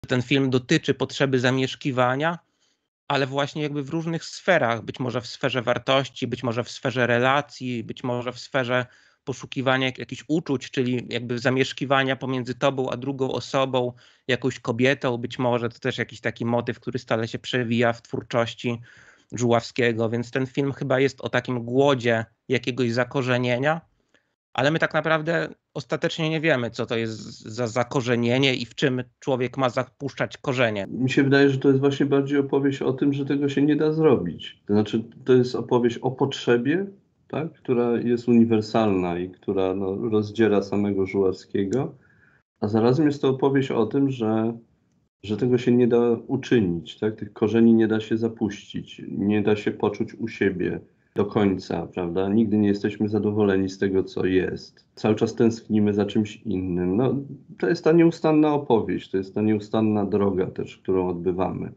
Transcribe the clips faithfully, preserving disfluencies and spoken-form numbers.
ten film dotyczy potrzeby zamieszkiwania, ale właśnie jakby w różnych sferach, być może w sferze wartości, być może w sferze relacji, być może w sferze poszukiwania jak, jakichś uczuć, czyli jakby zamieszkiwania pomiędzy tobą a drugą osobą, jakąś kobietą, być może to też jakiś taki motyw, który stale się przewija w twórczości Żuławskiego, więc ten film chyba jest o takim głodzie jakiegoś zakorzenienia, ale my tak naprawdę ostatecznie nie wiemy, co to jest za zakorzenienie i w czym człowiek ma zapuszczać korzenie. Mi się wydaje, że to jest właśnie bardziej opowieść o tym, że tego się nie da zrobić. To znaczy, to jest opowieść o potrzebie, tak, która jest uniwersalna i która no, rozdziera samego Żuławskiego, a zarazem jest to opowieść o tym, że, że tego się nie da uczynić, tak? Tych korzeni nie da się zapuścić, nie da się poczuć u siebie do końca, prawda? Nigdy nie jesteśmy zadowoleni z tego, co jest. Cały czas tęsknimy za czymś innym. No, to jest ta nieustanna opowieść, to jest ta nieustanna droga też, którą odbywamy.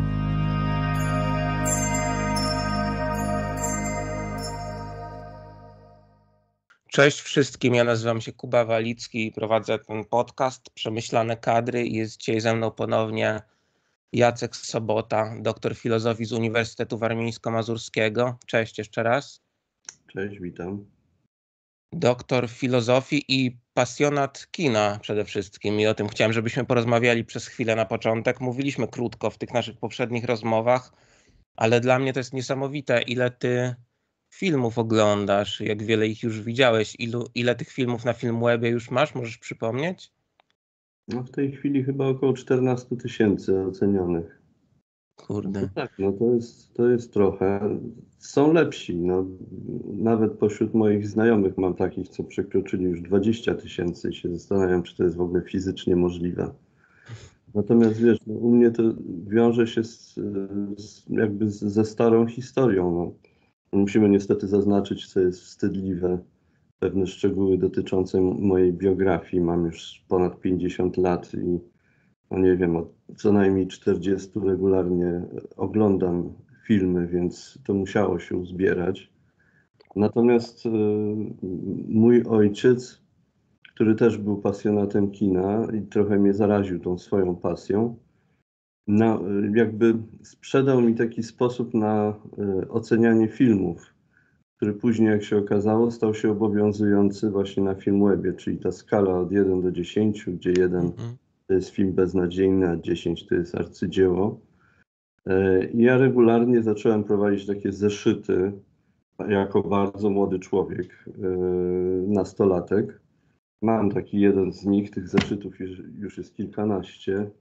Cześć wszystkim, ja nazywam się Kuba Walicki i prowadzę ten podcast Przemyślane Kadry i jest dzisiaj ze mną ponownie Jacek Sobota, doktor filozofii z Uniwersytetu Warmińsko-Mazurskiego. Cześć jeszcze raz. Cześć, witam. Doktor filozofii i pasjonat kina przede wszystkim i o tym chciałem, żebyśmy porozmawiali przez chwilę na początek. Mówiliśmy krótko w tych naszych poprzednich rozmowach, ale dla mnie to jest niesamowite, ile ty filmów oglądasz, jak wiele ich już widziałeś, ilu, ile tych filmów na Filmwebie już masz, możesz przypomnieć? No w tej chwili chyba około czternaście tysięcy ocenionych. Kurde. No tak, no to jest, to jest trochę. Są lepsi, no. Nawet pośród moich znajomych mam takich, co przekroczyli już dwadzieścia tysięcy i się zastanawiam, czy to jest w ogóle fizycznie możliwe. Natomiast wiesz, no, u mnie to wiąże się z, z, jakby z, ze starą historią. No. Musimy niestety zaznaczyć, co jest wstydliwe, pewne szczegóły dotyczące mojej biografii. Mam już ponad pięćdziesiąt lat i no nie wiem, od co najmniej czterdziestu regularnie oglądam filmy, więc to musiało się uzbierać. Natomiast y, mój ojciec, który też był pasjonatem kina i trochę mnie zaraził tą swoją pasją, na, jakby sprzedał mi taki sposób na y, ocenianie filmów, który później, jak się okazało, stał się obowiązujący właśnie na Filmwebie, czyli ta skala od jeden do dziesięciu, gdzie jeden mhm. to jest film beznadziejny, a dziesięć to jest arcydzieło. Y, ja regularnie zacząłem prowadzić takie zeszyty jako bardzo młody człowiek, y, nastolatek. Mam taki jeden z nich, tych zeszytów już, już jest kilkanaście.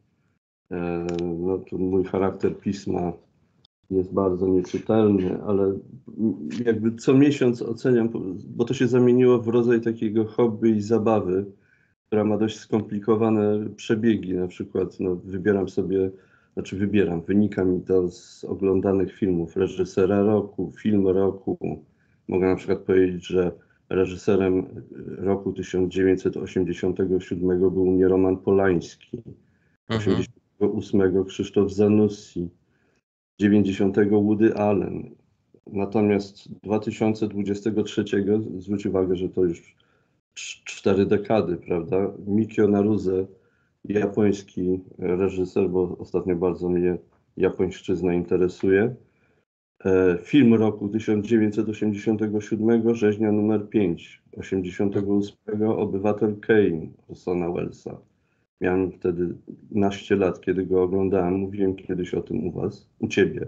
No to mój charakter pisma jest bardzo nieczytelny, ale jakby co miesiąc oceniam, bo to się zamieniło w rodzaj takiego hobby i zabawy, która ma dość skomplikowane przebiegi. Na przykład no, wybieram sobie, znaczy wybieram, wynika mi to z oglądanych filmów, reżysera roku, film roku. Mogę na przykład powiedzieć, że reżyserem roku tysiąc dziewięćset osiemdziesiątego siódmego był nie Roman Polański, osiemdziesiątego ósmego Krzysztof Zanussi, dziewięćdziesiątego Woody Allen. Natomiast dwa tysiące dwudziestego trzeciego, zwróć uwagę, że to już cztery dekady, prawda? Mikio Naruse, japoński reżyser, bo ostatnio bardzo mnie japońszczyzna interesuje. Film roku tysiąc dziewięćset osiemdziesiątego siódmego, Rzeźnia numer pięć, osiemdziesiątego ósmego Obywatel Kane, Orsona Wellesa. Miałem wtedy naście lat, kiedy go oglądałem. Mówiłem kiedyś o tym u was, u ciebie.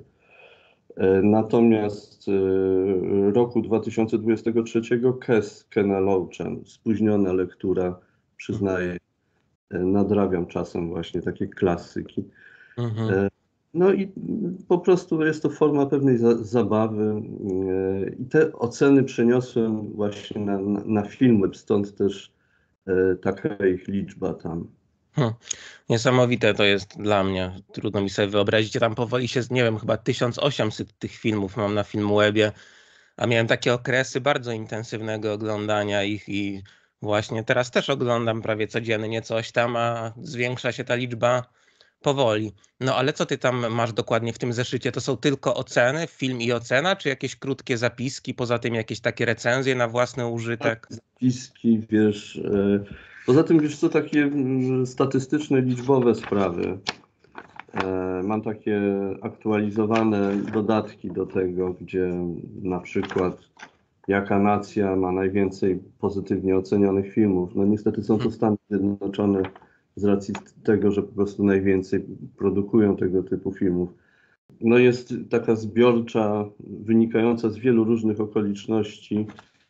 Natomiast roku dwa tysiące dwudziestego trzeciego Kes Kena Loacha, spóźniona lektura, przyznaję, nadrabiam czasem właśnie takie klasyki. Mhm. No i po prostu jest to forma pewnej za zabawy i te oceny przeniosłem właśnie na, na, na Filmweb, stąd też taka ich liczba tam. Hmm. Niesamowite to jest dla mnie. Trudno mi sobie wyobrazić. Ja tam powoli się, nie wiem, chyba tysiąc osiemset tych filmów mam na Filmwebie, a miałem takie okresy bardzo intensywnego oglądania ich i właśnie teraz też oglądam prawie codziennie coś tam, a zwiększa się ta liczba powoli. No ale co ty tam masz dokładnie w tym zeszycie? To są tylko oceny, film i ocena, czy jakieś krótkie zapiski, poza tym jakieś takie recenzje na własny użytek? Zapiski, wiesz, Poza tym, wiesz co, takie mm, statystyczne, liczbowe sprawy. E, mam takie aktualizowane dodatki do tego, gdzie na przykład jaka nacja ma najwięcej pozytywnie ocenionych filmów. No niestety są to Stany Zjednoczone z racji tego, że po prostu najwięcej produkują tego typu filmów. No jest taka zbiorcza, wynikająca z wielu różnych okoliczności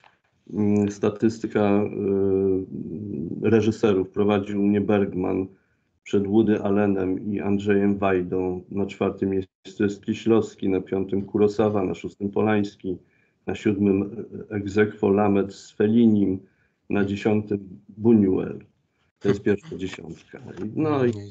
statystyka reżyserów. Prowadził mnie Bergman, przed Woody Allenem i Andrzejem Wajdą. Na czwartym miejscu jest Kieślowski, na piątym Kurosawa, na szóstym Polański, na siódmym ex aequo Lamet z Fellinim, na dziesiątym Buñuel. To jest pierwsza dziesiątka. No i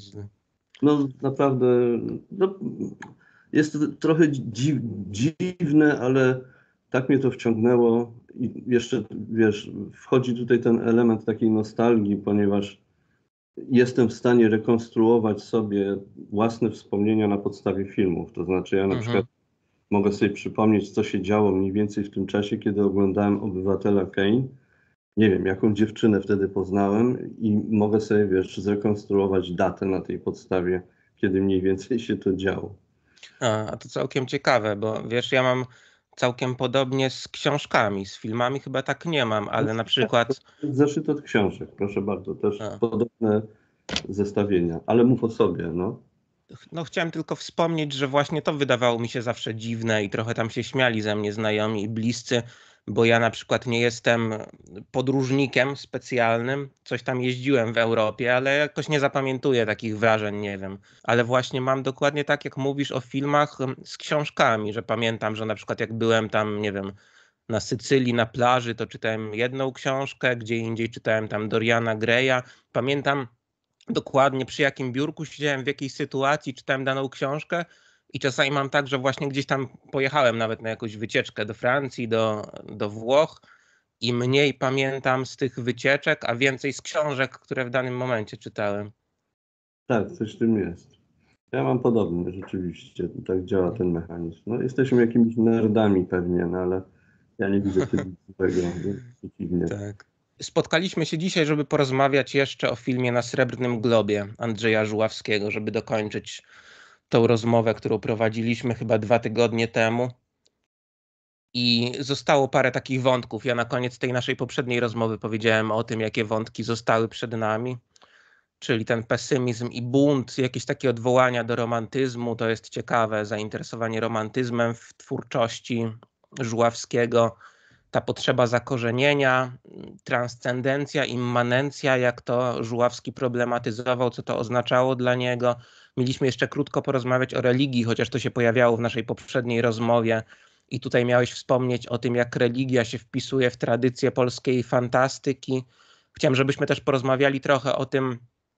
no, naprawdę no, jest to trochę dziw, dziwne, ale tak mnie to wciągnęło i jeszcze, wiesz, wchodzi tutaj ten element takiej nostalgii, ponieważ jestem w stanie rekonstruować sobie własne wspomnienia na podstawie filmów. To znaczy ja na Mhm. przykład mogę sobie przypomnieć, co się działo mniej więcej w tym czasie, kiedy oglądałem Obywatela Kane. Nie wiem, jaką dziewczynę wtedy poznałem i mogę sobie, wiesz, zrekonstruować datę na tej podstawie, kiedy mniej więcej się to działo. A, a to całkiem ciekawe, bo wiesz, ja mam całkiem podobnie z książkami, z filmami chyba tak nie mam, ale na przykład... Zeszyt od książek, proszę bardzo, też A. podobne zestawienia, ale mów o sobie, no. No chciałem tylko wspomnieć, że właśnie to wydawało mi się zawsze dziwne i trochę tam się śmiali ze mnie znajomi i bliscy, bo ja na przykład nie jestem podróżnikiem specjalnym, coś tam jeździłem w Europie, ale jakoś nie zapamiętuję takich wrażeń, nie wiem. Ale właśnie mam dokładnie tak, jak mówisz o filmach z książkami, że pamiętam, że na przykład jak byłem tam, nie wiem, na Sycylii, na plaży, to czytałem jedną książkę, gdzie indziej czytałem tam Doriana Greya. Pamiętam dokładnie przy jakim biurku siedziałem, w jakiej sytuacji czytałem daną książkę i czasami mam tak, że właśnie gdzieś tam pojechałem nawet na jakąś wycieczkę do Francji, do, do Włoch i mniej pamiętam z tych wycieczek, a więcej z książek, które w danym momencie czytałem. Tak, coś w tym jest. Ja mam podobne, rzeczywiście, tak działa ten mechanizm. No, jesteśmy jakimiś nerdami pewnie, no, ale ja nie widzę w tym złego, przeciwnie. Tak. Spotkaliśmy się dzisiaj, żeby porozmawiać jeszcze o filmie Na Srebrnym Globie Andrzeja Żuławskiego, żeby dokończyć tą rozmowę, którą prowadziliśmy chyba dwa tygodnie temu. I zostało parę takich wątków. Ja na koniec tej naszej poprzedniej rozmowy powiedziałem o tym, jakie wątki zostały przed nami, czyli ten pesymizm i bunt, jakieś takie odwołania do romantyzmu. To jest ciekawe, zainteresowanie romantyzmem w twórczości Żuławskiego. Ta potrzeba zakorzenienia, transcendencja, immanencja, jak to Żuławski problematyzował, co to oznaczało dla niego. Mieliśmy jeszcze krótko porozmawiać o religii, chociaż to się pojawiało w naszej poprzedniej rozmowie. I tutaj miałeś wspomnieć o tym, jak religia się wpisuje w tradycję polskiej fantastyki. Chciałem, żebyśmy też porozmawiali trochę o tym,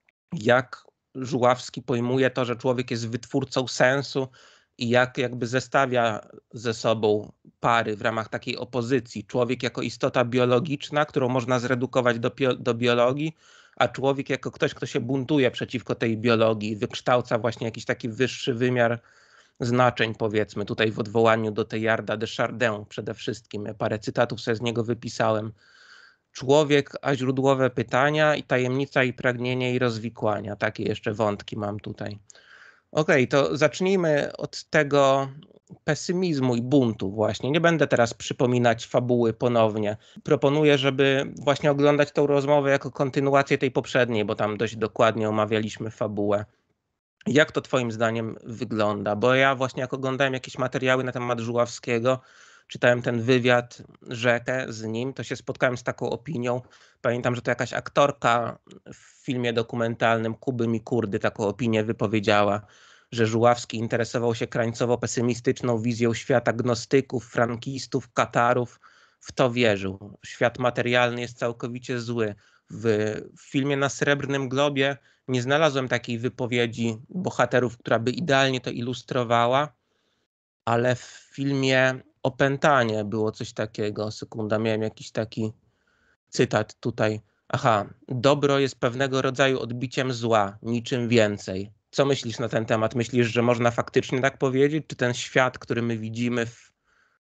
jak Żuławski pojmuje to, że człowiek jest wytwórcą sensu i jak jakby zestawia ze sobą pary w ramach takiej opozycji. Człowiek jako istota biologiczna, którą można zredukować do, do biologii, a człowiek jako ktoś, kto się buntuje przeciwko tej biologii, wykształca właśnie jakiś taki wyższy wymiar znaczeń, powiedzmy, tutaj w odwołaniu do Teilharda de Chardin przede wszystkim. Ja parę cytatów sobie z niego wypisałem. Człowiek, a źródłowe pytania i tajemnica i pragnienie i rozwikłania. Takie jeszcze wątki mam tutaj. Okej, to zacznijmy od tego pesymizmu i buntu właśnie. Nie będę teraz przypominać fabuły ponownie. Proponuję, żeby właśnie oglądać tą rozmowę jako kontynuację tej poprzedniej, bo tam dość dokładnie omawialiśmy fabułę. Jak to twoim zdaniem wygląda? Bo ja właśnie jak oglądałem jakieś materiały na temat Żuławskiego, czytałem ten wywiad, Rzekę z nim, to się spotkałem z taką opinią. Pamiętam, że to jakaś aktorka w filmie dokumentalnym Kuby Mikurdy taką opinię wypowiedziała, że Żuławski interesował się krańcowo-pesymistyczną wizją świata gnostyków, frankistów, katarów. W to wierzył. Świat materialny jest całkowicie zły. W filmie Na Srebrnym Globie nie znalazłem takiej wypowiedzi bohaterów, która by idealnie to ilustrowała, ale w filmie Opętanie było coś takiego. Sekunda, miałem jakiś taki cytat tutaj. Aha, dobro jest pewnego rodzaju odbiciem zła, niczym więcej. Co myślisz na ten temat? Myślisz, że można faktycznie tak powiedzieć? Czy ten świat, który my widzimy w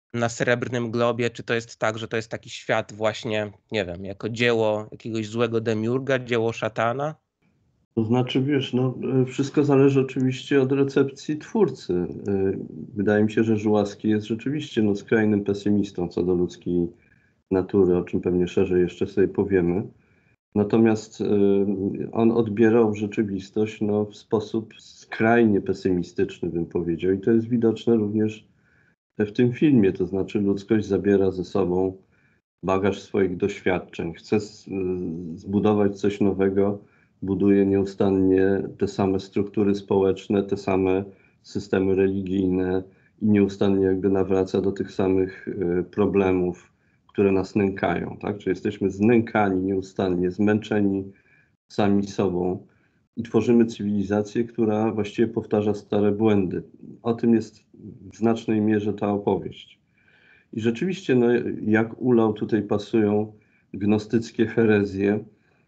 na Srebrnym Globie, czy to jest tak, że to jest taki świat właśnie, nie wiem, jako dzieło jakiegoś złego demiurga, dzieło szatana? To znaczy, wiesz, no, wszystko zależy oczywiście od recepcji twórcy. Wydaje mi się, że Żuławski jest rzeczywiście no, skrajnym pesymistą co do ludzkiej natury, o czym pewnie szerzej jeszcze sobie powiemy. Natomiast on odbierał rzeczywistość no, w sposób skrajnie pesymistyczny, bym powiedział. I to jest widoczne również w tym filmie. To znaczy ludzkość zabiera ze sobą bagaż swoich doświadczeń. Chce zbudować coś nowego, buduje nieustannie te same struktury społeczne, te same systemy religijne i nieustannie jakby nawraca do tych samych problemów, które nas nękają. Tak? Czyli jesteśmy znękani nieustannie, zmęczeni sami sobą i tworzymy cywilizację, która właściwie powtarza stare błędy. O tym jest w znacznej mierze ta opowieść. I rzeczywiście, no, jak ulał tutaj pasują gnostyckie herezje,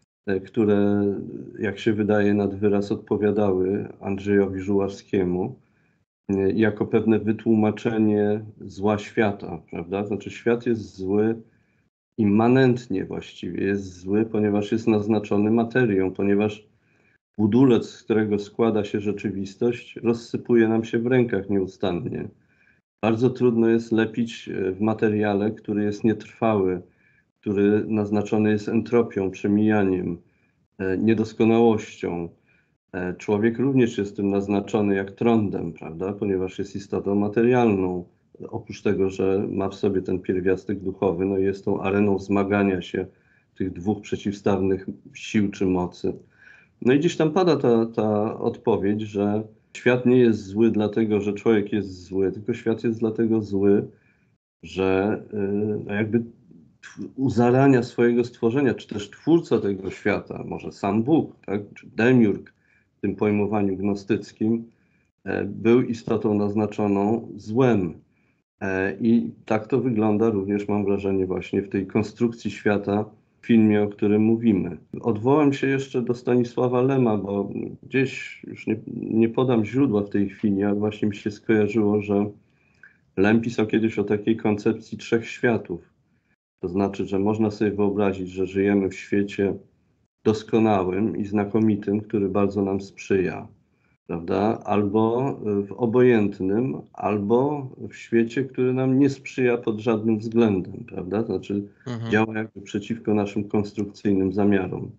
które, jak się wydaje, nad wyraz odpowiadały Andrzejowi Żuławskiemu, jako pewne wytłumaczenie zła świata, prawda? Znaczy świat jest zły immanentnie właściwie, jest zły, ponieważ jest naznaczony materią, ponieważ budulec, z którego składa się rzeczywistość, rozsypuje nam się w rękach nieustannie. Bardzo trudno jest lepić w materiale, który jest nietrwały, który naznaczony jest entropią, przemijaniem, niedoskonałością. Człowiek również jest tym naznaczony jak trądem, prawda? Ponieważ jest istotą materialną. Oprócz tego, że ma w sobie ten pierwiastek duchowy, no jest tą areną zmagania się tych dwóch przeciwstawnych sił czy mocy. No i gdzieś tam pada ta, ta odpowiedź, że świat nie jest zły dlatego, że człowiek jest zły, tylko świat jest dlatego zły, że yy, jakby u zarania swojego stworzenia, czy też twórca tego świata, może sam Bóg, tak, czy demiurg w tym pojmowaniu gnostyckim, e, był istotą naznaczoną złem. E, I tak to wygląda również, mam wrażenie, właśnie w tej konstrukcji świata, w filmie, o którym mówimy. Odwołam się jeszcze do Stanisława Lema, bo gdzieś, już nie, nie podam źródła w tej chwili, ale właśnie mi się skojarzyło, że Lem pisał kiedyś o takiej koncepcji trzech światów. To znaczy, że można sobie wyobrazić, że żyjemy w świecie doskonałym i znakomitym, który bardzo nam sprzyja, prawda? Albo w obojętnym, albo w świecie, który nam nie sprzyja pod żadnym względem, prawda? To znaczy Mhm. działa jakby przeciwko naszym konstrukcyjnym zamiarom.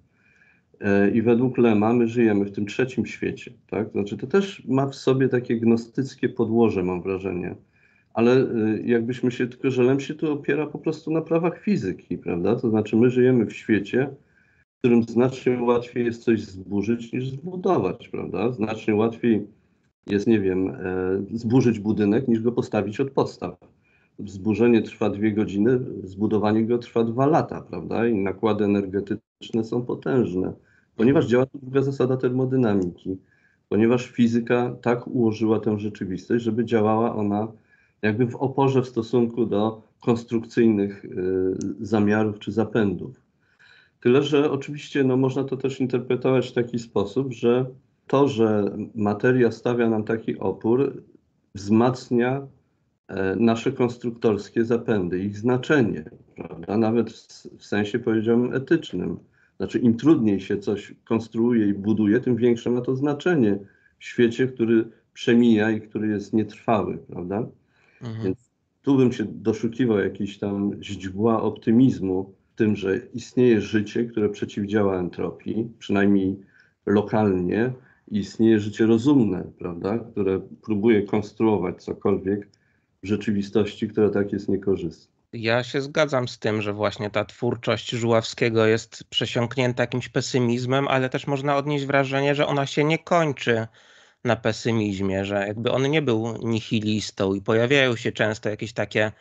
I według Lema my żyjemy w tym trzecim świecie, tak? Znaczy to też ma w sobie takie gnostyckie podłoże, mam wrażenie. Ale jakbyśmy się, tylko że Lem się tu opiera po prostu na prawach fizyki, prawda? To znaczy my żyjemy w świecie, w którym znacznie łatwiej jest coś zburzyć niż zbudować, prawda? Znacznie łatwiej jest, nie wiem, zburzyć budynek niż go postawić od podstaw. Zburzenie trwa dwie godziny, zbudowanie go trwa dwa lata, prawda? I nakłady energetyczne są potężne, ponieważ działa tu druga zasada termodynamiki, ponieważ fizyka tak ułożyła tę rzeczywistość, żeby działała ona jakby w oporze w stosunku do konstrukcyjnych y, zamiarów czy zapędów. Tyle, że oczywiście no, można to też interpretować w taki sposób, że to, że materia stawia nam taki opór, wzmacnia e, nasze konstruktorskie zapędy, ich znaczenie, prawda? Nawet w, w sensie, powiedziałbym, etycznym. Znaczy, im trudniej się coś konstruuje i buduje, tym większe ma to znaczenie w świecie, który przemija i który jest nietrwały, prawda? Mhm. Więc tu bym się doszukiwał jakiejś tam źdźbła optymizmu w tym, że istnieje życie, które przeciwdziała entropii, przynajmniej lokalnie, i istnieje życie rozumne, prawda, które próbuje konstruować cokolwiek w rzeczywistości, która tak jest niekorzystna. Ja się zgadzam z tym, że właśnie ta twórczość Żuławskiego jest przesiąknięta jakimś pesymizmem, ale też można odnieść wrażenie, że ona się nie kończy na pesymizmie, że jakby on nie był nihilistą i pojawiają się często jakieś takie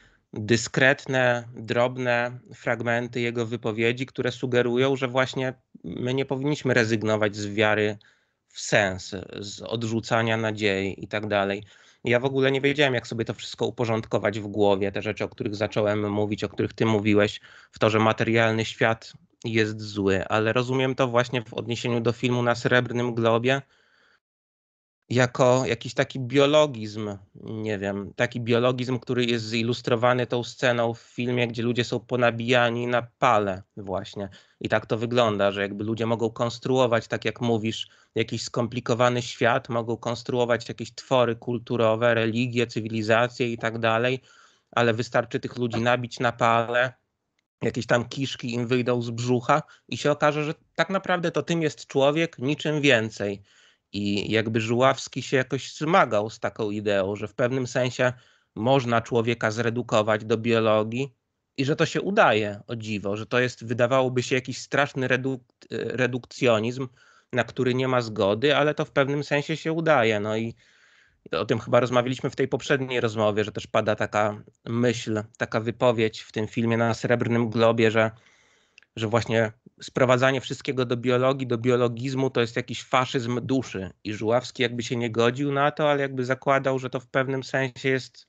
dyskretne, drobne fragmenty jego wypowiedzi, które sugerują, że właśnie my nie powinniśmy rezygnować z wiary w sens, z odrzucania nadziei i tak dalej. Ja w ogóle nie wiedziałem, jak sobie to wszystko uporządkować w głowie, te rzeczy, o których zacząłem mówić, o których ty mówiłeś, w to, że materialny świat jest zły, ale rozumiem to właśnie w odniesieniu do filmu Na Srebrnym Globie, jako jakiś taki biologizm, nie wiem, taki biologizm, który jest zilustrowany tą sceną w filmie, gdzie ludzie są ponabijani na pale właśnie. I tak to wygląda, że jakby ludzie mogą konstruować, tak jak mówisz, jakiś skomplikowany świat, mogą konstruować jakieś twory kulturowe, religie, cywilizacje i tak dalej, ale wystarczy tych ludzi nabić na pale, jakieś tam kiszki im wyjdą z brzucha i się okaże, że tak naprawdę to tym jest człowiek, niczym więcej. I jakby Żuławski się jakoś zmagał z taką ideą, że w pewnym sensie można człowieka zredukować do biologii i że to się udaje, o dziwo, że to jest, wydawałoby się, jakiś straszny reduk redukcjonizm, na który nie ma zgody, ale to w pewnym sensie się udaje. No i o tym chyba rozmawialiśmy w tej poprzedniej rozmowie, że też pada taka myśl, taka wypowiedź w tym filmie na Srebrnym Globie, że, że właśnie sprowadzanie wszystkiego do biologii, do biologizmu to jest jakiś faszyzm duszy. I Żuławski jakby się nie godził na to, ale jakby zakładał, że to w pewnym sensie jest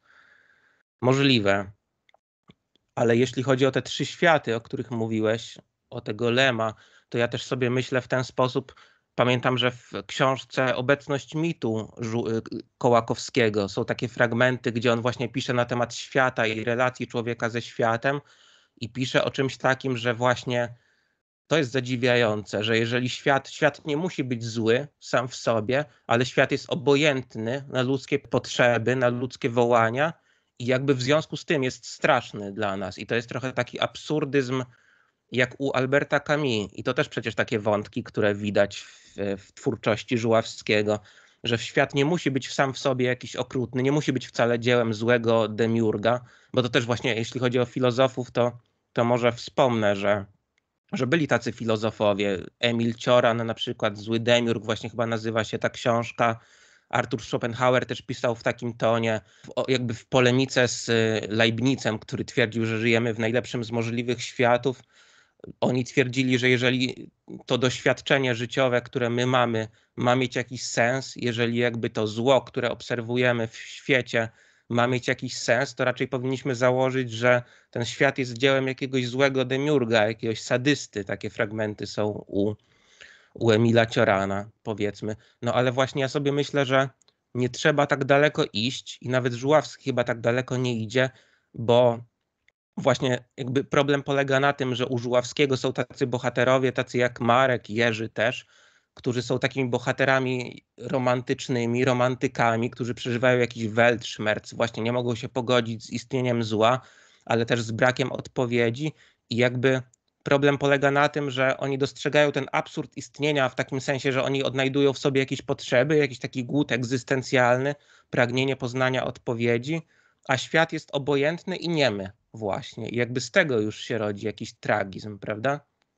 możliwe. Ale jeśli chodzi o te trzy światy, o których mówiłeś, o tego Lema, to ja też sobie myślę w ten sposób. Pamiętam, że w książce Obecność mitu Kołakowskiego są takie fragmenty, gdzie on właśnie pisze na temat świata i relacji człowieka ze światem i pisze o czymś takim, że właśnie to jest zadziwiające, że jeżeli świat, świat nie musi być zły sam w sobie, ale świat jest obojętny na ludzkie potrzeby, na ludzkie wołania i jakby w związku z tym jest straszny dla nas. I to jest trochę taki absurdyzm jak u Alberta Camus. I to też przecież takie wątki, które widać w, w twórczości Żuławskiego, że świat nie musi być sam w sobie jakiś okrutny, nie musi być wcale dziełem złego demiurga, bo to też właśnie, jeśli chodzi o filozofów, to, to może wspomnę, że że byli tacy filozofowie. Emil Cioran na przykład, Zły demiurg, właśnie chyba nazywa się ta książka. Arthur Schopenhauer też pisał w takim tonie, jakby w polemice z Leibnizem, który twierdził, że żyjemy w najlepszym z możliwych światów. Oni twierdzili, że jeżeli to doświadczenie życiowe, które my mamy, ma mieć jakiś sens, jeżeli jakby to zło, które obserwujemy w świecie, ma mieć jakiś sens, to raczej powinniśmy założyć, że ten świat jest dziełem jakiegoś złego demiurga, jakiegoś sadysty. Takie fragmenty są u, u Emila Ciorana, powiedzmy. No ale właśnie ja sobie myślę, że nie trzeba tak daleko iść i nawet Żuławski chyba tak daleko nie idzie, bo właśnie jakby problem polega na tym, że u Żuławskiego są tacy bohaterowie, tacy jak Marek, Jerzy też, którzy są takimi bohaterami romantycznymi, romantykami, którzy przeżywają jakiś Weltschmerz, właśnie nie mogą się pogodzić z istnieniem zła, ale też z brakiem odpowiedzi i jakby problem polega na tym, że oni dostrzegają ten absurd istnienia w takim sensie, że oni odnajdują w sobie jakieś potrzeby, jakiś taki głód egzystencjalny, pragnienie poznania odpowiedzi, a świat jest obojętny i niemy właśnie. I jakby z tego już się rodzi jakiś tragizm, prawda?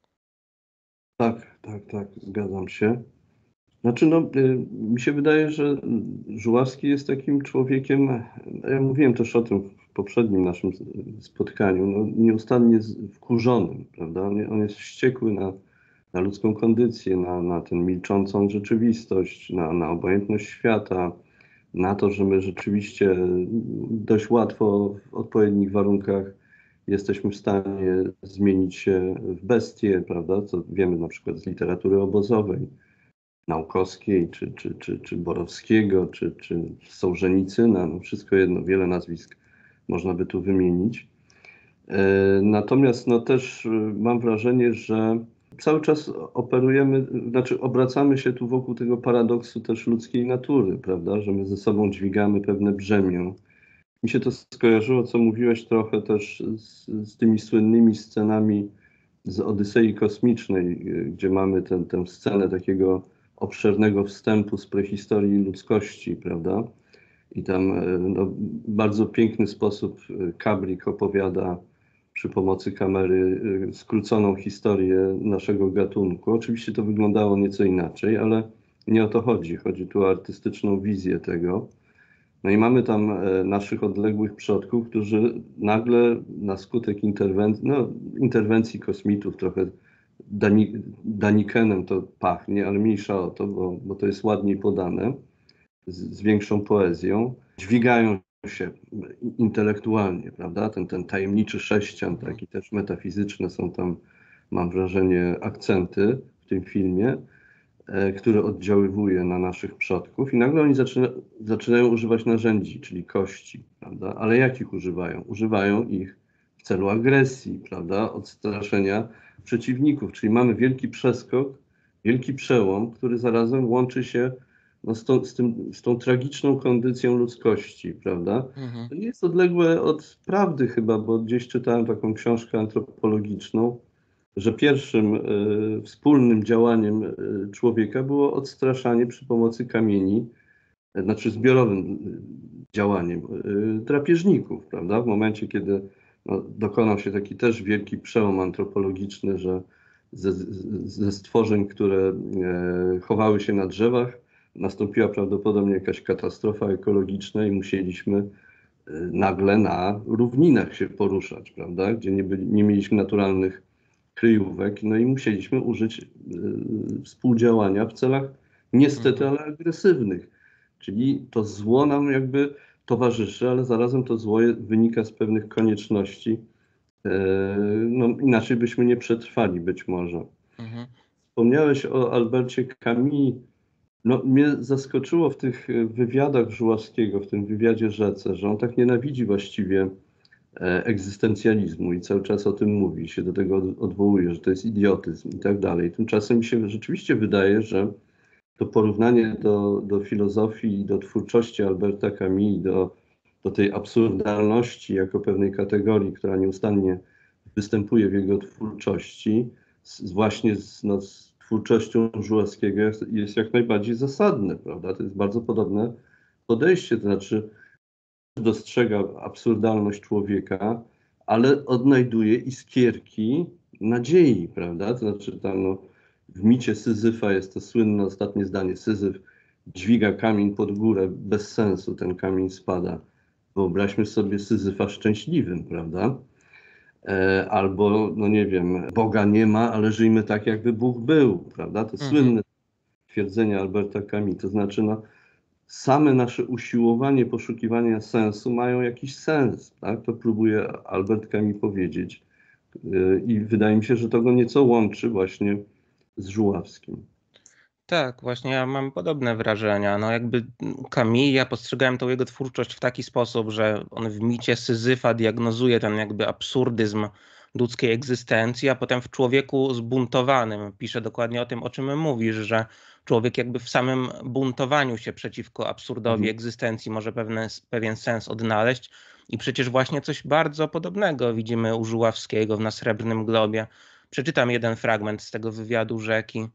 Tak, tak, tak, zgadzam się. Znaczy, no, y, mi się wydaje, że Żuławski jest takim człowiekiem, ja mówiłem też o tym w poprzednim naszym spotkaniu, no, nieustannie wkurzonym, prawda? On, on jest wściekły na, na ludzką kondycję, na, na tę milczącą rzeczywistość, na, na obojętność świata, na to, że my rzeczywiście dość łatwo w odpowiednich warunkach jesteśmy w stanie zmienić się w bestię, prawda? Co wiemy na przykład z literatury obozowej, Naukowskiej, czy, czy, czy, czy Borowskiego, czy, czy Sołżenicyna, no wszystko jedno, wiele nazwisk można by tu wymienić. E, natomiast no też mam wrażenie, że cały czas operujemy, znaczy obracamy się tu wokół tego paradoksu też ludzkiej natury, prawda, że my ze sobą dźwigamy pewne brzemię. Mi się to skojarzyło, co mówiłeś trochę też z, z tymi słynnymi scenami z Odysei Kosmicznej, gdzie mamy ten, tę scenę takiego obszernego wstępu z prehistorii ludzkości, prawda? I tam no, w bardzo piękny sposób Kubrick opowiada przy pomocy kamery skróconą historię naszego gatunku. Oczywiście to wyglądało nieco inaczej, ale nie o to chodzi. Chodzi tu o artystyczną wizję tego. No i mamy tam naszych odległych przodków, którzy nagle na skutek interwencji, no, interwencji kosmitów, trochę Dani, Danikenem to pachnie, ale mniejsza o to, bo, bo to jest ładniej podane, z, z większą poezją, dźwigają się intelektualnie, prawda? Ten, ten tajemniczy sześcian, taki też metafizyczne są tam, mam wrażenie, akcenty w tym filmie. które oddziaływuje na naszych przodków i nagle oni zaczyna, zaczynają używać narzędzi, czyli kości, prawda? Ale jakich używają? Używają ich w celu agresji, prawda? Odstraszenia przeciwników, czyli mamy wielki przeskok, wielki przełom, który zarazem łączy się no, z, tą, z, tym, z tą tragiczną kondycją ludzkości, prawda? Mhm. To nie jest odległe od prawdy chyba, bo gdzieś czytałem taką książkę antropologiczną, że pierwszym y, wspólnym działaniem y, człowieka było odstraszanie przy pomocy kamieni, y, znaczy zbiorowym y, działaniem y, drapieżników, prawda? W momencie, kiedy no, dokonał się taki też wielki przełom antropologiczny, że ze, ze stworzeń, które y, chowały się na drzewach, nastąpiła prawdopodobnie jakaś katastrofa ekologiczna i musieliśmy y, nagle na równinach się poruszać, prawda? Gdzie nie, byli, nie mieliśmy naturalnych kryjówek, no i musieliśmy użyć y, współdziałania w celach niestety, Mhm. ale agresywnych. Czyli to zło nam jakby towarzyszy, ale zarazem to zło wynika z pewnych konieczności. Y, no, inaczej byśmy nie przetrwali być może. Mhm. Wspomniałeś o Albercie Camus. No, mnie zaskoczyło w tych wywiadach Żuławskiego, w tym wywiadzie Rzece, że on tak nienawidzi właściwie egzystencjalizmu i cały czas o tym mówi, się do tego odwołuje, że to jest idiotyzm i tak dalej. Tymczasem mi się rzeczywiście wydaje, że to porównanie do, do filozofii i do twórczości Alberta Camus, do, do tej absurdalności jako pewnej kategorii, która nieustannie występuje w jego twórczości, z, właśnie z, no, z twórczością Żuławskiego jest, jest jak najbardziej zasadne, prawda? To jest bardzo podobne podejście, to znaczy dostrzega absurdalność człowieka, ale odnajduje iskierki nadziei, prawda? To znaczy tam no, w micie Syzyfa jest to słynne ostatnie zdanie. Syzyf dźwiga kamień pod górę, bez sensu ten kamień spada. Wyobraźmy sobie Syzyfa szczęśliwym, prawda? E, albo, no nie wiem, Boga nie ma, ale żyjmy tak, jakby Bóg był, prawda? To Mhm. słynne twierdzenie Alberta Camus. To znaczy, no, same nasze usiłowanie poszukiwania sensu mają jakiś sens, tak? To próbuje Albert Camus powiedzieć. Yy, I wydaje mi się, że to go nieco łączy właśnie z Żuławskim. Tak, właśnie ja mam podobne wrażenia. No jakby Camus, ja postrzegałem tą jego twórczość w taki sposób, że on w micie Syzyfa diagnozuje ten jakby absurdyzm ludzkiej egzystencji, a potem w Człowieku zbuntowanym pisze dokładnie o tym, o czym mówisz, że człowiek jakby w samym buntowaniu się przeciwko absurdowi Mhm. egzystencji może pewne, pewien sens odnaleźć. I przecież właśnie coś bardzo podobnego widzimy u Żuławskiego w Na Srebrnym Globie. Przeczytam jeden fragment z tego wywiadu Rzeki.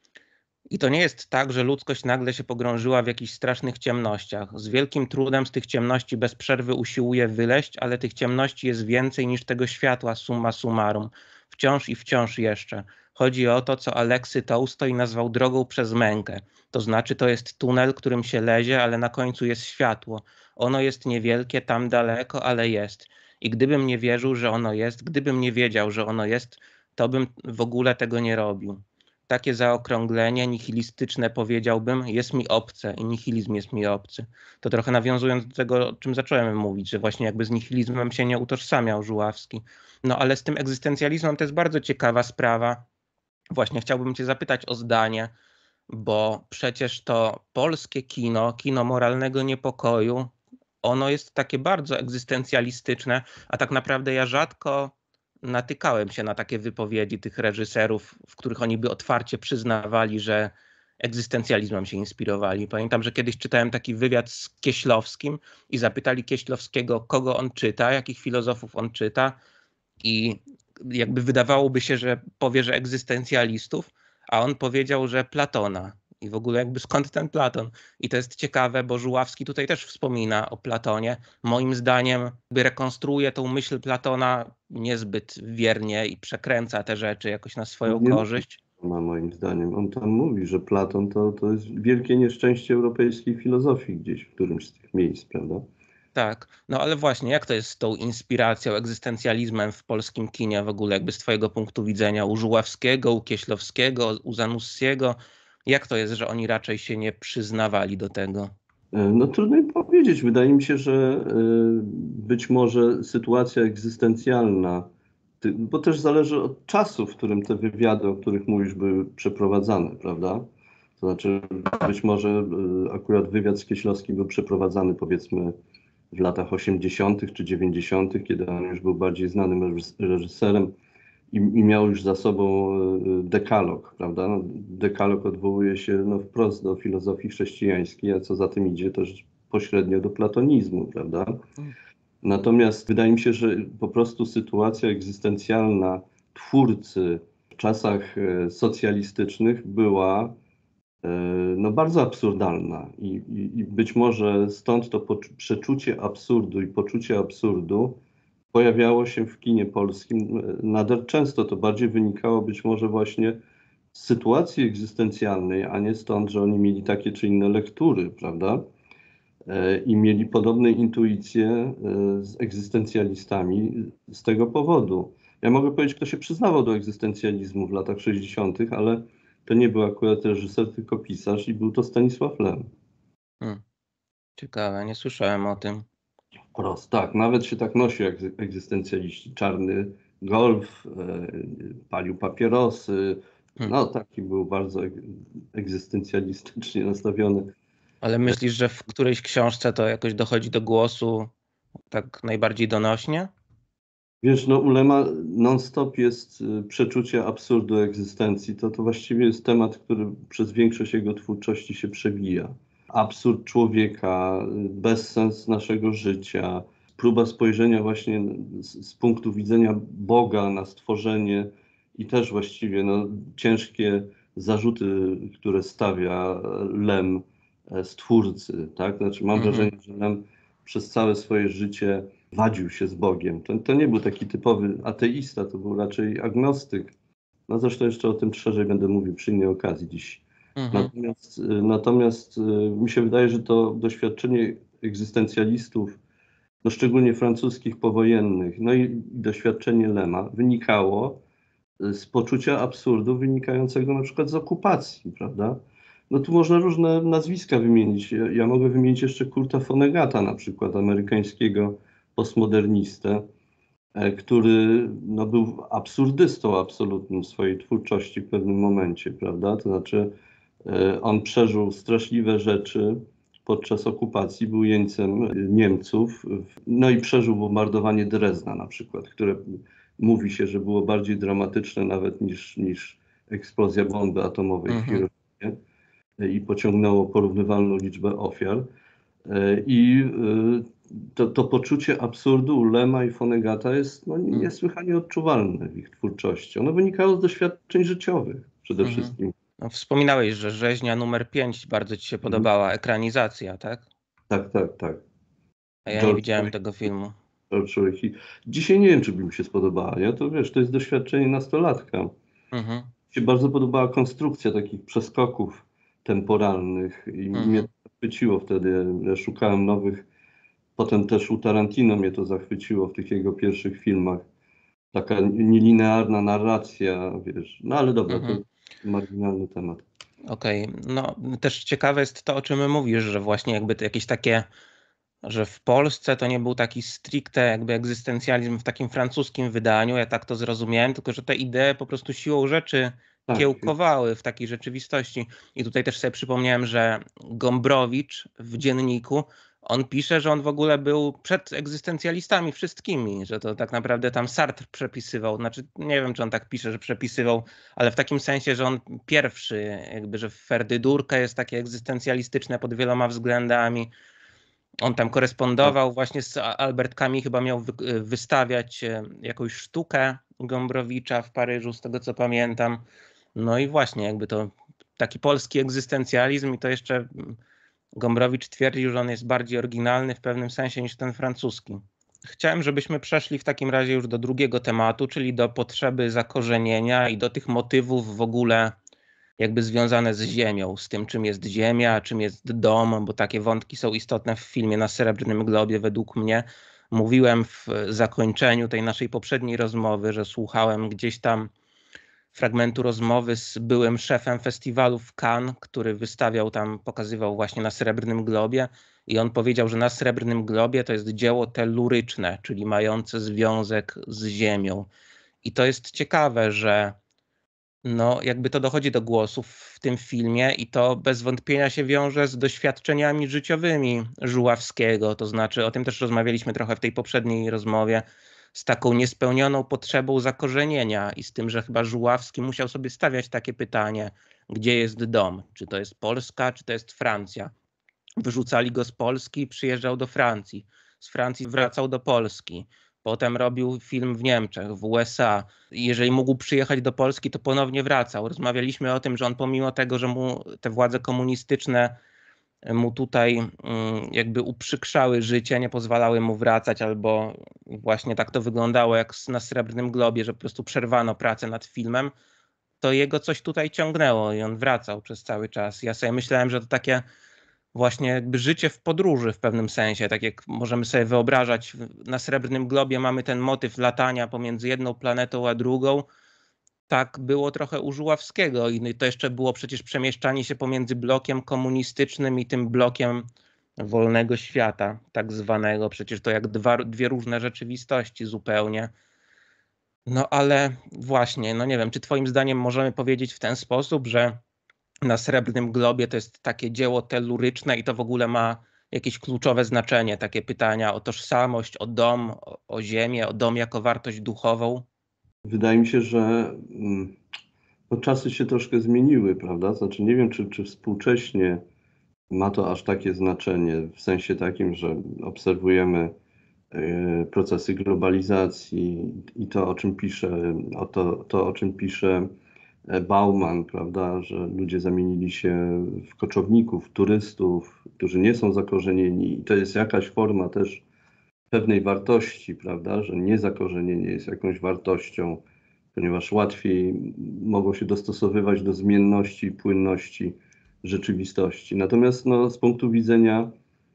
I to nie jest tak, że ludzkość nagle się pogrążyła w jakichś strasznych ciemnościach. Z wielkim trudem z tych ciemności bez przerwy usiłuje wyleść, ale tych ciemności jest więcej niż tego światła summa summarum. Wciąż i wciąż jeszcze. Chodzi o to, co Aleksy Tołstoj nazwał drogą przez mękę. To znaczy to jest tunel, którym się lezie, ale na końcu jest światło. Ono jest niewielkie, tam daleko, ale jest. I gdybym nie wierzył, że ono jest, gdybym nie wiedział, że ono jest, to bym w ogóle tego nie robił. Takie zaokrąglenie nihilistyczne, powiedziałbym, jest mi obce i nihilizm jest mi obcy. To trochę nawiązując do tego, o czym zacząłem mówić, że właśnie jakby z nihilizmem się nie utożsamiał Żuławski. No ale z tym egzystencjalizmem to jest bardzo ciekawa sprawa. Właśnie chciałbym cię zapytać o zdanie, bo przecież to polskie kino, kino moralnego niepokoju, ono jest takie bardzo egzystencjalistyczne, a tak naprawdę ja rzadko natykałem się na takie wypowiedzi tych reżyserów, w których oni by otwarcie przyznawali, że egzystencjalizmem się inspirowali. Pamiętam, że kiedyś czytałem taki wywiad z Kieślowskim i zapytali Kieślowskiego, kogo on czyta, jakich filozofów on czyta i jakby wydawałoby się, że powie, że egzystencjalistów, a on powiedział, że Platona. I w ogóle jakby skąd ten Platon? I to jest ciekawe, bo Żuławski tutaj też wspomina o Platonie. Moim zdaniem jakby rekonstruuje tą myśl Platona niezbyt wiernie i przekręca te rzeczy jakoś na swoją Nie korzyść. ma moim zdaniem. On tam mówi, że Platon to, to jest wielkie nieszczęście europejskiej filozofii gdzieś w którymś z tych miejsc, prawda? Tak, no ale właśnie jak to jest z tą inspiracją, egzystencjalizmem w polskim kinie w ogóle, jakby z twojego punktu widzenia, u Żuławskiego, u Kieślowskiego, u Zanussiego? Jak to jest, że oni raczej się nie przyznawali do tego? No trudno mi powiedzieć. Wydaje mi się, że być może sytuacja egzystencjalna, bo też zależy od czasu, w którym te wywiady, o których mówisz, były przeprowadzane, prawda? To znaczy być może akurat wywiad z Kieślowskim był przeprowadzany powiedzmy w latach osiemdziesiątych czy dziewięćdziesiątych, kiedy on już był bardziej znanym reżyserem i, i miał już za sobą dekalog, prawda? No, dekalog odwołuje się no, wprost do filozofii chrześcijańskiej, a co za tym idzie też pośrednio do platonizmu, prawda? Natomiast wydaje mi się, że po prostu sytuacja egzystencjalna twórcy w czasach socjalistycznych była no, bardzo absurdalna i, i, i być może stąd to przeczucie absurdu i poczucie absurdu pojawiało się w kinie polskim nader często. To bardziej wynikało być może właśnie z sytuacji egzystencjalnej, a nie stąd, że oni mieli takie czy inne lektury, prawda? I mieli podobne intuicje z egzystencjalistami z tego powodu. Ja mogę powiedzieć, kto się przyznawał do egzystencjalizmu w latach sześćdziesiątych, ale to nie był akurat reżyser, tylko pisarz i był to Stanisław Lem. Hmm. Ciekawe, nie słyszałem o tym. Prost, tak, nawet się tak nosi jak egzystencjaliści. Czarny golf, e, palił papierosy, Hmm. no taki był bardzo egzystencjalistycznie nastawiony. Ale myślisz, że w którejś książce to jakoś dochodzi do głosu tak najbardziej donośnie? Wiesz, no u Lema non-stop jest przeczucie absurdu egzystencji. To, to właściwie jest temat, który przez większość jego twórczości się przewija. Absurd człowieka, bezsens naszego życia, próba spojrzenia właśnie z, z punktu widzenia Boga na stworzenie i też właściwie no, ciężkie zarzuty, które stawia Lem stwórcy. Tak? Znaczy, mam Mhm. wrażenie, że Lem przez całe swoje życie wadził się z Bogiem. To, to nie był taki typowy ateista, to był raczej agnostyk. No zresztą jeszcze o tym szerzej będę mówił przy innej okazji dziś. Mhm. Natomiast, natomiast mi się wydaje, że to doświadczenie egzystencjalistów, no szczególnie francuskich powojennych, no i doświadczenie Lema wynikało z poczucia absurdu wynikającego na przykład z okupacji, prawda? No tu można różne nazwiska wymienić. Ja, ja mogę wymienić jeszcze Kurta Vonnegata, na przykład amerykańskiego postmodernistę, który no, był absurdystą absolutnym w swojej twórczości w pewnym momencie, prawda? To znaczy on przeżył straszliwe rzeczy podczas okupacji, był jeńcem Niemców, no i przeżył bombardowanie Drezna na przykład, które mówi się, że było bardziej dramatyczne nawet niż, niż eksplozja bomby atomowej w Hiroshimie i pociągnęło porównywalną liczbę ofiar. I to, to poczucie absurdu Lema i Vonnegata jest no, niesłychanie odczuwalne w ich twórczości. Ono wynikało z doświadczeń życiowych przede mhm. wszystkim. No, wspominałeś, że Rzeźnia numer pięć bardzo ci się podobała, ekranizacja, tak? Tak, tak, tak. A ja George nie widziałem tego filmu. Dzisiaj nie wiem, czy by mi się spodobała. Ja to wiesz, to jest doświadczenie nastolatka. Mhm. Mi się bardzo podobała konstrukcja takich przeskoków temporalnych i mhm. mnie to zachwyciło wtedy. Ja szukałem nowych. Potem też u Tarantino mnie to zachwyciło w tych jego pierwszych filmach. Taka nielinearna narracja, wiesz. No ale dobra, mhm. to marginalny temat. Okej, okay. No też ciekawe jest to, o czym mówisz, że właśnie jakby to jakieś takie, że w Polsce to nie był taki stricte jakby egzystencjalizm w takim francuskim wydaniu, ja tak to zrozumiałem, tylko że te idee po prostu siłą rzeczy tak. kiełkowały w takiej rzeczywistości. I tutaj też sobie przypomniałem, że Gombrowicz w Dzienniku, on pisze, że on w ogóle był przed egzystencjalistami wszystkimi, że to tak naprawdę tam Sartre przepisywał, znaczy nie wiem, czy on tak pisze, że przepisywał, ale w takim sensie, że on pierwszy, jakby, że Ferdy Durkę jest takie egzystencjalistyczne pod wieloma względami. On tam korespondował właśnie z Albertkami, chyba miał wy, wystawiać jakąś sztukę Gombrowicza w Paryżu, z tego co pamiętam. No i właśnie jakby to taki polski egzystencjalizm i to jeszcze Gombrowicz twierdził, że on jest bardziej oryginalny w pewnym sensie niż ten francuski. Chciałem, żebyśmy przeszli w takim razie już do drugiego tematu, czyli do potrzeby zakorzenienia i do tych motywów w ogóle jakby związane z ziemią, z tym czym jest ziemia, czym jest dom, bo takie wątki są istotne w filmie Na Srebrnym Globie według mnie. Mówiłem w zakończeniu tej naszej poprzedniej rozmowy, że słuchałem gdzieś tam fragmentu rozmowy z byłym szefem festiwalu w Cannes, który wystawiał tam, pokazywał właśnie Na Srebrnym Globie i on powiedział, że Na Srebrnym Globie to jest dzieło telluryczne, czyli mające związek z ziemią. I to jest ciekawe, że No, jakby to dochodzi do głosu w tym filmie i to bez wątpienia się wiąże z doświadczeniami życiowymi Żuławskiego. To znaczy, o tym też rozmawialiśmy trochę w tej poprzedniej rozmowie, z taką niespełnioną potrzebą zakorzenienia i z tym, że chyba Żuławski musiał sobie stawiać takie pytanie, gdzie jest dom? Czy to jest Polska, czy to jest Francja? Wyrzucali go z Polski, przyjeżdżał do Francji. Z Francji wracał do Polski. Potem robił film w Niemczech, w U S A. Jeżeli mógł przyjechać do Polski, to ponownie wracał. Rozmawialiśmy o tym, że on pomimo tego, że mu te władze komunistyczne mu tutaj jakby uprzykrzały życie, nie pozwalały mu wracać, albo właśnie tak to wyglądało jak na Srebrnym Globie, że po prostu przerwano pracę nad filmem, to jego coś tutaj ciągnęło i on wracał przez cały czas. Ja sobie myślałem, że to takie właśnie jakby życie w podróży w pewnym sensie, tak jak możemy sobie wyobrażać, na Srebrnym Globie mamy ten motyw latania pomiędzy jedną planetą a drugą, tak było trochę u Żuławskiego i to jeszcze było przecież przemieszczanie się pomiędzy blokiem komunistycznym i tym blokiem wolnego świata, tak zwanego, przecież to jak dwa, dwie różne rzeczywistości zupełnie. No ale właśnie, no nie wiem, czy twoim zdaniem możemy powiedzieć w ten sposób, że na Srebrnym Globie to jest takie dzieło telluryczne i to w ogóle ma jakieś kluczowe znaczenie, takie pytania o tożsamość, o dom, o, o ziemię, o dom jako wartość duchową? Wydaje mi się, że no, czasy się troszkę zmieniły, prawda? Znaczy nie wiem, czy, czy współcześnie ma to aż takie znaczenie, w sensie takim, że obserwujemy y, procesy globalizacji i to, o czym pisze, o to, to, o czym pisze Bauman, prawda, że ludzie zamienili się w koczowników, turystów, którzy nie są zakorzenieni. I to jest jakaś forma też pewnej wartości, prawda, że niezakorzenienie jest jakąś wartością, ponieważ łatwiej mogą się dostosowywać do zmienności i płynności rzeczywistości. Natomiast no, z punktu widzenia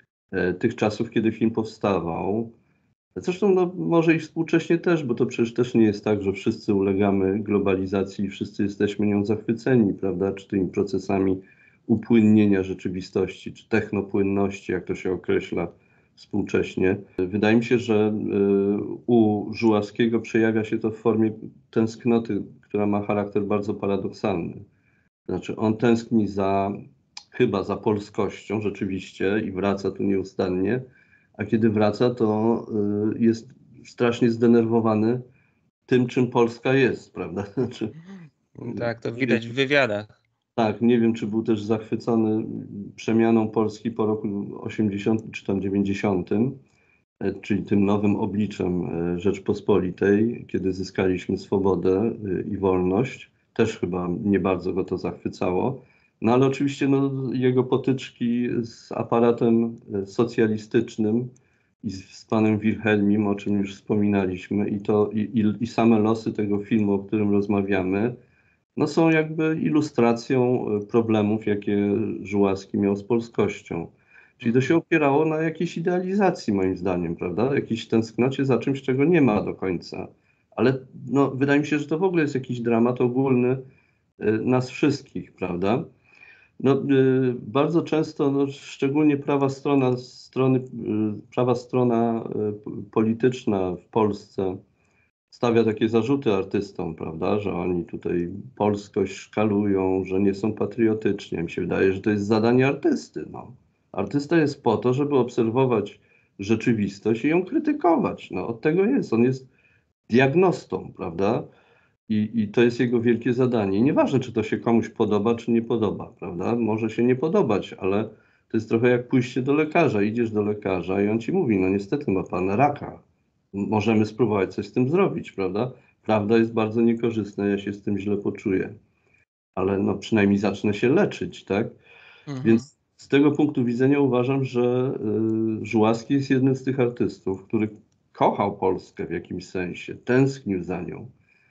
e, tych czasów, kiedy film powstawał, zresztą no, może i współcześnie też, bo to przecież też nie jest tak, że wszyscy ulegamy globalizacji i wszyscy jesteśmy nią zachwyceni, prawda, czy tymi procesami upłynnienia rzeczywistości, czy technopłynności, jak to się określa współcześnie. Wydaje mi się, że y, u Żuławskiego przejawia się to w formie tęsknoty, która ma charakter bardzo paradoksalny. Znaczy on tęskni za, chyba za polskością rzeczywiście i wraca tu nieustannie, a kiedy wraca, to y, jest strasznie zdenerwowany tym, czym Polska jest, prawda? Znaczy, Tak, to widać w wywiadach. tak, nie wiem, czy był też zachwycony przemianą Polski po roku osiemdziesiątym czy tam dziewięćdziesiątym, e, czyli tym nowym obliczem e, Rzeczpospolitej, kiedy zyskaliśmy swobodę e, i wolność. Też chyba nie bardzo go to zachwycało. No ale oczywiście no, jego potyczki z aparatem e, socjalistycznym i z, z panem Wilhelmim, o czym już wspominaliśmy, i, to, i, i, i same losy tego filmu, o którym rozmawiamy, no są jakby ilustracją problemów, jakie Żuławski miał z polskością. Czyli to się opierało na jakiejś idealizacji, moim zdaniem, prawda? Jakiejś tęsknocie za czymś, czego nie ma do końca. Ale no, wydaje mi się, że to w ogóle jest jakiś dramat ogólny y, nas wszystkich, prawda? No, y, bardzo często, no, szczególnie prawa strona, strony, y, prawa strona y, polityczna w Polsce stawia takie zarzuty artystom, prawda, że oni tutaj polskość szkalują, że nie są patriotyczni. Mi się wydaje, że to jest zadanie artysty. No. Artysta jest po to, żeby obserwować rzeczywistość i ją krytykować. No, od tego jest. On jest diagnostą, prawda? I, I to jest jego wielkie zadanie. I nieważne, czy to się komuś podoba, czy nie podoba, prawda? Może się nie podobać, ale to jest trochę jak pójście do lekarza. Idziesz do lekarza i on ci mówi, no niestety ma pan raka. Możemy spróbować coś z tym zrobić, prawda? Prawda jest bardzo niekorzystna, ja się z tym źle poczuję. Ale no przynajmniej zacznę się leczyć, tak? Mhm. Więc z tego punktu widzenia uważam, że y, Żuławski jest jednym z tych artystów, który kochał Polskę w jakimś sensie, tęsknił za nią.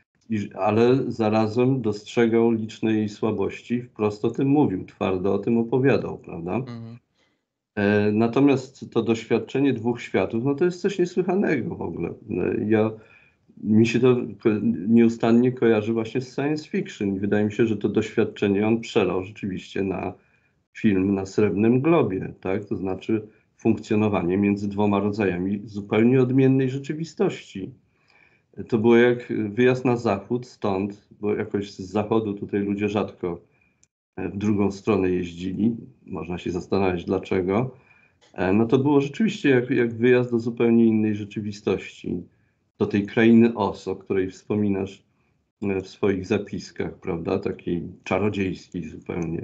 I, ale zarazem dostrzegał liczne jej słabości i wprost o tym mówił, twardo o tym opowiadał, prawda? Mhm. E, natomiast to doświadczenie dwóch światów, no to jest coś niesłychanego w ogóle. E, Ja, mi się to ko- nieustannie kojarzy właśnie z science fiction i wydaje mi się, że to doświadczenie on przelał rzeczywiście na film na Srebrnym Globie, tak? To znaczy funkcjonowanie między dwoma rodzajami zupełnie odmiennej rzeczywistości. To było jak wyjazd na zachód stąd, bo jakoś z zachodu tutaj ludzie rzadko w drugą stronę jeździli. Można się zastanawiać dlaczego. No to było rzeczywiście jak, jak wyjazd do zupełnie innej rzeczywistości. Do tej krainy Oz, o której wspominasz w swoich zapiskach, prawda? Takiej czarodziejskiej zupełnie.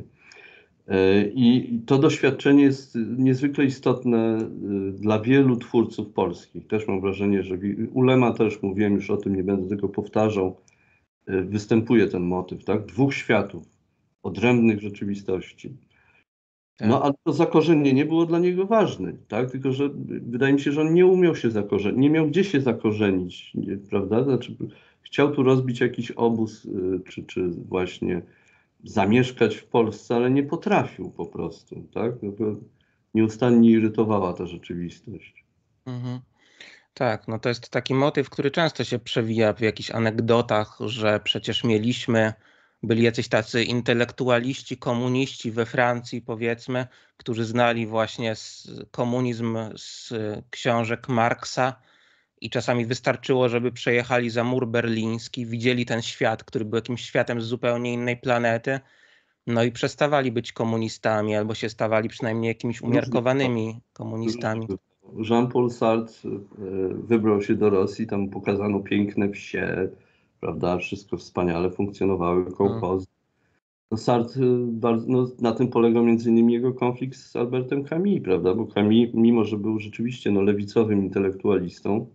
I to doświadczenie jest niezwykle istotne dla wielu twórców polskich. Też mam wrażenie, że Ulema też, mówiłem już o tym, nie będę tego powtarzał, występuje ten motyw, tak? Dwóch światów, odrębnych rzeczywistości. Tak. No ale to zakorzenienie było dla niego ważne, tak? Tylko że wydaje mi się, że on nie umiał się zakorzenić, nie miał gdzie się zakorzenić, nie, prawda? Znaczy, chciał tu rozbić jakiś obóz, czy, czy właśnie zamieszkać w Polsce, ale nie potrafił po prostu, tak? No go nieustannie irytowała ta rzeczywistość. Mhm. Tak, no to jest taki motyw, który często się przewija w jakichś anegdotach, że przecież mieliśmy, byli jacyś tacy intelektualiści, komuniści we Francji, powiedzmy, którzy znali właśnie komunizm z książek Marksa i czasami wystarczyło, żeby przejechali za mur berliński, widzieli ten świat, który był jakimś światem z zupełnie innej planety, no i przestawali być komunistami, albo się stawali przynajmniej jakimiś umiarkowanymi komunistami. Jean-Paul Sartre wybrał się do Rosji, tam pokazano piękne wsie, prawda, wszystko wspaniale funkcjonowały, kołchozy. No Sartre, bardzo, no, na tym polegał między innymi jego konflikt z Albertem Camus, prawda, bo Camus, mimo że był rzeczywiście no, lewicowym intelektualistą,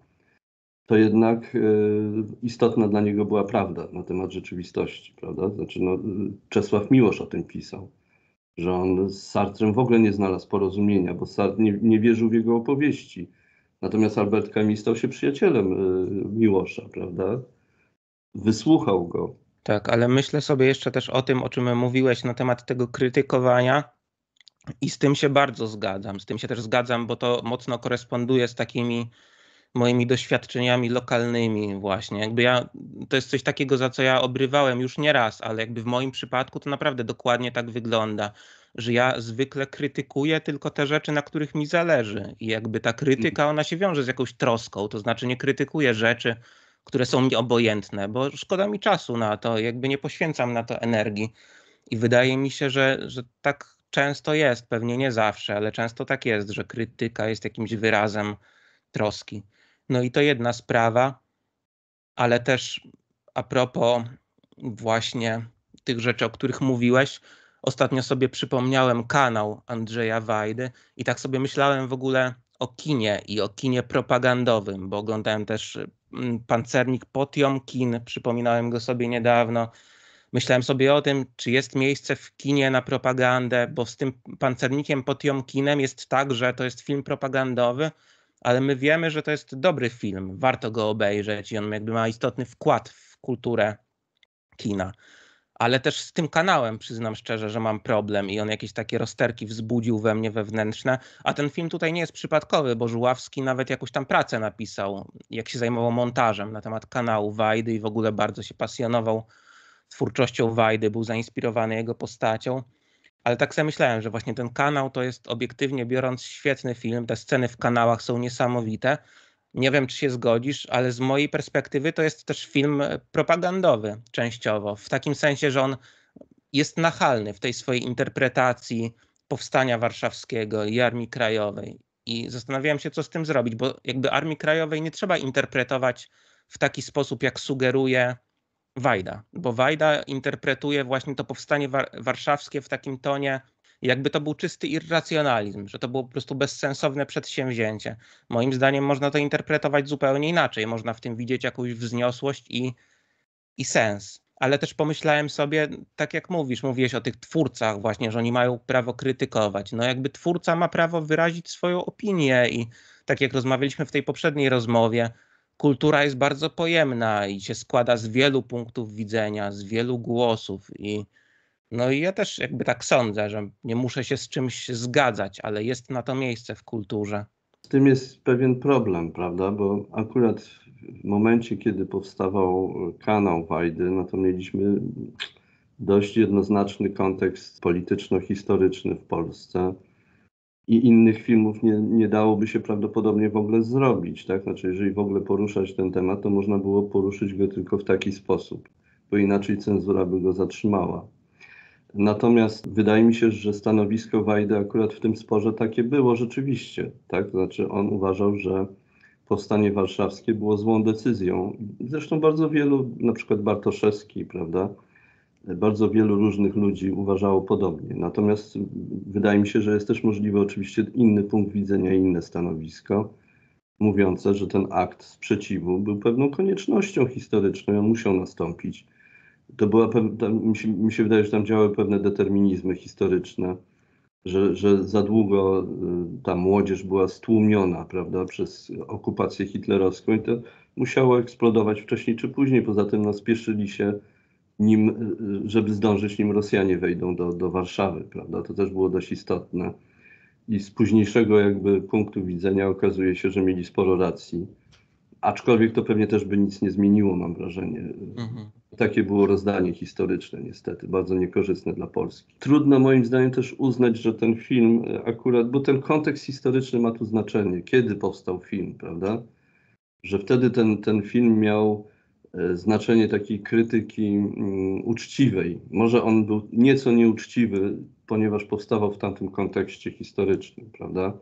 to jednak y, istotna dla niego była prawda na temat rzeczywistości, prawda, znaczy no, Czesław Miłosz o tym pisał, że on z Sartrem w ogóle nie znalazł porozumienia, bo Sartre nie, nie wierzył w jego opowieści. Natomiast Albert Camus stał się przyjacielem y, Miłosza, prawda? Wysłuchał go. Tak, ale myślę sobie jeszcze też o tym, o czym mówiłeś na temat tego krytykowania i z tym się bardzo zgadzam. Z tym się też zgadzam, bo to mocno koresponduje z takimi moimi doświadczeniami lokalnymi właśnie. Jakby ja, to jest coś takiego, za co ja obrywałem już nie raz, ale jakby w moim przypadku to naprawdę dokładnie tak wygląda, że ja zwykle krytykuję tylko te rzeczy, na których mi zależy i jakby ta krytyka, ona się wiąże z jakąś troską, to znaczy nie krytykuję rzeczy, które są mi obojętne, bo szkoda mi czasu na to, jakby nie poświęcam na to energii i wydaje mi się, że, że tak często jest, pewnie nie zawsze, ale często tak jest, że krytyka jest jakimś wyrazem troski. No i to jedna sprawa, ale też a propos właśnie tych rzeczy, o których mówiłeś, ostatnio sobie przypomniałem kanał Andrzeja Wajdy i tak sobie myślałem w ogóle o kinie i o kinie propagandowym, bo oglądałem też Pancernik Potiomkin, przypominałem go sobie niedawno. Myślałem sobie o tym, czy jest miejsce w kinie na propagandę, bo z tym Pancernikiem Potiomkinem jest tak, że to jest film propagandowy, ale my wiemy, że to jest dobry film, warto go obejrzeć i on jakby ma istotny wkład w kulturę kina. Ale też z tym kanałem przyznam szczerze, że mam problem i on jakieś takie rozterki wzbudził we mnie wewnętrzne, a ten film tutaj nie jest przypadkowy, bo Żuławski nawet jakąś tam pracę napisał, jak się zajmował montażem na temat kanału Wajdy i w ogóle bardzo się pasjonował twórczością Wajdy, był zainspirowany jego postacią. Ale tak sobie myślałem, że właśnie ten kanał to jest obiektywnie biorąc świetny film. Te sceny w kanałach są niesamowite. Nie wiem, czy się zgodzisz, ale z mojej perspektywy to jest też film propagandowy częściowo. W takim sensie, że on jest nachalny w tej swojej interpretacji powstania warszawskiego i Armii Krajowej. I zastanawiałem się, co z tym zrobić, bo jakby Armii Krajowej nie trzeba interpretować w taki sposób, jak sugeruje Wajda, bo Wajda interpretuje właśnie to powstanie war warszawskie w takim tonie, jakby to był czysty irracjonalizm, że to było po prostu bezsensowne przedsięwzięcie. Moim zdaniem można to interpretować zupełnie inaczej. Można w tym widzieć jakąś wzniosłość i, i sens. Ale też pomyślałem sobie, tak jak mówisz, mówiłeś o tych twórcach właśnie, że oni mają prawo krytykować. No jakby twórca ma prawo wyrazić swoją opinię i tak jak rozmawialiśmy w tej poprzedniej rozmowie, kultura jest bardzo pojemna i się składa z wielu punktów widzenia, z wielu głosów i no i ja też jakby tak sądzę, że nie muszę się z czymś zgadzać, ale jest na to miejsce w kulturze. Z tym jest pewien problem, prawda, bo akurat w momencie, kiedy powstawał kanał Wajdy, no to mieliśmy dość jednoznaczny kontekst polityczno-historyczny w Polsce i innych filmów nie, nie dałoby się prawdopodobnie w ogóle zrobić, tak? Znaczy, jeżeli w ogóle poruszać ten temat, to można było poruszyć go tylko w taki sposób, bo inaczej cenzura by go zatrzymała. Natomiast wydaje mi się, że stanowisko Wajdy akurat w tym sporze takie było rzeczywiście, tak? To znaczy on uważał, że powstanie warszawskie było złą decyzją. Zresztą bardzo wielu, na przykład Bartoszewski, prawda? Bardzo wielu różnych ludzi uważało podobnie. Natomiast wydaje mi się, że jest też możliwy oczywiście inny punkt widzenia, inne stanowisko, mówiące, że ten akt sprzeciwu był pewną koniecznością historyczną, on musiał nastąpić. To była, tam, mi, się, mi się wydaje, że tam działały pewne determinizmy historyczne, że, że za długo ta młodzież była stłumiona, prawda, przez okupację hitlerowską i to musiało eksplodować wcześniej czy później. Poza tym no, spieszyli się nim, żeby zdążyć, nim Rosjanie wejdą do, do Warszawy, prawda? To też było dość istotne. I z późniejszego jakby punktu widzenia okazuje się, że mieli sporo racji. Aczkolwiek to pewnie też by nic nie zmieniło, mam wrażenie. Mhm. Takie było rozdanie historyczne niestety, bardzo niekorzystne dla Polski. Trudno moim zdaniem też uznać, że ten film akurat, bo ten kontekst historyczny ma tu znaczenie. Kiedy powstał film, prawda? Że wtedy ten, ten film miał znaczenie takiej krytyki um, uczciwej. Może on był nieco nieuczciwy, ponieważ powstawał w tamtym kontekście historycznym, prawda?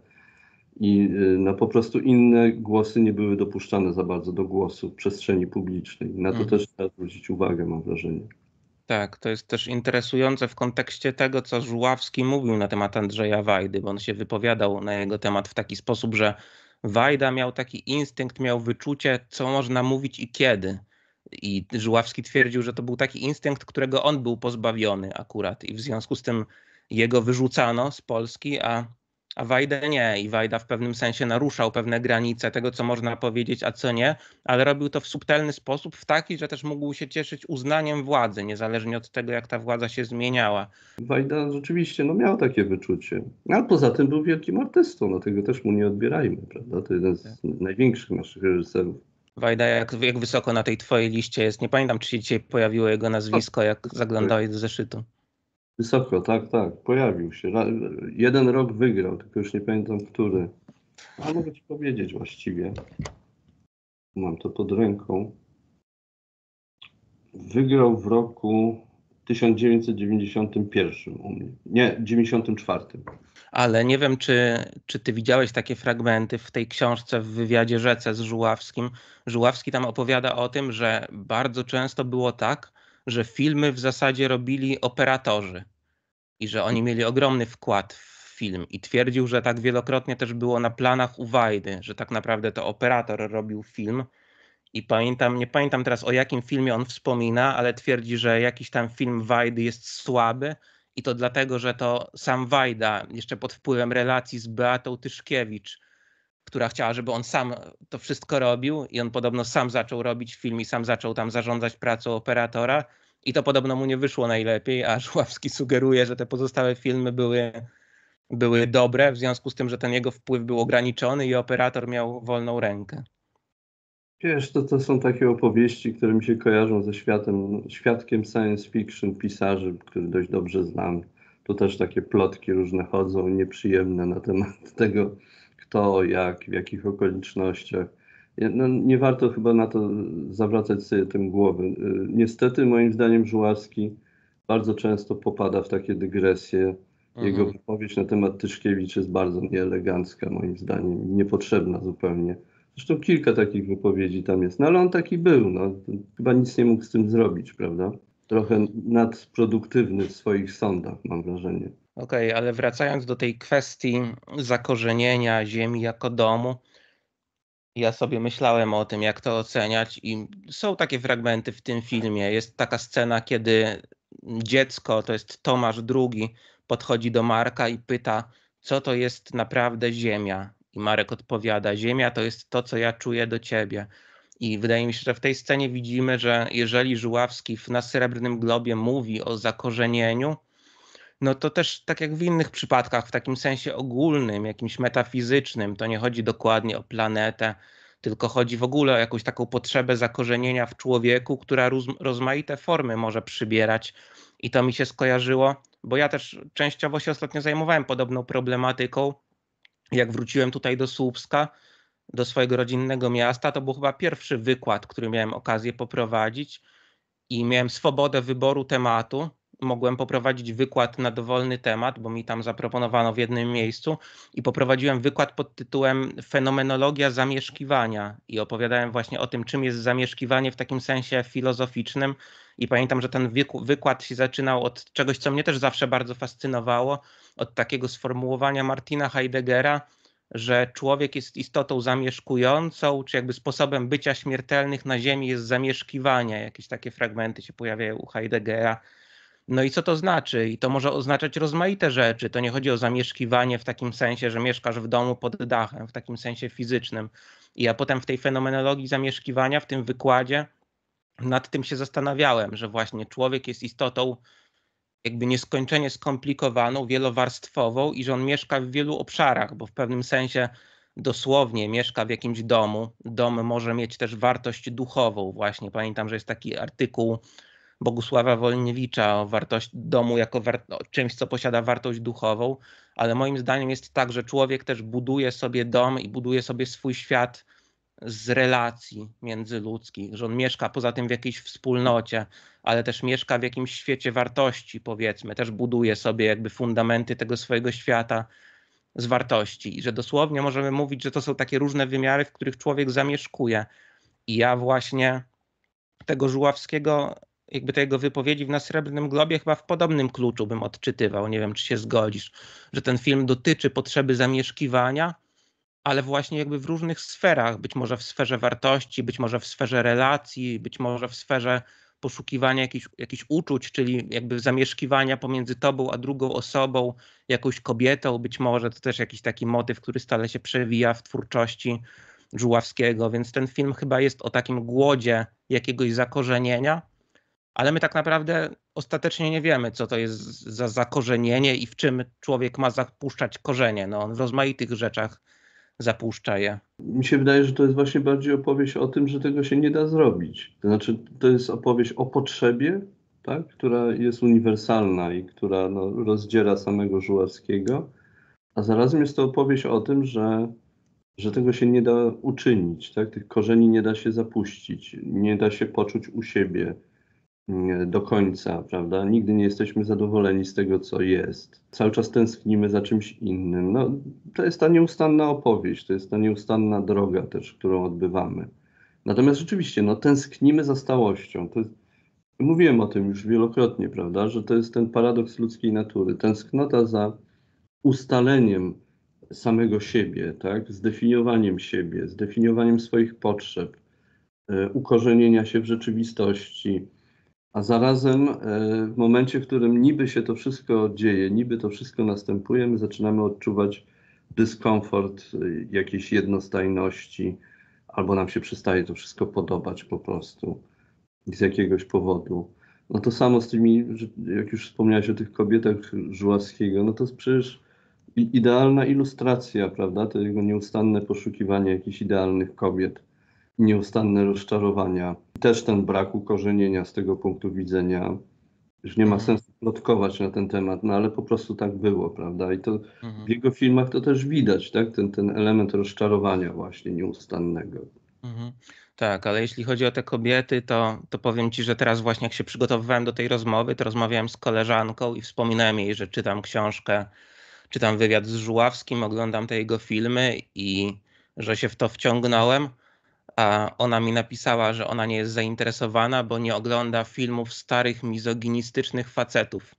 I no, po prostu inne głosy nie były dopuszczane za bardzo do głosu w przestrzeni publicznej. Na to mhm. też trzeba zwrócić uwagę, mam wrażenie. Tak, to jest też interesujące w kontekście tego, co Żuławski mówił na temat Andrzeja Wajdy, bo on się wypowiadał na jego temat w taki sposób, że Wajda miał taki instynkt, miał wyczucie, co można mówić i kiedy. I Żuławski twierdził, że to był taki instynkt, którego on był pozbawiony akurat i w związku z tym jego wyrzucano z Polski, a, a Wajdę nie. I Wajda w pewnym sensie naruszał pewne granice tego, co można powiedzieć, a co nie, ale robił to w subtelny sposób, w taki, że też mógł się cieszyć uznaniem władzy, niezależnie od tego, jak ta władza się zmieniała. Wajda rzeczywiście no, miał takie wyczucie, a poza tym był wielkim artystą, no tego też mu nie odbierajmy, prawda? To jeden z tak. największych naszych reżyserów. Wajda, jak, jak wysoko na tej twojej liście jest? Nie pamiętam, czy się dzisiaj pojawiło jego nazwisko, jak zaglądałeś do zeszytu. Wysoko, tak, tak, pojawił się. Jeden rok wygrał, tylko już nie pamiętam, który. A mogę ci powiedzieć właściwie. Mam to pod ręką. Wygrał w roku tysiąc dziewięćset dziewięćdziesiątym pierwszym u mnie. Nie, dziewięćdziesiątym czwartym. Ale nie wiem, czy, czy ty widziałeś takie fragmenty w tej książce w wywiadzie Rzece z Żuławskim. Żuławski tam opowiada o tym, że bardzo często było tak, że filmy w zasadzie robili operatorzy i że oni mieli ogromny wkład w film i twierdził, że tak wielokrotnie też było na planach u Wajdy, że tak naprawdę to operator robił film. I pamiętam, nie pamiętam teraz, o jakim filmie on wspomina, ale twierdzi, że jakiś tam film Wajdy jest słaby i to dlatego, że to sam Wajda jeszcze pod wpływem relacji z Beatą Tyszkiewicz, która chciała, żeby on sam to wszystko robił i on podobno sam zaczął robić film i sam zaczął tam zarządzać pracą operatora i to podobno mu nie wyszło najlepiej, a Żuławski sugeruje, że te pozostałe filmy były, były dobre w związku z tym, że ten jego wpływ był ograniczony i operator miał wolną rękę. Wiesz, to, to są takie opowieści, które mi się kojarzą ze światem, świadkiem science fiction, pisarzy, który dość dobrze znam. Tu też takie plotki różne chodzą, nieprzyjemne na temat tego, kto, jak, w jakich okolicznościach. No, nie warto chyba na to zawracać sobie tym głowy. Niestety, moim zdaniem, Żuławski bardzo często popada w takie dygresje. Jego mhm. wypowiedź na temat Tyszkiewicz jest bardzo nieelegancka, moim zdaniem, niepotrzebna zupełnie. Zresztą kilka takich wypowiedzi tam jest, no ale on taki był, no. Chyba nic nie mógł z tym zrobić, prawda? Trochę nadproduktywny w swoich sądach, mam wrażenie. Okej, okay, ale wracając do tej kwestii zakorzenienia ziemi jako domu, ja sobie myślałem o tym, jak to oceniać i są takie fragmenty w tym filmie. Jest taka scena, kiedy dziecko, to jest Tomasz drugi, podchodzi do Marka i pyta, co to jest naprawdę ziemia. I Marek odpowiada, ziemia to jest to, co ja czuję do ciebie. I wydaje mi się, że w tej scenie widzimy, że jeżeli Żuławski na Srebrnym Globie mówi o zakorzenieniu, no to też tak jak w innych przypadkach, w takim sensie ogólnym, jakimś metafizycznym, to nie chodzi dokładnie o planetę, tylko chodzi w ogóle o jakąś taką potrzebę zakorzenienia w człowieku, która roz, rozmaite formy może przybierać. I to mi się skojarzyło, bo ja też częściowo się ostatnio zajmowałem podobną problematyką jak wróciłem tutaj do Słupska, do swojego rodzinnego miasta, to był chyba pierwszy wykład, który miałem okazję poprowadzić i miałem swobodę wyboru tematu. Mogłem poprowadzić wykład na dowolny temat, bo mi tam zaproponowano w jednym miejscu i poprowadziłem wykład pod tytułem Fenomenologia zamieszkiwania i opowiadałem właśnie o tym, czym jest zamieszkiwanie w takim sensie filozoficznym. I pamiętam, że ten wykład się zaczynał od czegoś, co mnie też zawsze bardzo fascynowało, od takiego sformułowania Martina Heideggera, że człowiek jest istotą zamieszkującą, czy jakby sposobem bycia śmiertelnych na Ziemi jest zamieszkiwanie. Jakieś takie fragmenty się pojawiają u Heideggera. No i co to znaczy? I to może oznaczać rozmaite rzeczy. To nie chodzi o zamieszkiwanie w takim sensie, że mieszkasz w domu pod dachem, w takim sensie fizycznym. I ja potem w tej fenomenologii zamieszkiwania, w tym wykładzie, nad tym się zastanawiałem, że właśnie człowiek jest istotą jakby nieskończenie skomplikowaną, wielowarstwową i że on mieszka w wielu obszarach, bo w pewnym sensie dosłownie mieszka w jakimś domu. Dom może mieć też wartość duchową właśnie. Pamiętam, że jest taki artykuł Bogusława Wolniewicza o wartości domu jako war- o czymś, co posiada wartość duchową, ale moim zdaniem jest tak, że człowiek też buduje sobie dom i buduje sobie swój świat z relacji międzyludzkich, że on mieszka poza tym w jakiejś wspólnocie, ale też mieszka w jakimś świecie wartości, powiedzmy, też buduje sobie jakby fundamenty tego swojego świata z wartości i że dosłownie możemy mówić, że to są takie różne wymiary, w których człowiek zamieszkuje. I ja właśnie tego Żuławskiego, jakby tej jego wypowiedzi w Na Srebrnym Globie chyba w podobnym kluczu bym odczytywał, nie wiem, czy się zgodzisz, że ten film dotyczy potrzeby zamieszkiwania, ale właśnie jakby w różnych sferach, być może w sferze wartości, być może w sferze relacji, być może w sferze poszukiwania jakichś, jakichś uczuć, czyli jakby zamieszkiwania pomiędzy tobą a drugą osobą, jakąś kobietą, być może to też jakiś taki motyw, który stale się przewija w twórczości Żuławskiego, więc ten film chyba jest o takim głodzie jakiegoś zakorzenienia, ale my tak naprawdę ostatecznie nie wiemy, co to jest za zakorzenienie i w czym człowiek ma zapuszczać korzenie. No, on w rozmaitych rzeczach zapuszcza je. Mi się wydaje, że to jest właśnie bardziej opowieść o tym, że tego się nie da zrobić. To znaczy, to jest opowieść o potrzebie, tak, która jest uniwersalna i która no, rozdziera samego Żuławskiego, a zarazem jest to opowieść o tym, że, że tego się nie da uczynić, tak? Tych korzeni nie da się zapuścić, nie da się poczuć u siebie do końca, prawda? Nigdy nie jesteśmy zadowoleni z tego, co jest. Cały czas tęsknimy za czymś innym. No, to jest ta nieustanna opowieść, to jest ta nieustanna droga też, którą odbywamy. Natomiast rzeczywiście, no, tęsknimy za stałością. To jest, mówiłem o tym już wielokrotnie, prawda, że to jest ten paradoks ludzkiej natury. Tęsknota za ustaleniem samego siebie, tak? Zdefiniowaniem siebie, zdefiniowaniem swoich potrzeb, y, ukorzenienia się w rzeczywistości, a zarazem w momencie, w którym niby się to wszystko dzieje, niby to wszystko następuje, my zaczynamy odczuwać dyskomfort jakiejś jednostajności, albo nam się przestaje to wszystko podobać po prostu z jakiegoś powodu. No to samo z tymi, jak już wspomniałeś o tych kobietach Żuławskiego, no to jest przecież idealna ilustracja, prawda, to jego nieustanne poszukiwanie jakichś idealnych kobiet, nieustanne rozczarowania. Też ten brak ukorzenienia z tego punktu widzenia. Już nie ma Mhm. sensu plotkować na ten temat, no ale po prostu tak było, prawda? I to Mhm. w jego filmach to też widać, tak? Ten, ten element rozczarowania właśnie nieustannego. Mhm. Tak, ale jeśli chodzi o te kobiety, to, to powiem ci, że teraz właśnie jak się przygotowywałem do tej rozmowy, to rozmawiałem z koleżanką i wspominałem jej, że czytam książkę, czytam wywiad z Żuławskim, oglądam te jego filmy i że się w to wciągnąłem, a ona mi napisała, że ona nie jest zainteresowana, bo nie ogląda filmów starych, mizoginistycznych facetów.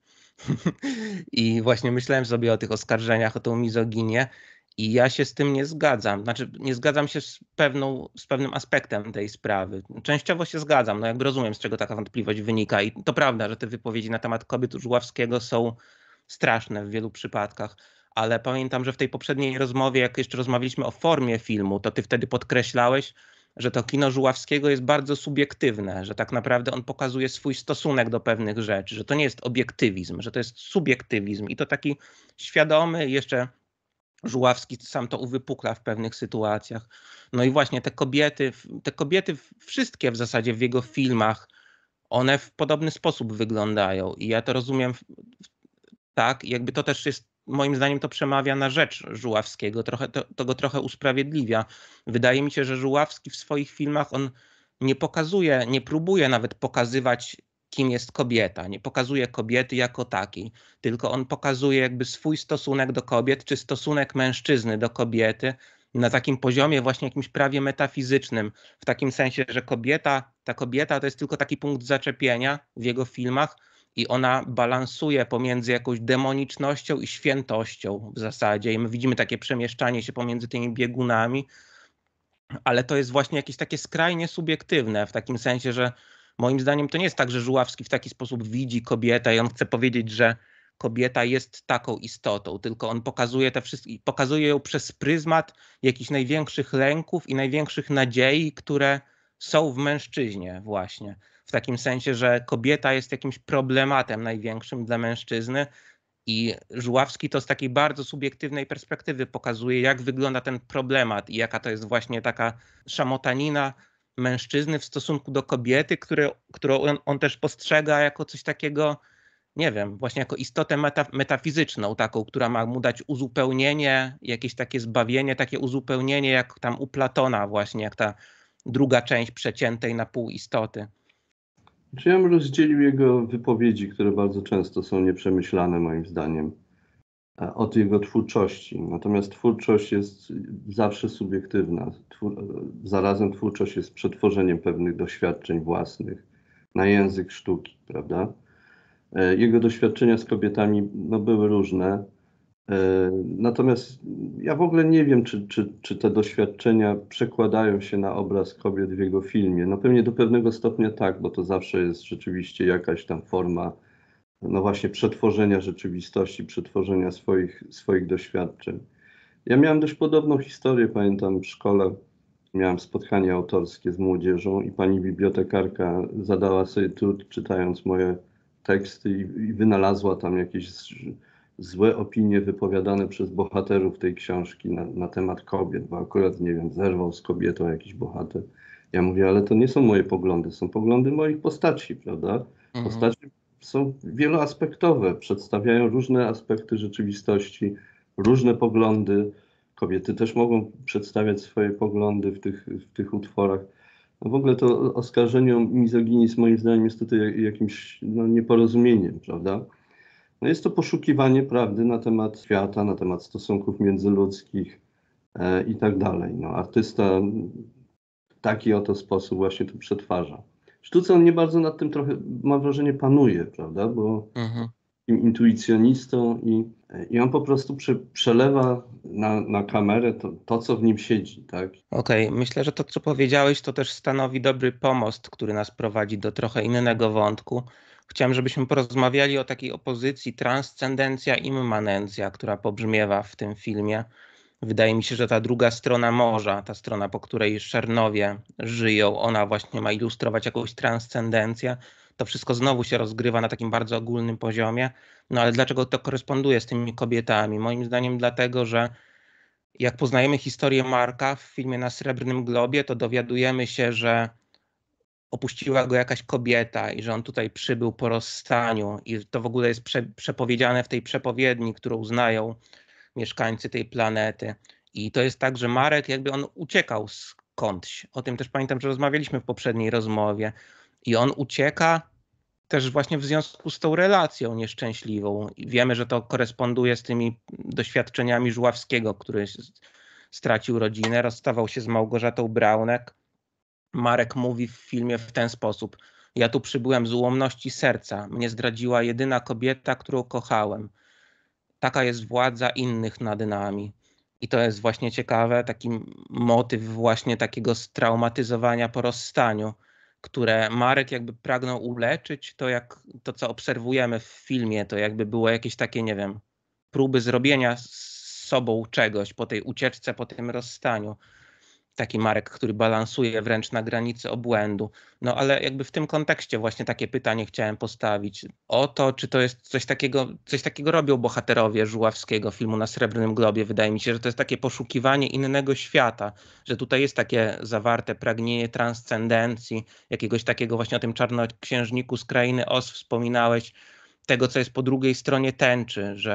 I właśnie myślałem sobie o tych oskarżeniach, o tą mizoginię i ja się z tym nie zgadzam. Znaczy nie zgadzam się z, pewną, z pewnym aspektem tej sprawy. Częściowo się zgadzam, no jakby rozumiem, z czego taka wątpliwość wynika i to prawda, że te wypowiedzi na temat kobiet Żuławskiego są straszne w wielu przypadkach. Ale pamiętam, że w tej poprzedniej rozmowie, jak jeszcze rozmawialiśmy o formie filmu, to ty wtedy podkreślałeś, że to kino Żuławskiego jest bardzo subiektywne, że tak naprawdę on pokazuje swój stosunek do pewnych rzeczy, że to nie jest obiektywizm, że to jest subiektywizm i to taki świadomy, jeszcze Żuławski sam to uwypukla w pewnych sytuacjach. No i właśnie te kobiety, te kobiety wszystkie w zasadzie w jego filmach, one w podobny sposób wyglądają i ja to rozumiem tak, jakby to też jest moim zdaniem to przemawia na rzecz Żuławskiego, trochę, to, to go trochę usprawiedliwia. Wydaje mi się, że Żuławski w swoich filmach on nie pokazuje, nie próbuje nawet pokazywać, kim jest kobieta, nie pokazuje kobiety jako takiej, tylko on pokazuje jakby swój stosunek do kobiet, czy stosunek mężczyzny do kobiety na takim poziomie właśnie jakimś prawie metafizycznym, w takim sensie, że kobieta, ta kobieta to jest tylko taki punkt zaczepienia w jego filmach i ona balansuje pomiędzy jakąś demonicznością i świętością w zasadzie i my widzimy takie przemieszczanie się pomiędzy tymi biegunami, ale to jest właśnie jakieś takie skrajnie subiektywne, w takim sensie, że moim zdaniem to nie jest tak, że Żuławski w taki sposób widzi kobietę i on chce powiedzieć, że kobieta jest taką istotą, tylko on pokazuje te wszystkie, pokazuje ją przez pryzmat jakichś największych lęków i największych nadziei, które są w mężczyźnie właśnie. W takim sensie, że kobieta jest jakimś problematem największym dla mężczyzny i Żuławski to z takiej bardzo subiektywnej perspektywy pokazuje, jak wygląda ten problemat i jaka to jest właśnie taka szamotanina mężczyzny w stosunku do kobiety, które, którą on, on też postrzega jako coś takiego, nie wiem, właśnie jako istotę meta, metafizyczną, taką, która ma mu dać uzupełnienie, jakieś takie zbawienie, takie uzupełnienie jak tam u Platona właśnie, jak ta druga część przeciętej na pół istoty. Czy ja bym rozdzielił jego wypowiedzi, które bardzo często są nieprzemyślane moim zdaniem, od jego twórczości. Natomiast twórczość jest zawsze subiektywna. Twór, zarazem twórczość jest przetworzeniem pewnych doświadczeń własnych na język sztuki, prawda? Jego doświadczenia z kobietami no, były różne. Natomiast ja w ogóle nie wiem, czy, czy, czy te doświadczenia przekładają się na obraz kobiet w jego filmie. No pewnie do pewnego stopnia tak, bo to zawsze jest rzeczywiście jakaś tam forma, no właśnie przetworzenia rzeczywistości, przetworzenia swoich, swoich doświadczeń. Ja miałem dość podobną historię, pamiętam w szkole miałem spotkanie autorskie z młodzieżą i pani bibliotekarka zadała sobie trud, czytając moje teksty i, i wynalazła tam jakieś złe opinie wypowiadane przez bohaterów tej książki na, na temat kobiet, bo akurat, nie wiem, zerwał z kobietą jakiś bohater. Ja mówię, ale to nie są moje poglądy, są poglądy moich postaci, prawda? Postaci są wieloaspektowe, przedstawiają różne aspekty rzeczywistości, różne poglądy. Kobiety też mogą przedstawiać swoje poglądy w tych, w tych utworach. No w ogóle to oskarżenie o mizoginizm moim zdaniem jest tutaj jakimś no, nieporozumieniem, prawda? No jest to poszukiwanie prawdy na temat świata, na temat stosunków międzyludzkich e, i tak dalej. No, artysta w taki oto sposób właśnie to przetwarza. W sztuce on nie bardzo nad tym trochę, mam wrażenie, panuje, prawda? Bo mhm. intuicjonistą i, i on po prostu prze, przelewa na, na kamerę to, to, co w nim siedzi, tak? Okej, okay. Myślę, że to, co powiedziałeś, to też stanowi dobry pomost, który nas prowadzi do trochę innego wątku. Chciałem, żebyśmy porozmawiali o takiej opozycji transcendencja, immanencja, która pobrzmiewa w tym filmie. Wydaje mi się, że ta druga strona morza, ta strona, po której Szernowie żyją, ona właśnie ma ilustrować jakąś transcendencję. To wszystko znowu się rozgrywa na takim bardzo ogólnym poziomie. No ale dlaczego to koresponduje z tymi kobietami? Moim zdaniem dlatego, że jak poznajemy historię Marka w filmie Na Srebrnym Globie, to dowiadujemy się, że opuściła go jakaś kobieta i że on tutaj przybył po rozstaniu i to w ogóle jest prze, przepowiedziane w tej przepowiedni, którą znają mieszkańcy tej planety. I to jest tak, że Marek jakby on uciekał skądś. O tym też pamiętam, że rozmawialiśmy w poprzedniej rozmowie. I on ucieka też właśnie w związku z tą relacją nieszczęśliwą. I wiemy, że to koresponduje z tymi doświadczeniami Żuławskiego, który stracił rodzinę, rozstawał się z Małgorzatą Braunek. Marek mówi w filmie w ten sposób. Ja tu przybyłem z ułomności serca. Mnie zdradziła jedyna kobieta, którą kochałem. Taka jest władza innych nad nami. I to jest właśnie ciekawe, taki motyw właśnie takiego straumatyzowania po rozstaniu, które Marek jakby pragnął uleczyć, to jak to, co obserwujemy w filmie, to jakby było jakieś takie, nie wiem, próby zrobienia z sobą czegoś po tej ucieczce, po tym rozstaniu. Taki Marek, który balansuje wręcz na granicy obłędu. No ale jakby w tym kontekście właśnie takie pytanie chciałem postawić. O to, czy to jest coś takiego, coś takiego robią bohaterowie Żuławskiego filmu Na Srebrnym Globie. Wydaje mi się, że to jest takie poszukiwanie innego świata, że tutaj jest takie zawarte pragnienie transcendencji, jakiegoś takiego właśnie o tym czarnoksiężniku z Krainy Oz wspominałeś, tego, co jest po drugiej stronie tęczy, że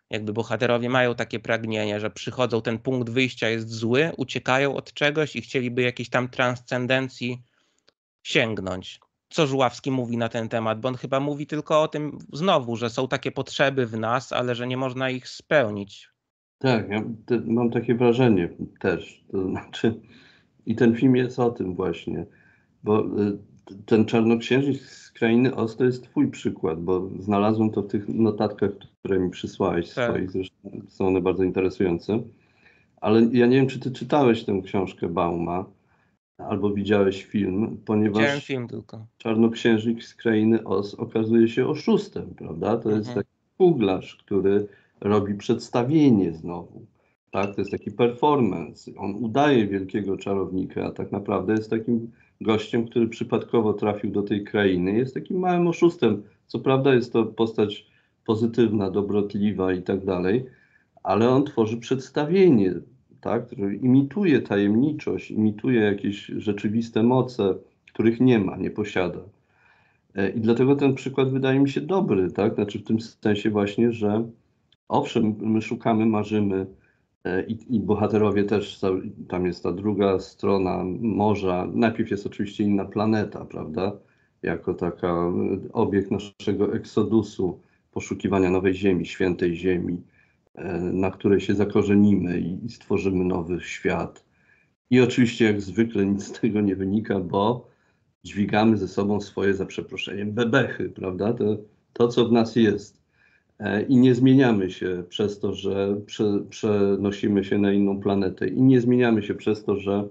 Jakby bohaterowie mają takie pragnienie, że przychodzą, ten punkt wyjścia jest zły, uciekają od czegoś i chcieliby jakiejś tam transcendencji sięgnąć. Co Żuławski mówi na ten temat? Bo on chyba mówi tylko o tym znowu, że są takie potrzeby w nas, ale że nie można ich spełnić. Tak, ja te, mam takie wrażenie też. To znaczy, i ten film jest o tym właśnie, bo y, ten Czarnoksiężnik z Krainy Oz to jest twój przykład, bo znalazłem to w tych notatkach, które mi przysłałeś swoich, Tak. zresztą są one bardzo interesujące. Ale ja nie wiem, czy ty czytałeś tę książkę Bauma, albo widziałeś film, Widziałem ponieważ film tylko. Czarnoksiężnik z Krainy Oz okazuje się oszustem, prawda? To jest Mhm. taki kuglarz, który robi przedstawienie znowu. Tak? To jest taki performance. On udaje wielkiego czarownika, a tak naprawdę jest takim gościem, który przypadkowo trafił do tej krainy. Jest takim małym oszustem. Co prawda jest to postać pozytywna, dobrotliwa i tak dalej, ale on tworzy przedstawienie, tak, które imituje tajemniczość, imituje jakieś rzeczywiste moce, których nie ma, nie posiada. E, I dlatego ten przykład wydaje mi się dobry, tak? Znaczy w tym sensie właśnie, że owszem, my szukamy, marzymy e, i, i bohaterowie też, są- tam jest ta druga strona morza. Najpierw jest oczywiście inna planeta, prawda? Jako taka e, obiekt naszego eksodusu, poszukiwania nowej ziemi, świętej ziemi, e, na której się zakorzenimy i, i stworzymy nowy świat. I oczywiście jak zwykle nic z tego nie wynika, bo dźwigamy ze sobą swoje, za przeproszeniem, bebechy, prawda? To, to co w nas jest. E, I nie zmieniamy się przez to, że prze, przenosimy się na inną planetę. I nie zmieniamy się przez to, że,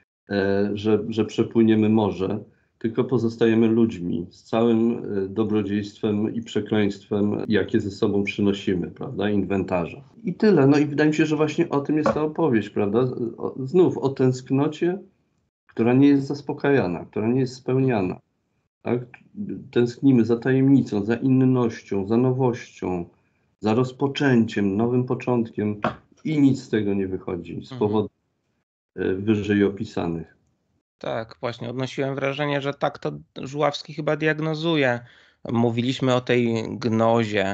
e, że, że przepłyniemy morze, tylko pozostajemy ludźmi z całym e, dobrodziejstwem i przekleństwem, jakie ze sobą przynosimy, prawda? Inwentarza. I tyle. No i wydaje mi się, że właśnie o tym jest ta opowieść, prawda? O, znów o tęsknocie, która nie jest zaspokajana, która nie jest spełniana. Tak? Tęsknimy za tajemnicą, za innością, za nowością, za rozpoczęciem, nowym początkiem i nic z tego nie wychodzi z Mhm. powodów e, wyżej opisanych. Tak, właśnie odnosiłem wrażenie, że tak to Żuławski chyba diagnozuje. Mówiliśmy o tej gnozie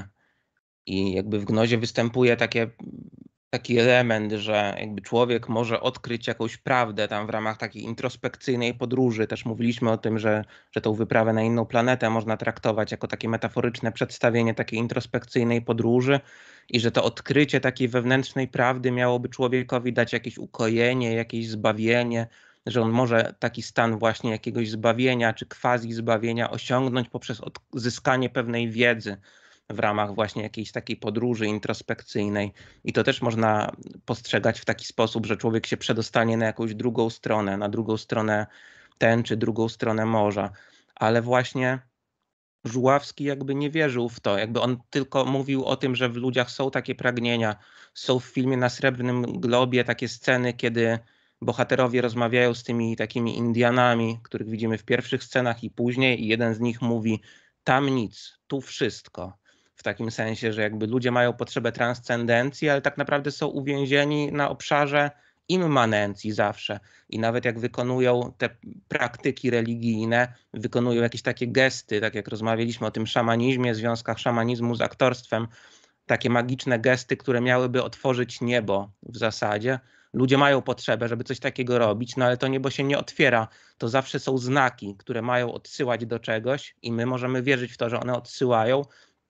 i jakby w gnozie występuje takie, taki element, że jakby człowiek może odkryć jakąś prawdę tam w ramach takiej introspekcyjnej podróży. Też mówiliśmy o tym, że, że tą wyprawę na inną planetę można traktować jako takie metaforyczne przedstawienie takiej introspekcyjnej podróży i że to odkrycie takiej wewnętrznej prawdy miałoby człowiekowi dać jakieś ukojenie, jakieś zbawienie, że on może taki stan właśnie jakiegoś zbawienia czy quasi zbawienia osiągnąć poprzez odzyskanie pewnej wiedzy w ramach właśnie jakiejś takiej podróży introspekcyjnej. I to też można postrzegać w taki sposób, że człowiek się przedostanie na jakąś drugą stronę, na drugą stronę tęczy, drugą stronę morza. Ale właśnie Żuławski jakby nie wierzył w to, jakby on tylko mówił o tym, że w ludziach są takie pragnienia. Są w filmie Na Srebrnym Globie takie sceny, kiedy bohaterowie rozmawiają z tymi takimi Indianami, których widzimy w pierwszych scenach i później, i jeden z nich mówi: tam nic, tu wszystko. W takim sensie, że jakby ludzie mają potrzebę transcendencji, ale tak naprawdę są uwięzieni na obszarze immanencji zawsze. I nawet jak wykonują te praktyki religijne, wykonują jakieś takie gesty, tak jak rozmawialiśmy o tym szamanizmie, związkach szamanizmu z aktorstwem, takie magiczne gesty, które miałyby otworzyć niebo w zasadzie. Ludzie mają potrzebę, żeby coś takiego robić, no ale to niebo się nie otwiera. To zawsze są znaki, które mają odsyłać do czegoś i my możemy wierzyć w to, że one odsyłają,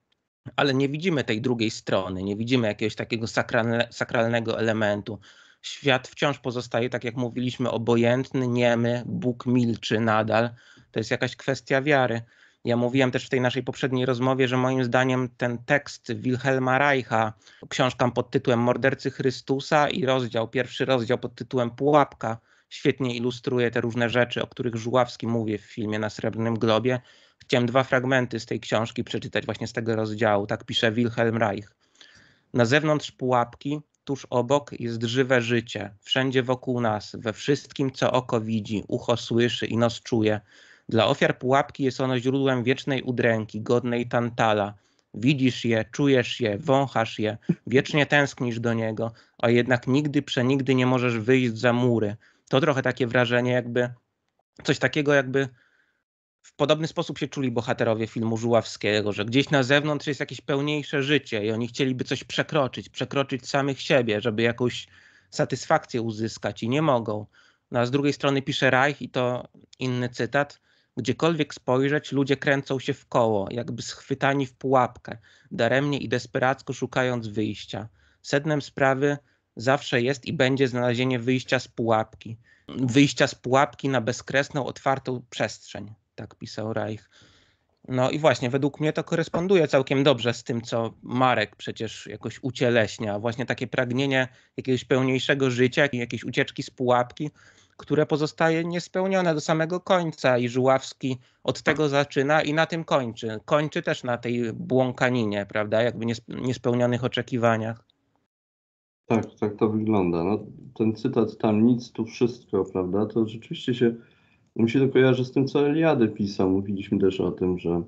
ale nie widzimy tej drugiej strony, nie widzimy jakiegoś takiego sakralne, sakralnego elementu. Świat wciąż pozostaje, tak jak mówiliśmy, obojętny, niemy, Bóg milczy nadal. To jest jakaś kwestia wiary. Ja mówiłem też w tej naszej poprzedniej rozmowie, że moim zdaniem ten tekst Wilhelma Reicha, książka pod tytułem Mordercy Chrystusa i rozdział, pierwszy rozdział pod tytułem Pułapka, świetnie ilustruje te różne rzeczy, o których Żuławski mówi w filmie Na Srebrnym Globie. Chciałem dwa fragmenty z tej książki przeczytać właśnie z tego rozdziału. Tak pisze Wilhelm Reich. Na zewnątrz pułapki, tuż obok jest żywe życie. Wszędzie wokół nas, we wszystkim, co oko widzi, ucho słyszy i nos czuje. Dla ofiar pułapki jest ono źródłem wiecznej udręki, godnej Tantala. Widzisz je, czujesz je, wąchasz je, wiecznie tęsknisz do niego, a jednak nigdy, przenigdy nie możesz wyjść za mury. To trochę takie wrażenie, jakby coś takiego, jakby w podobny sposób się czuli bohaterowie filmu Żuławskiego, że gdzieś na zewnątrz jest jakieś pełniejsze życie i oni chcieliby coś przekroczyć, przekroczyć samych siebie, żeby jakąś satysfakcję uzyskać i nie mogą. No a z drugiej strony pisze Reich, i to inny cytat: gdziekolwiek spojrzeć, ludzie kręcą się w koło, jakby schwytani w pułapkę, daremnie i desperacko szukając wyjścia. Sednem sprawy zawsze jest i będzie znalezienie wyjścia z pułapki. Wyjścia z pułapki na bezkresną, otwartą przestrzeń. Tak pisał Reich. No i właśnie, według mnie to koresponduje całkiem dobrze z tym, co Marek przecież jakoś ucieleśnia. Właśnie takie pragnienie jakiegoś pełniejszego życia, jakiejś ucieczki z pułapki, które pozostaje niespełnione do samego końca i Żuławski od tego zaczyna i na tym kończy. Kończy też na tej błąkaninie, prawda, jakby niespełnionych oczekiwaniach. Tak, tak to wygląda. No, ten cytat tam nic, tu wszystko, prawda, to rzeczywiście się, mi się to kojarzy z tym, co Eliade pisał. Mówiliśmy też o tym, że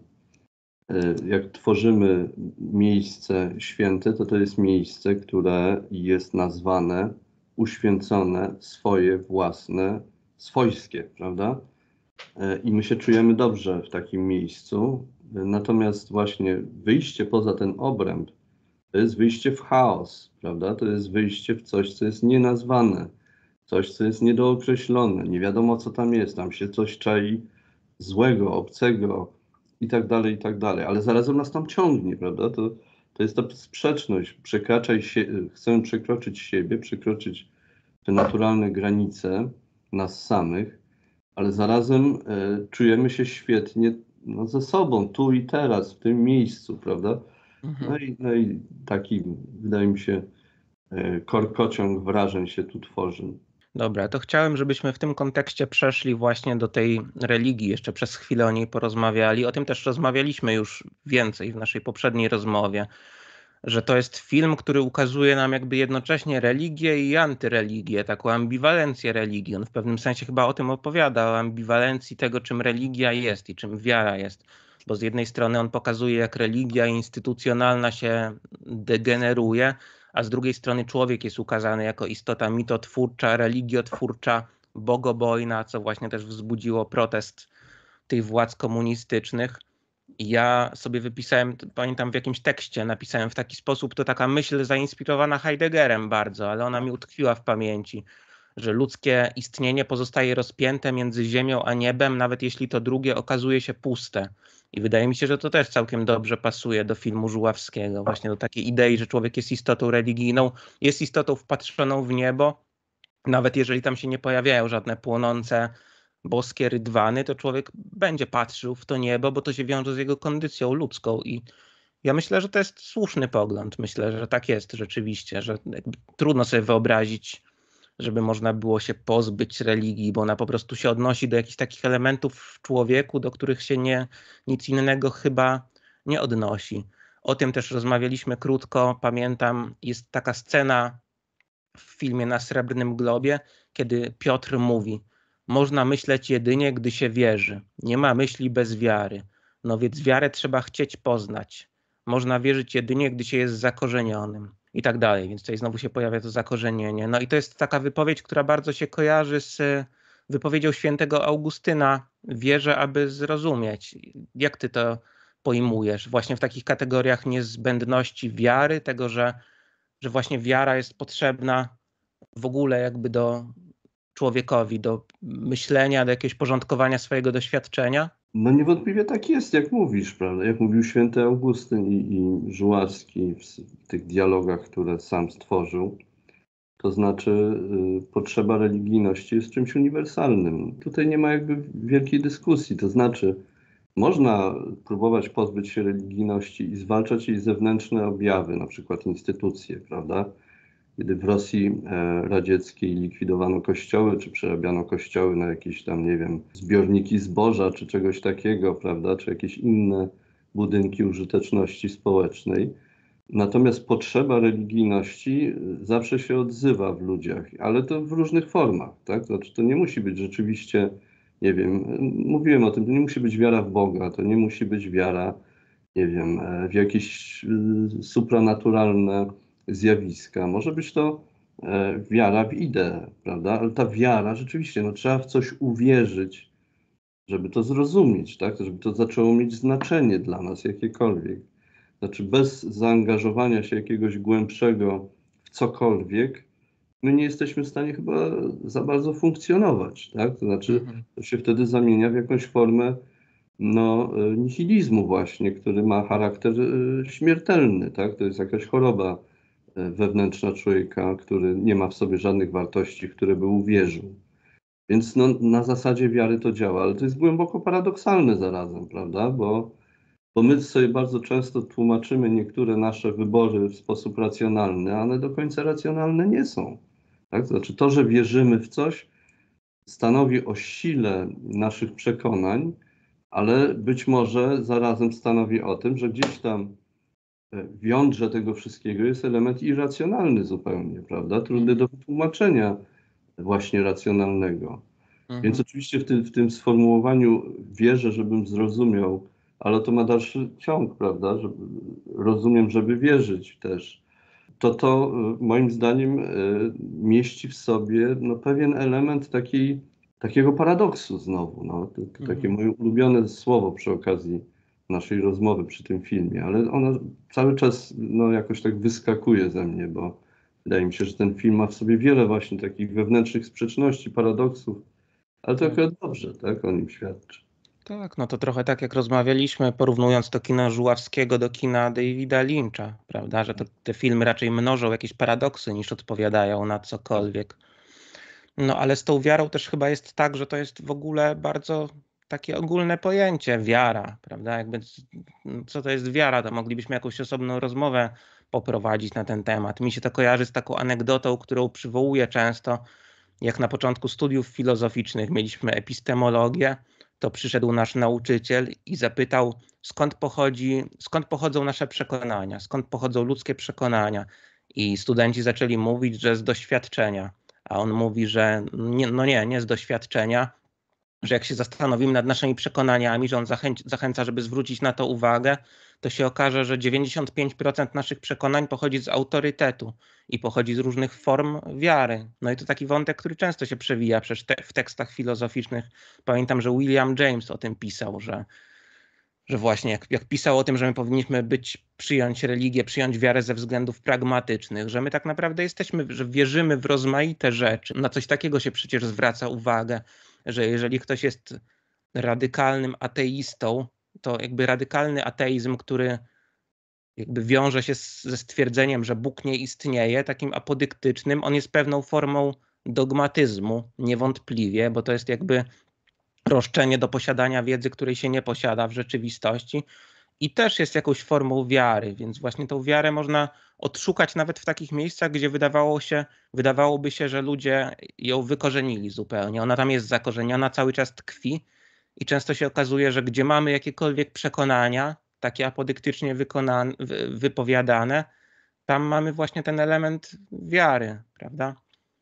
jak tworzymy miejsce święte, to to jest miejsce, które jest nazwane, uświęcone, swoje, własne, swojskie, prawda? I my się czujemy dobrze w takim miejscu. Natomiast właśnie wyjście poza ten obręb to jest wyjście w chaos, prawda? To jest wyjście w coś, co jest nienazwane, coś, co jest niedookreślone, nie wiadomo, co tam jest, tam się coś czai złego, obcego i tak dalej, i tak dalej, ale zarazem nas tam ciągnie, prawda? To, to jest ta sprzeczność, przekraczaj się, chcemy przekroczyć siebie, przekroczyć te naturalne granice nas samych, ale zarazem e, czujemy się świetnie no, ze sobą, tu i teraz, w tym miejscu, prawda? No i, no i taki, wydaje mi się, korkociąg wrażeń się tu tworzy. Dobra, to chciałem, żebyśmy w tym kontekście przeszli właśnie do tej religii, jeszcze przez chwilę o niej porozmawiali. O tym też rozmawialiśmy już więcej w naszej poprzedniej rozmowie, że to jest film, który ukazuje nam jakby jednocześnie religię i antyreligię, taką ambiwalencję religii. On w pewnym sensie chyba o tym opowiada, o ambiwalencji tego, czym religia jest i czym wiara jest. Bo z jednej strony on pokazuje, jak religia instytucjonalna się degeneruje, a z drugiej strony człowiek jest ukazany jako istota mitotwórcza, religiotwórcza, bogobojna, co właśnie też wzbudziło protest tych władz komunistycznych. I ja sobie wypisałem, pamiętam w jakimś tekście napisałem w taki sposób, to taka myśl zainspirowana Heideggerem bardzo, ale ona mi utkwiła w pamięci, że ludzkie istnienie pozostaje rozpięte między ziemią a niebem, nawet jeśli to drugie okazuje się puste. I wydaje mi się, że to też całkiem dobrze pasuje do filmu Żuławskiego, właśnie do takiej idei, że człowiek jest istotą religijną, jest istotą wpatrzoną w niebo, nawet jeżeli tam się nie pojawiają żadne płonące boskie rydwany, to człowiek będzie patrzył w to niebo, bo to się wiąże z jego kondycją ludzką. I ja myślę, że to jest słuszny pogląd. Myślę, że tak jest rzeczywiście, że trudno sobie wyobrazić, żeby można było się pozbyć religii, bo ona po prostu się odnosi do jakichś takich elementów w człowieku, do których się nie, nic innego chyba nie odnosi. O tym też rozmawialiśmy krótko. Pamiętam, jest taka scena w filmie Na Srebrnym Globie, kiedy Piotr mówi: można myśleć jedynie, gdy się wierzy. Nie ma myśli bez wiary. No więc wiarę trzeba chcieć poznać. Można wierzyć jedynie, gdy się jest zakorzenionym. I tak dalej. Więc tutaj znowu się pojawia to zakorzenienie. No i to jest taka wypowiedź, która bardzo się kojarzy z wypowiedzią świętego Augustyna: wierzę, aby zrozumieć. Jak ty to pojmujesz? Właśnie w takich kategoriach niezbędności wiary, tego, że, że właśnie wiara jest potrzebna w ogóle jakby do człowiekowi, do myślenia, do jakiegoś porządkowania swojego doświadczenia? No niewątpliwie tak jest, jak mówisz, prawda? Jak mówił święty Augustyn i, i Żuławski w, w tych dialogach, które sam stworzył. To znaczy y, potrzeba religijności jest czymś uniwersalnym. Tutaj nie ma jakby wielkiej dyskusji. To znaczy można próbować pozbyć się religijności i zwalczać jej zewnętrzne objawy, na przykład instytucje, prawda? Kiedy w Rosji e, radzieckiej likwidowano kościoły, czy przerabiano kościoły na jakieś tam, nie wiem, zbiorniki zboża, czy czegoś takiego, prawda? Czy jakieś inne budynki użyteczności społecznej. Natomiast potrzeba religijności zawsze się odzywa w ludziach, ale to w różnych formach, tak? Znaczy to nie musi być rzeczywiście, nie wiem, mówiłem o tym, to nie musi być wiara w Boga, to nie musi być wiara, nie wiem, w jakieś supranaturalne zjawiska. Może być to wiara w ideę, prawda? Ale ta wiara rzeczywiście, no trzeba w coś uwierzyć, żeby to zrozumieć, tak? Żeby to zaczęło mieć znaczenie dla nas jakiekolwiek. Znaczy bez zaangażowania się jakiegoś głębszego w cokolwiek, my nie jesteśmy w stanie chyba za bardzo funkcjonować, tak? To znaczy Mhm. to się wtedy zamienia w jakąś formę no, nihilizmu właśnie, który ma charakter śmiertelny, tak? To jest jakaś choroba wewnętrzna człowieka, który nie ma w sobie żadnych wartości, w które by uwierzył. Więc no, na zasadzie wiary to działa, ale to jest głęboko paradoksalne zarazem, prawda? Bo, bo my sobie bardzo często tłumaczymy niektóre nasze wybory w sposób racjonalny, a one do końca racjonalne nie są. Tak? To znaczy to, że wierzymy w coś, stanowi o sile naszych przekonań, ale być może zarazem stanowi o tym, że gdzieś tam w jądrze tego wszystkiego jest element irracjonalny zupełnie, prawda? Trudny do wytłumaczenia właśnie racjonalnego. Więc Mhm. oczywiście w tym, w tym sformułowaniu wierzę, żebym zrozumiał, ale to ma dalszy ciąg, prawda? Że rozumiem, żeby wierzyć też. To to moim zdaniem mieści w sobie no, pewien element takiej, takiego paradoksu znowu. No. To, to takie Mhm. moje ulubione słowo przy okazji naszej rozmowy przy tym filmie, ale ono cały czas no, jakoś tak wyskakuje ze mnie, bo wydaje mi się, że ten film ma w sobie wiele właśnie takich wewnętrznych sprzeczności, paradoksów, ale to Tak. akurat dobrze, tak, o nim świadczy. Tak, no to trochę tak jak rozmawialiśmy, porównując to kina Żuławskiego do kina Davida Lyncha, prawda, że to te filmy raczej mnożą jakieś paradoksy niż odpowiadają na cokolwiek. No ale z tą wiarą też chyba jest tak, że to jest w ogóle bardzo takie ogólne pojęcie, wiara, prawda, jakby co to jest wiara, to moglibyśmy jakąś osobną rozmowę poprowadzić na ten temat. Mi się to kojarzy z taką anegdotą, którą przywołuję często, jak na początku studiów filozoficznych mieliśmy epistemologię, to przyszedł nasz nauczyciel i zapytał, skąd pochodzi, skąd pochodzą nasze przekonania, skąd pochodzą ludzkie przekonania. I studenci zaczęli mówić, że z doświadczenia. A on mówi, że nie, no nie, nie z doświadczenia, że jak się zastanowimy nad naszymi przekonaniami, że on zachęci, zachęca, żeby zwrócić na to uwagę, to się okaże, że dziewięćdziesiąt pięć procent naszych przekonań pochodzi z autorytetu i pochodzi z różnych form wiary. No i to taki wątek, który często się przewija przecież te, w tekstach filozoficznych. Pamiętam, że William James o tym pisał, że, że właśnie jak, jak pisał o tym, że my powinniśmy być, przyjąć religię, przyjąć wiarę ze względów pragmatycznych, że my tak naprawdę jesteśmy, że wierzymy w rozmaite rzeczy. Na coś takiego się przecież zwraca uwagę, że jeżeli ktoś jest radykalnym ateistą, to jakby radykalny ateizm, który jakby wiąże się z, ze stwierdzeniem, że Bóg nie istnieje, takim apodyktycznym, on jest pewną formą dogmatyzmu, niewątpliwie, bo to jest jakby roszczenie do posiadania wiedzy, której się nie posiada w rzeczywistości i też jest jakąś formą wiary, więc właśnie tą wiarę można odszukać nawet w takich miejscach, gdzie wydawało się, wydawałoby się, że ludzie ją wykorzenili zupełnie. Ona tam jest zakorzeniona, cały czas tkwi i często się okazuje, że gdzie mamy jakiekolwiek przekonania, takie apodyktycznie wykonane, wypowiadane, tam mamy właśnie ten element wiary, prawda?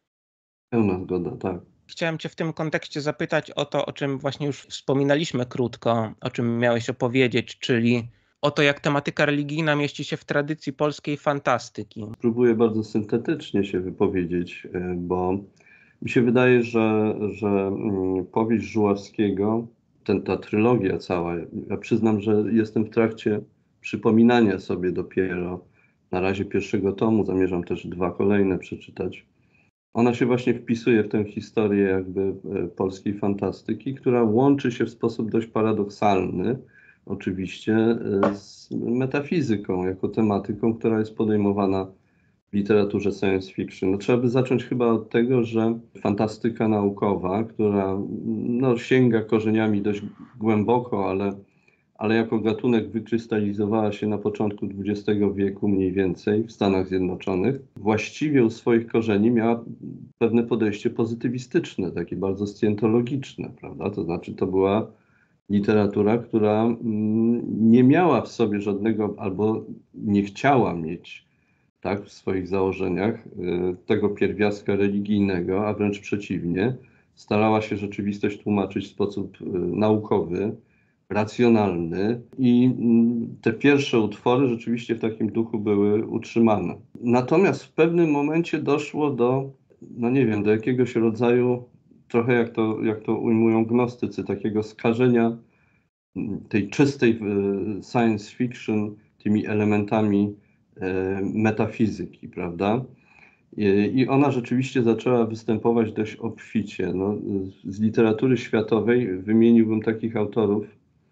Pełna zgoda, tak. Chciałem Cię w tym kontekście zapytać o to, o czym właśnie już wspominaliśmy krótko, o czym miałeś opowiedzieć, czyli o to, jak tematyka religijna mieści się w tradycji polskiej fantastyki. Próbuję bardzo syntetycznie się wypowiedzieć, bo mi się wydaje, że, że mm, powieść Żuławskiego, ten, ta trylogia cała, ja przyznam, że jestem w trakcie przypominania sobie dopiero na razie pierwszego tomu, zamierzam też dwa kolejne przeczytać. Ona się właśnie wpisuje w tę historię jakby polskiej fantastyki, która łączy się w sposób dość paradoksalny oczywiście z metafizyką jako tematyką, która jest podejmowana w literaturze science fiction. No, trzeba by zacząć chyba od tego, że fantastyka naukowa, która no, sięga korzeniami dość głęboko, ale, ale jako gatunek wykrystalizowała się na początku dwudziestego wieku mniej więcej w Stanach Zjednoczonych, właściwie u swoich korzeni miała pewne podejście pozytywistyczne, takie bardzo scjentologiczne, prawda? To znaczy to była literatura, która mm, nie miała w sobie żadnego, albo nie chciała mieć, tak, w swoich założeniach y, tego pierwiastka religijnego, a wręcz przeciwnie, starała się rzeczywistość tłumaczyć w sposób y, naukowy, racjonalny i mm, te pierwsze utwory rzeczywiście w takim duchu były utrzymane. Natomiast w pewnym momencie doszło do, no nie wiem, do jakiegoś rodzaju trochę jak to, jak to ujmują gnostycy, takiego skażenia tej czystej science fiction tymi elementami metafizyki, prawda? I ona rzeczywiście zaczęła występować dość obficie. No, z literatury światowej wymieniłbym takich autorów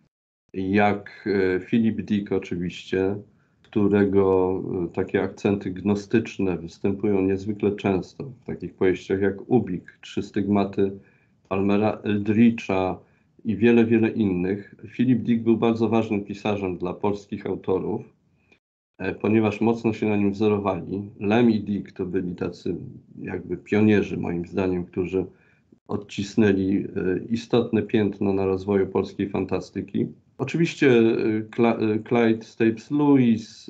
jak Philip Dick oczywiście, którego takie akcenty gnostyczne występują niezwykle często w takich powieściach jak Ubik, Trzy stygmaty Palmera Eldritcha i wiele, wiele innych. Philip Dick był bardzo ważnym pisarzem dla polskich autorów, ponieważ mocno się na nim wzorowali. Lem i Dick to byli tacy jakby pionierzy moim zdaniem, którzy odcisnęli istotne piętno na rozwoju polskiej fantastyki. Oczywiście Clyde Staples Lewis,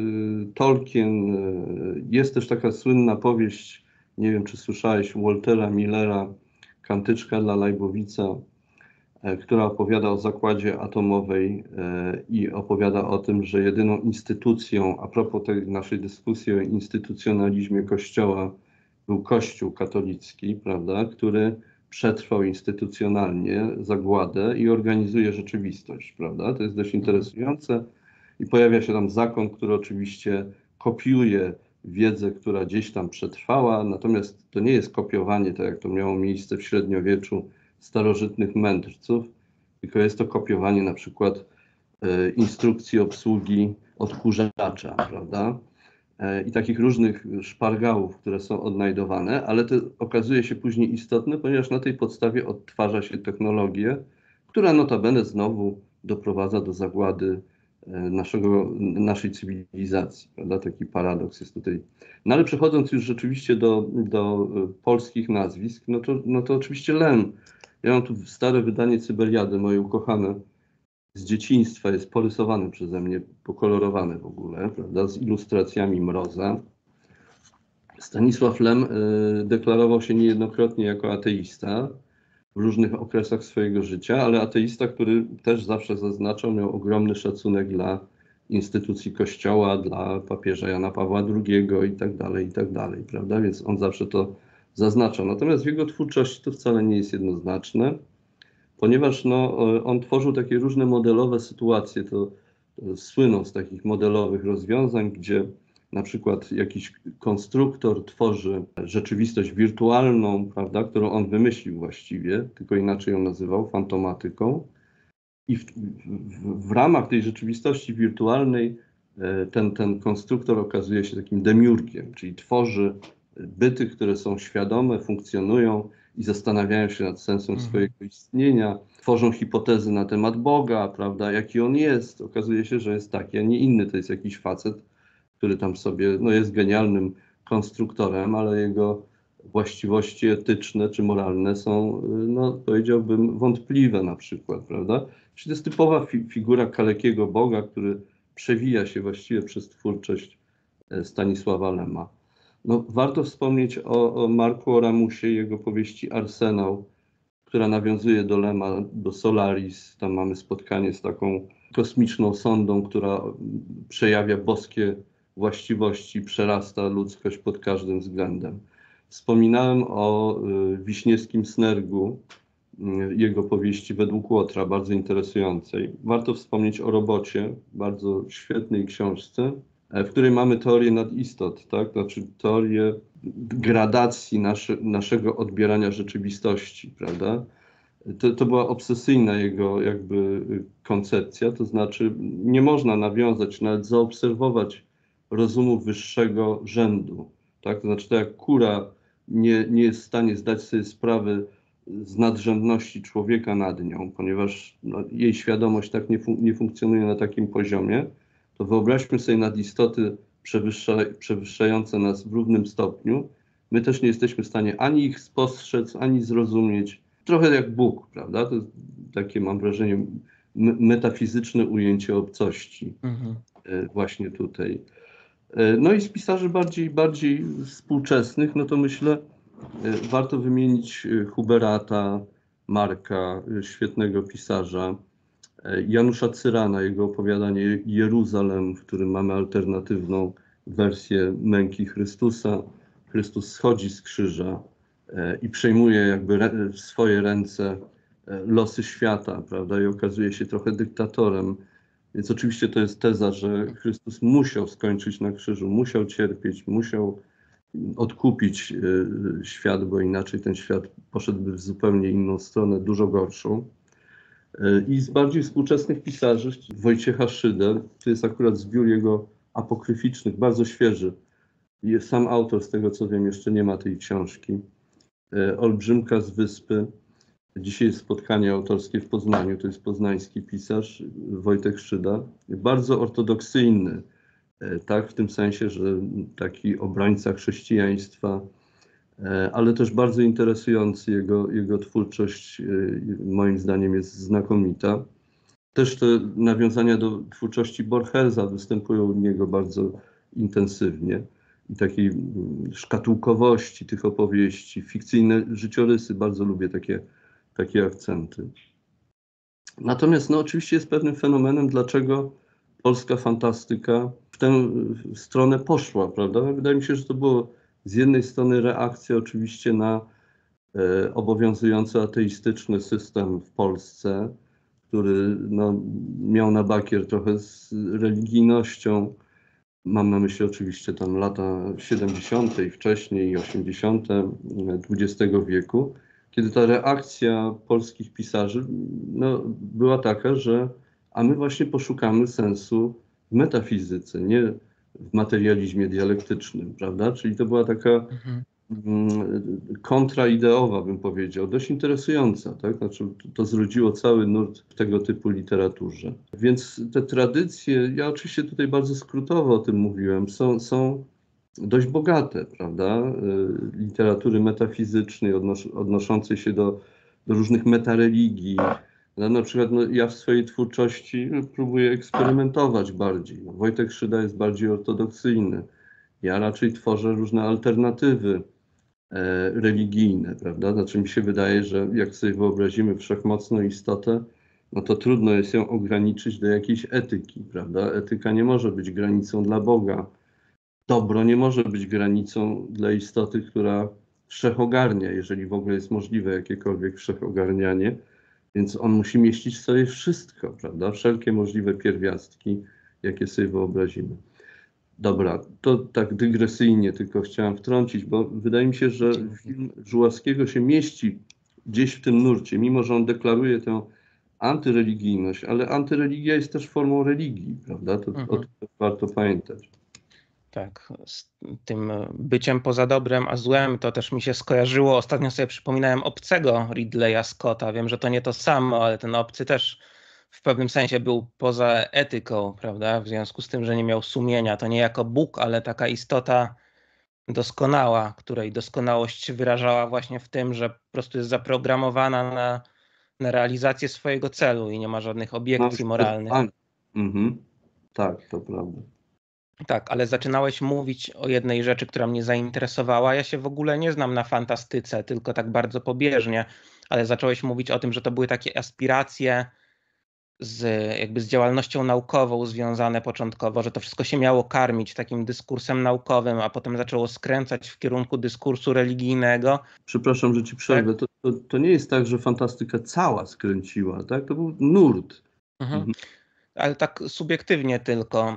Tolkien. Jest też taka słynna powieść, nie wiem czy słyszałeś, Waltera Millera, Kantyczka dla Lajbowica, która opowiada o zakładzie atomowej i opowiada o tym, że jedyną instytucją, a propos tej naszej dyskusji o instytucjonalizmie Kościoła, był Kościół katolicki, prawda, który przetrwał instytucjonalnie zagładę i organizuje rzeczywistość, prawda? To jest dość interesujące i pojawia się tam zakon, który oczywiście kopiuje wiedzę, która gdzieś tam przetrwała, natomiast to nie jest kopiowanie, tak jak to miało miejsce w średniowieczu, starożytnych mędrców, tylko jest to kopiowanie na przykład e, instrukcji obsługi odkurzacza, prawda? I takich różnych szpargałów, które są odnajdowane, ale to okazuje się później istotne, ponieważ na tej podstawie odtwarza się technologię, która notabene znowu doprowadza do zagłady naszego, naszej cywilizacji, prawda? Taki paradoks jest tutaj. No ale przechodząc już rzeczywiście do, do polskich nazwisk, no to, no to oczywiście Lem. Ja mam tu stare wydanie Cyberiady, moje ukochane, z dzieciństwa, jest porysowane przeze mnie, pokolorowane w ogóle, prawda, z ilustracjami Mroza. Stanisław Lem y, deklarował się niejednokrotnie jako ateista w różnych okresach swojego życia, ale ateista, który też zawsze zaznaczał, miał ogromny szacunek dla instytucji Kościoła, dla papieża Jana Pawła drugiego i tak dalej, i tak dalej, prawda, więc on zawsze to zaznaczał. Natomiast w jego twórczości to wcale nie jest jednoznaczne, ponieważ no, on tworzył takie różne modelowe sytuacje, to, to słyną z takich modelowych rozwiązań, gdzie na przykład jakiś konstruktor tworzy rzeczywistość wirtualną, prawda, którą on wymyślił właściwie, tylko inaczej ją nazywał, fantomatyką. I w, w, w ramach tej rzeczywistości wirtualnej ten, ten konstruktor okazuje się takim demiurgiem, czyli tworzy byty, które są świadome, funkcjonują i zastanawiają się nad sensem mhm. swojego istnienia, tworzą hipotezy na temat Boga, prawda, jaki on jest. Okazuje się, że jest taki, a nie inny. To jest jakiś facet, który tam sobie, no jest genialnym konstruktorem, ale jego właściwości etyczne czy moralne są, no powiedziałbym, wątpliwe na przykład, prawda. Czyli to jest typowa fi figura kalekiego Boga, który przewija się właściwie przez twórczość Stanisława Lema. No, warto wspomnieć o, o Marku Oramusie i jego powieści Arsenał, która nawiązuje do Lema, do Solaris. Tam mamy spotkanie z taką kosmiczną sondą, która przejawia boskie właściwości, przerasta ludzkość pod każdym względem. Wspominałem o y, Wiśniewskim Snergu, y, jego powieści według Łotra, bardzo interesującej. Warto wspomnieć o Robocie, bardzo świetnej książce, w której mamy teorię nadistot, tak? Znaczy teorię gradacji nasze, naszego odbierania rzeczywistości, prawda? To, to była obsesyjna jego jakby koncepcja, to znaczy nie można nawiązać, nawet zaobserwować rozumu wyższego rzędu, tak? To znaczy to jak kura nie, nie jest w stanie zdać sobie sprawy z nadrzędności człowieka nad nią, ponieważ no, jej świadomość tak nie, fun nie funkcjonuje na takim poziomie, to wyobraźmy sobie nadistoty przewyższa, przewyższające nas w równym stopniu. My też nie jesteśmy w stanie ani ich spostrzec, ani zrozumieć. Trochę jak Bóg, prawda? To jest takie, mam wrażenie, metafizyczne ujęcie obcości mhm. właśnie tutaj. No i z pisarzy bardziej, bardziej współczesnych, no to myślę, warto wymienić Huberata, Marka, świetnego pisarza, Janusza Cyrana, jego opowiadanie Jeruzalem, w którym mamy alternatywną wersję męki Chrystusa. Chrystus schodzi z krzyża i przejmuje jakby w swoje ręce losy świata, prawda, i okazuje się trochę dyktatorem. Więc oczywiście to jest teza, że Chrystus musiał skończyć na krzyżu, musiał cierpieć, musiał odkupić świat, bo inaczej ten świat poszedłby w zupełnie inną stronę, dużo gorszą. I z bardziej współczesnych pisarzy, Wojciecha Szydę, to jest akurat zbiór jego apokryficznych, bardzo świeży. Sam autor, z tego co wiem, jeszcze nie ma tej książki. Olbrzymka z Wyspy. Dzisiaj jest spotkanie autorskie w Poznaniu, to jest poznański pisarz Wojtek Szyda. Bardzo ortodoksyjny, tak, w tym sensie, że taki obrońca chrześcijaństwa, ale też bardzo interesujący. Jego, jego twórczość moim zdaniem jest znakomita. Też te nawiązania do twórczości Borgesa występują u niego bardzo intensywnie i takiej szkatułkowości tych opowieści, fikcyjne życiorysy, bardzo lubię takie, takie akcenty. Natomiast no, oczywiście jest pewnym fenomenem, dlaczego polska fantastyka w tę stronę poszła, prawda? Wydaje mi się, że to było z jednej strony reakcja oczywiście na e, obowiązujący ateistyczny system w Polsce, który no, miał na bakier trochę z religijnością. Mam na myśli oczywiście tam lata siedemdziesiąte i wcześniej, i osiemdziesiąte dwudziestego wieku, kiedy ta reakcja polskich pisarzy no, była taka, że a my właśnie poszukamy sensu w metafizyce, nie w materializmie dialektycznym, prawda? Czyli to była taka mhm. kontraideowa, bym powiedział, dość interesująca, tak? Znaczy, to zrodziło cały nurt w tego typu literaturze. Więc te tradycje, ja oczywiście tutaj bardzo skrótowo o tym mówiłem, są, są dość bogate, prawda? Literatury metafizycznej, odnos odnoszącej się do, do różnych metareligii. No, na przykład no, ja w swojej twórczości próbuję eksperymentować bardziej. No, Wojtek Szyda jest bardziej ortodoksyjny. Ja raczej tworzę różne alternatywy e, religijne, prawda? Znaczy mi się wydaje, że jak sobie wyobrazimy wszechmocną istotę, no to trudno jest ją ograniczyć do jakiejś etyki, prawda? Etyka nie może być granicą dla Boga. Dobro nie może być granicą dla istoty, która wszechogarnia, jeżeli w ogóle jest możliwe jakiekolwiek wszechogarnianie. Więc on musi mieścić w sobie wszystko, prawda? Wszelkie możliwe pierwiastki, jakie sobie wyobrazimy. Dobra, to tak dygresyjnie tylko chciałem wtrącić, bo wydaje mi się, że film Żuławskiego się mieści gdzieś w tym nurcie, mimo że on deklaruje tę antyreligijność, ale antyreligia jest też formą religii, prawda? To, mhm. O tym warto pamiętać. Tak, z tym byciem poza dobrem a złem to też mi się skojarzyło. Ostatnio sobie przypominałem Obcego Ridleya Scotta. Wiem, że to nie to samo, ale ten Obcy też w pewnym sensie był poza etyką, prawda? W związku z tym, że nie miał sumienia. To nie jako Bóg, ale taka istota doskonała, której doskonałość się wyrażała właśnie w tym, że po prostu jest zaprogramowana na, na realizację swojego celu i nie ma żadnych obiekcji moralnych. Mhm. Tak, to prawda. Tak, ale zaczynałeś mówić o jednej rzeczy, która mnie zainteresowała. Ja się w ogóle nie znam na fantastyce, tylko tak bardzo pobieżnie, ale zacząłeś mówić o tym, że to były takie aspiracje z, jakby z działalnością naukową związane początkowo, że to wszystko się miało karmić takim dyskursem naukowym, a potem zaczęło skręcać w kierunku dyskursu religijnego. Przepraszam, że ci przerwę. Tak? To, to, to nie jest tak, że fantastyka cała skręciła, tak? To był nurt. Mhm. Mhm. Ale tak subiektywnie tylko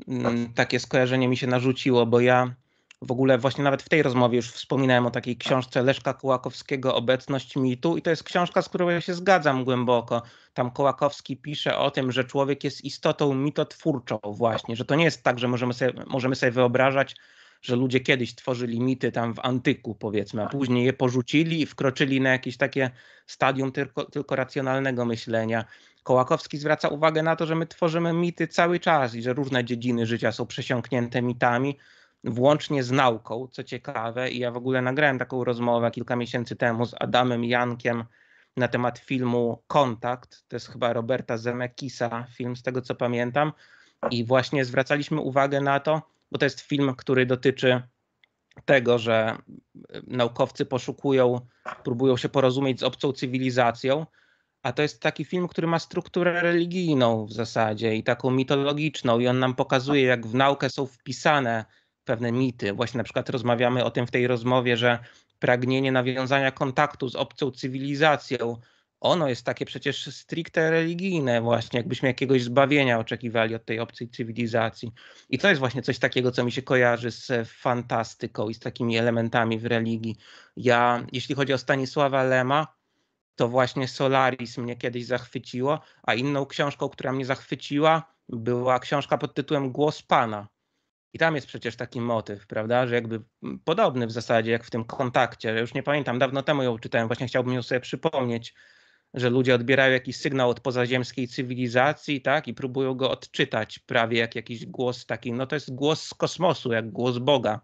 takie skojarzenie mi się narzuciło, bo ja w ogóle właśnie nawet w tej rozmowie już wspominałem o takiej książce Leszka Kołakowskiego Obecność mitu i to jest książka, z którą ja się zgadzam głęboko. Tam Kołakowski pisze o tym, że człowiek jest istotą mitotwórczą właśnie, że to nie jest tak, że możemy sobie, możemy sobie wyobrażać, że ludzie kiedyś tworzyli mity tam w antyku powiedzmy, a później je porzucili i wkroczyli na jakieś takie stadium tylko, tylko racjonalnego myślenia. Kołakowski zwraca uwagę na to, że my tworzymy mity cały czas i że różne dziedziny życia są przesiąknięte mitami, włącznie z nauką, co ciekawe. I ja w ogóle nagrałem taką rozmowę kilka miesięcy temu z Adamem Jankiem na temat filmu Kontakt. To jest chyba Roberta Zemeckisa film, z tego co pamiętam. I właśnie zwracaliśmy uwagę na to, bo to jest film, który dotyczy tego, że naukowcy poszukują, próbują się porozumieć z obcą cywilizacją, a to jest taki film, który ma strukturę religijną w zasadzie i taką mitologiczną i on nam pokazuje, jak w naukę są wpisane pewne mity. Właśnie na przykład rozmawiamy o tym w tej rozmowie, że pragnienie nawiązania kontaktu z obcą cywilizacją, ono jest takie przecież stricte religijne właśnie, jakbyśmy jakiegoś zbawienia oczekiwali od tej obcej cywilizacji. I to jest właśnie coś takiego, co mi się kojarzy z fantastyką i z takimi elementami w religii. Ja, jeśli chodzi o Stanisława Lema, to właśnie Solaris mnie kiedyś zachwyciło, a inną książką, która mnie zachwyciła, była książka pod tytułem Głos Pana. I tam jest przecież taki motyw, prawda, że jakby podobny w zasadzie jak w tym Kontakcie. Ja już nie pamiętam, dawno temu ją czytałem, właśnie chciałbym ją sobie przypomnieć, że ludzie odbierają jakiś sygnał od pozaziemskiej cywilizacji, tak, i próbują go odczytać prawie jak jakiś głos taki, no to jest głos z kosmosu, jak głos Boga.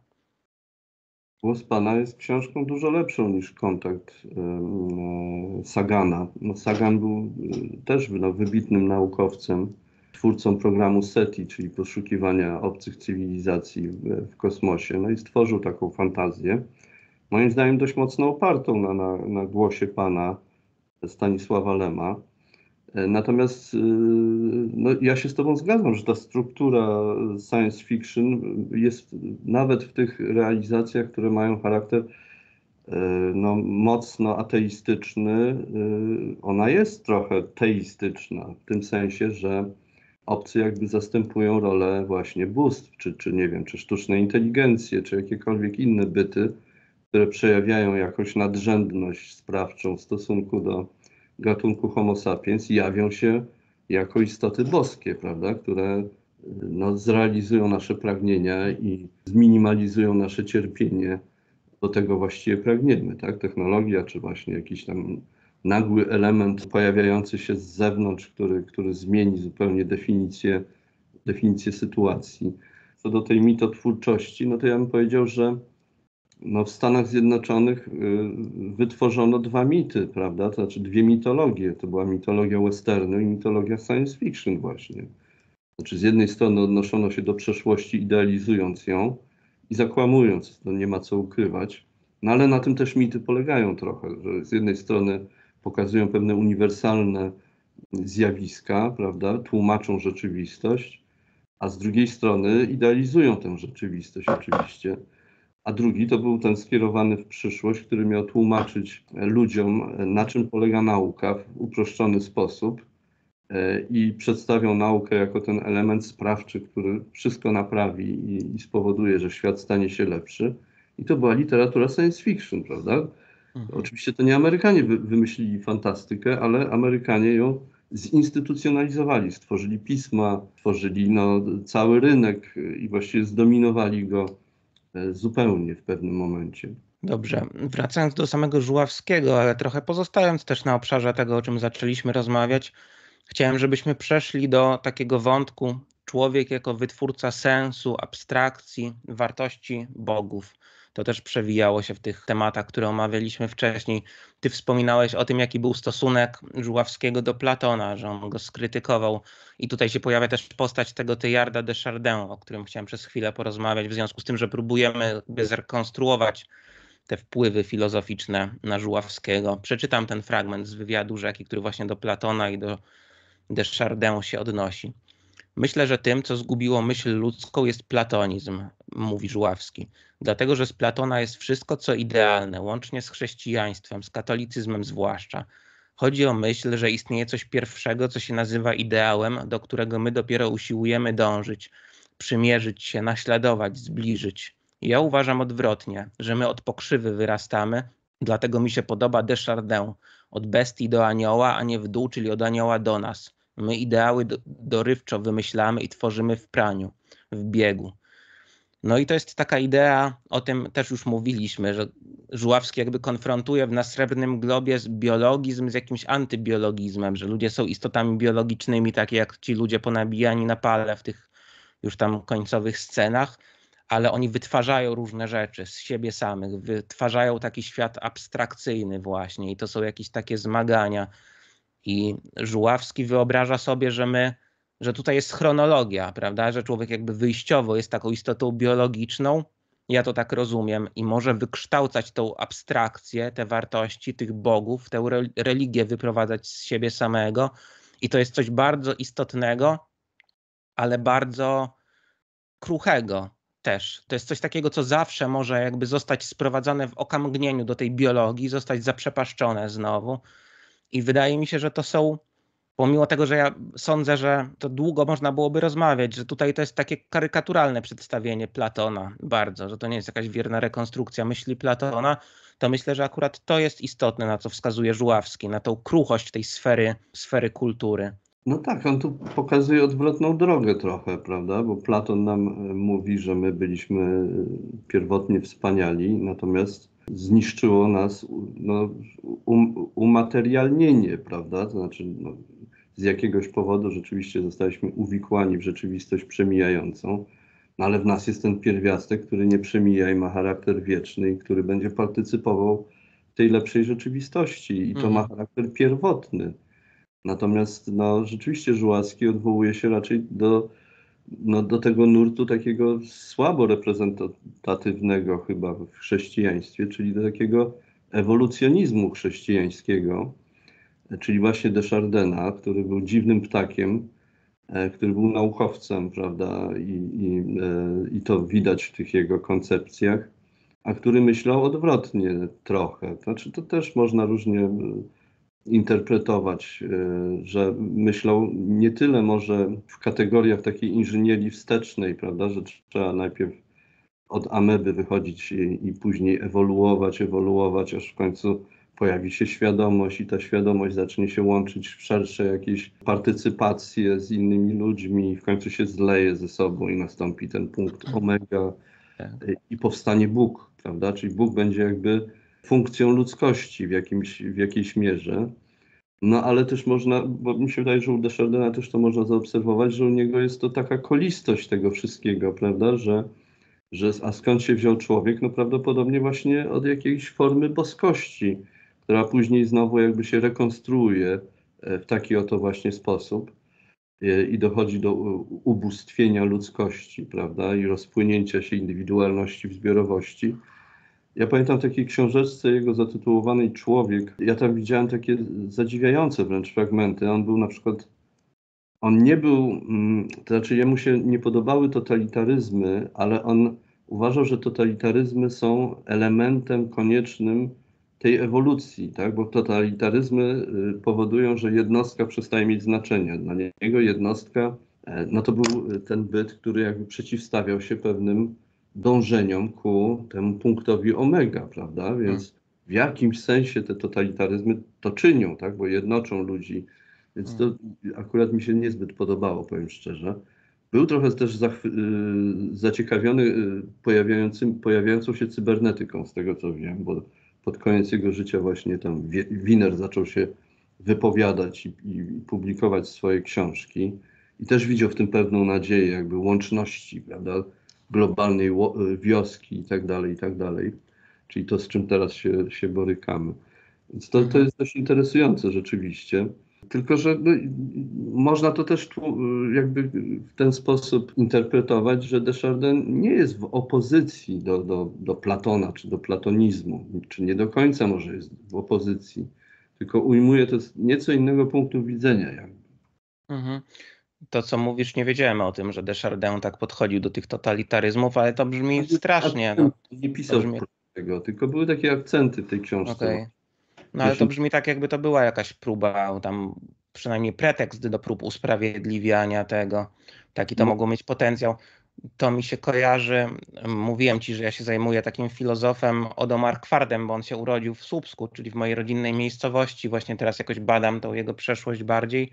Głos Pana jest książką dużo lepszą niż Kontakt e, Sagana. No, Sagan był e, też no, wybitnym naukowcem, twórcą programu SETI, czyli poszukiwania obcych cywilizacji w, w kosmosie. No i stworzył taką fantazję, moim zdaniem dość mocno opartą na, na, na głosie Pana Stanisława Lema. Natomiast no, ja się z Tobą zgadzam, że ta struktura science fiction jest nawet w tych realizacjach, które mają charakter no, mocno ateistyczny, ona jest trochę teistyczna, w tym sensie, że obcy jakby zastępują rolę właśnie bóstw, czy, czy nie wiem, czy sztuczne inteligencje, czy jakiekolwiek inne byty, które przejawiają jakąś nadrzędność sprawczą w stosunku do gatunku Homo sapiens, jawią się jako istoty boskie, prawda, które no, zrealizują nasze pragnienia i zminimalizują nasze cierpienie. Do tego właściwie pragniemy, tak? Technologia, czy właśnie jakiś tam nagły element pojawiający się z zewnątrz, który, który zmieni zupełnie definicję, definicję sytuacji. Co do tej mitotwórczości, no to ja bym powiedział, że no w Stanach Zjednoczonych y, wytworzono dwa mity, prawda? To znaczy dwie mitologie. To była mitologia westernu i mitologia science fiction właśnie. Znaczy z jednej strony odnoszono się do przeszłości, idealizując ją i zakłamując, to nie ma co ukrywać. No ale na tym też mity polegają trochę, że z jednej strony pokazują pewne uniwersalne zjawiska, prawda? Tłumaczą rzeczywistość, a z drugiej strony idealizują tę rzeczywistość oczywiście. A drugi to był ten skierowany w przyszłość, który miał tłumaczyć ludziom, na czym polega nauka w uproszczony sposób i przedstawiał naukę jako ten element sprawczy, który wszystko naprawi i, i spowoduje, że świat stanie się lepszy. I to była literatura science fiction, prawda? Mhm. Oczywiście to nie Amerykanie wy, wymyślili fantastykę, ale Amerykanie ją zinstytucjonalizowali, stworzyli pisma, stworzyli no, cały rynek i właściwie zdominowali go zupełnie w pewnym momencie. Dobrze, wracając do samego Żuławskiego, ale trochę pozostając też na obszarze tego, o czym zaczęliśmy rozmawiać, chciałem, żebyśmy przeszli do takiego wątku człowiek jako wytwórca sensu, abstrakcji, wartości bogów. To też przewijało się w tych tematach, które omawialiśmy wcześniej. Ty wspominałeś o tym, jaki był stosunek Żuławskiego do Platona, że on go skrytykował. I tutaj się pojawia też postać tego Teilharda de Chardin, o którym chciałem przez chwilę porozmawiać, w związku z tym, że próbujemy zrekonstruować te wpływy filozoficzne na Żuławskiego. Przeczytam ten fragment z wywiadu Rzeki, który właśnie do Platona i do de Chardin się odnosi. Myślę, że tym, co zgubiło myśl ludzką, jest platonizm, mówi Żuławski. Dlatego, że z Platona jest wszystko, co idealne, łącznie z chrześcijaństwem, z katolicyzmem zwłaszcza. Chodzi o myśl, że istnieje coś pierwszego, co się nazywa ideałem, do którego my dopiero usiłujemy dążyć, przymierzyć się, naśladować, zbliżyć. Ja uważam odwrotnie, że my od pokrzywy wyrastamy, dlatego mi się podoba de Chardin, od bestii do anioła, a nie w dół, czyli od anioła do nas. My ideały do, dorywczo wymyślamy i tworzymy w praniu, w biegu. No i to jest taka idea, o tym też już mówiliśmy, że Żuławski jakby konfrontuje w Na Srebrnym Globie biologizm z jakimś antybiologizmem, że ludzie są istotami biologicznymi, takie jak ci ludzie ponabijani na pale w tych już tam końcowych scenach, ale oni wytwarzają różne rzeczy z siebie samych, wytwarzają taki świat abstrakcyjny właśnie i to są jakieś takie zmagania. I Żuławski wyobraża sobie, że my, że tutaj jest chronologia, prawda, że człowiek jakby wyjściowo jest taką istotą biologiczną, ja to tak rozumiem, i może wykształcać tą abstrakcję, te wartości tych bogów, tę religię wyprowadzać z siebie samego i to jest coś bardzo istotnego, ale bardzo kruchego też. To jest coś takiego, co zawsze może jakby zostać sprowadzone w okamgnieniu do tej biologii, zostać zaprzepaszczone znowu. I wydaje mi się, że to są, pomimo tego, że ja sądzę, że to długo można byłoby rozmawiać, że tutaj to jest takie karykaturalne przedstawienie Platona bardzo, że to nie jest jakaś wierna rekonstrukcja myśli Platona, to myślę, że akurat to jest istotne, na co wskazuje Żuławski, na tą kruchość tej sfery, sfery kultury. No tak, on tu pokazuje odwrotną drogę trochę, prawda? Bo Platon nam mówi, że my byliśmy pierwotnie wspaniali, natomiast zniszczyło nas no, um, umaterialnienie, prawda? To znaczy no, z jakiegoś powodu rzeczywiście zostaliśmy uwikłani w rzeczywistość przemijającą, no, ale w nas jest ten pierwiastek, który nie przemija i ma charakter wieczny i który będzie partycypował w tej lepszej rzeczywistości i to Mhm. ma charakter pierwotny. Natomiast no, rzeczywiście Żuławski odwołuje się raczej do, no, do tego nurtu takiego słabo reprezentatywnego chyba w chrześcijaństwie, czyli do takiego ewolucjonizmu chrześcijańskiego, czyli właśnie Deschardena, który był dziwnym ptakiem, e, który był naukowcem, prawda, i, i, e, i to widać w tych jego koncepcjach, a który myślał odwrotnie trochę. Znaczy to też można różnie interpretować, że myślał nie tyle może w kategoriach takiej inżynierii wstecznej, prawda, że trzeba najpierw od ameby wychodzić i, i później ewoluować, ewoluować, aż w końcu pojawi się świadomość i ta świadomość zacznie się łączyć w szersze jakieś partycypacje z innymi ludźmi i w końcu się zleje ze sobą i nastąpi ten punkt omega i powstanie Bóg, prawda, czyli Bóg będzie jakby funkcją ludzkości w, jakimś, w jakiejś mierze. No ale też można, bo mi się wydaje, że u Deschardena też to można zaobserwować, że u niego jest to taka kolistość tego wszystkiego, prawda, że, że a skąd się wziął człowiek? No prawdopodobnie właśnie od jakiejś formy boskości, która później znowu jakby się rekonstruuje w taki oto właśnie sposób i dochodzi do ubóstwienia ludzkości, prawda, i rozpłynięcia się indywidualności w zbiorowości. Ja pamiętam w takiej książeczce jego zatytułowanej Człowiek, ja tam widziałem takie zadziwiające wręcz fragmenty. On był na przykład, on nie był, to znaczy jemu się nie podobały totalitaryzmy, ale on uważał, że totalitaryzmy są elementem koniecznym tej ewolucji, tak? Bo totalitaryzmy powodują, że jednostka przestaje mieć znaczenie. Dla niego jednostka, no to był ten byt, który jakby przeciwstawiał się pewnym dążeniom ku temu punktowi omega, prawda? Więc w jakimś sensie te totalitaryzmy to czynią, tak? Bo jednoczą ludzi. Więc to akurat mi się niezbyt podobało, powiem szczerze. Był trochę też zaciekawiony pojawiającym, pojawiającą się cybernetyką, z tego co wiem, bo pod koniec jego życia właśnie tam Wiener zaczął się wypowiadać i, i publikować swoje książki i też widział w tym pewną nadzieję jakby łączności, prawda, globalnej wioski i tak dalej, i tak dalej. Czyli to, z czym teraz się, się borykamy. Więc to, to jest dość interesujące rzeczywiście. Tylko, że no, można to też tu, jakby w ten sposób interpretować, że Deschardin nie jest w opozycji do, do, do Platona czy do platonizmu, czy nie do końca może jest w opozycji, tylko ujmuje to z nieco innego punktu widzenia. Jakby. Mhm. To, co mówisz, nie wiedziałem o tym, że Deschardin tak podchodził do tych totalitaryzmów, ale to brzmi strasznie. No, nie pisał brzmi... tego, tylko były takie akcenty w tej książce. Okay. No ale to brzmi tak, jakby to była jakaś próba, tam przynajmniej pretekst do prób usprawiedliwiania tego. Taki to no. mogło mieć potencjał. To mi się kojarzy, mówiłem ci, że ja się zajmuję takim filozofem Odo Markwardem, bo on się urodził w Słupsku, czyli w mojej rodzinnej miejscowości. Właśnie teraz jakoś badam tą jego przeszłość bardziej.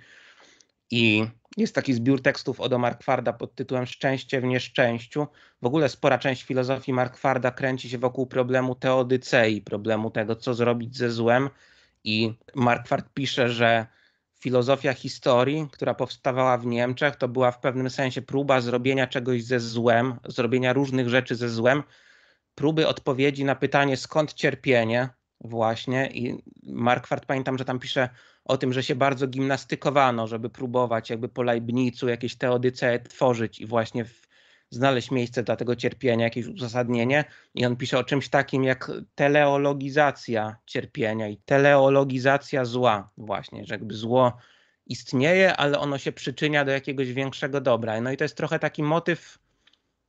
I jest taki zbiór tekstów Odo Markwarda pod tytułem Szczęście w nieszczęściu. W ogóle spora część filozofii Markwarda kręci się wokół problemu teodycei, problemu tego, co zrobić ze złem. I Markward pisze, że filozofia historii, która powstawała w Niemczech, to była w pewnym sensie próba zrobienia czegoś ze złem, zrobienia różnych rzeczy ze złem, próby odpowiedzi na pytanie, skąd cierpienie właśnie. I Markward, pamiętam, że tam pisze o tym, że się bardzo gimnastykowano, żeby próbować jakby po Leibnizu jakieś teodycee tworzyć i właśnie w, znaleźć miejsce dla tego cierpienia, jakieś uzasadnienie. I on pisze o czymś takim jak teleologizacja cierpienia i teleologizacja zła właśnie, że jakby zło istnieje, ale ono się przyczynia do jakiegoś większego dobra. No i to jest trochę taki motyw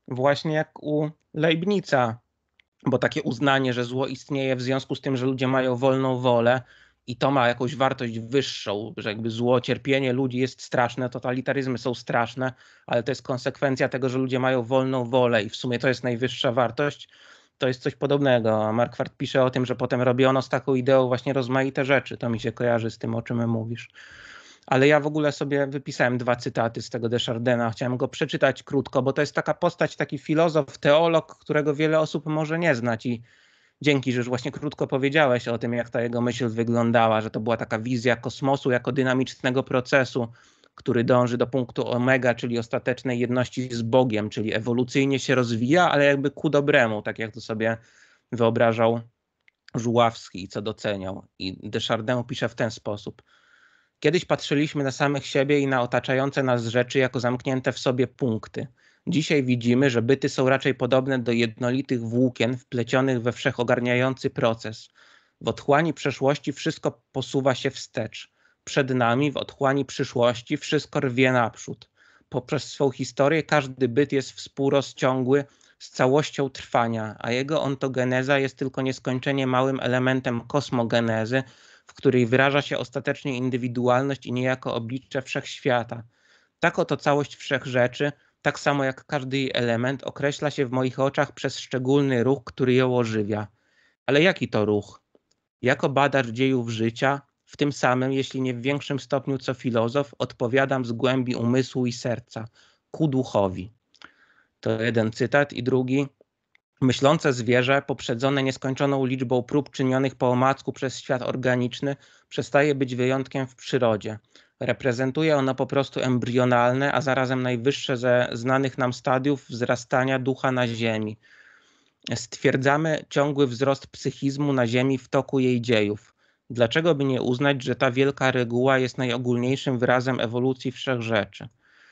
właśnie jak u Leibnica, bo takie uznanie, że zło istnieje w związku z tym, że ludzie mają wolną wolę i to ma jakąś wartość wyższą, że jakby zło, cierpienie ludzi jest straszne, totalitaryzmy są straszne, ale to jest konsekwencja tego, że ludzie mają wolną wolę i w sumie to jest najwyższa wartość. To jest coś podobnego. Marquardt pisze o tym, że potem robiono z taką ideą właśnie rozmaite rzeczy. To mi się kojarzy z tym, o czym mówisz. Ale ja w ogóle sobie wypisałem dwa cytaty z tego Deschardena. Chciałem go przeczytać krótko, bo to jest taka postać, taki filozof, teolog, którego wiele osób może nie znać i dzięki, że już właśnie krótko powiedziałeś o tym, jak ta jego myśl wyglądała, że to była taka wizja kosmosu jako dynamicznego procesu, który dąży do punktu omega, czyli ostatecznej jedności z Bogiem, czyli ewolucyjnie się rozwija, ale jakby ku dobremu, tak jak to sobie wyobrażał Żuławski i co doceniał. I Deschardin pisze w ten sposób. Kiedyś patrzyliśmy na samych siebie i na otaczające nas rzeczy jako zamknięte w sobie punkty. Dzisiaj widzimy, że byty są raczej podobne do jednolitych włókien wplecionych we wszechogarniający proces. W otchłani przeszłości wszystko posuwa się wstecz. Przed nami, w otchłani przyszłości, wszystko rwie naprzód. Poprzez swą historię każdy byt jest współrozciągły z całością trwania, a jego ontogeneza jest tylko nieskończenie małym elementem kosmogenezy, w której wyraża się ostatecznie indywidualność i niejako oblicze wszechświata. Tak oto całość wszechrzeczy, tak samo jak każdy jej element, określa się w moich oczach przez szczególny ruch, który ją ożywia. Ale jaki to ruch? Jako badacz dziejów życia, w tym samym, jeśli nie w większym stopniu co filozof, odpowiadam z głębi umysłu i serca, ku duchowi. To jeden cytat i drugi. Myślące zwierzę, poprzedzone nieskończoną liczbą prób czynionych po omacku przez świat organiczny, przestaje być wyjątkiem w przyrodzie. Reprezentuje ono po prostu embrionalne, a zarazem najwyższe ze znanych nam stadiów wzrastania ducha na Ziemi. Stwierdzamy ciągły wzrost psychizmu na Ziemi w toku jej dziejów. Dlaczego by nie uznać, że ta wielka reguła jest najogólniejszym wyrazem ewolucji wszechrzeczy?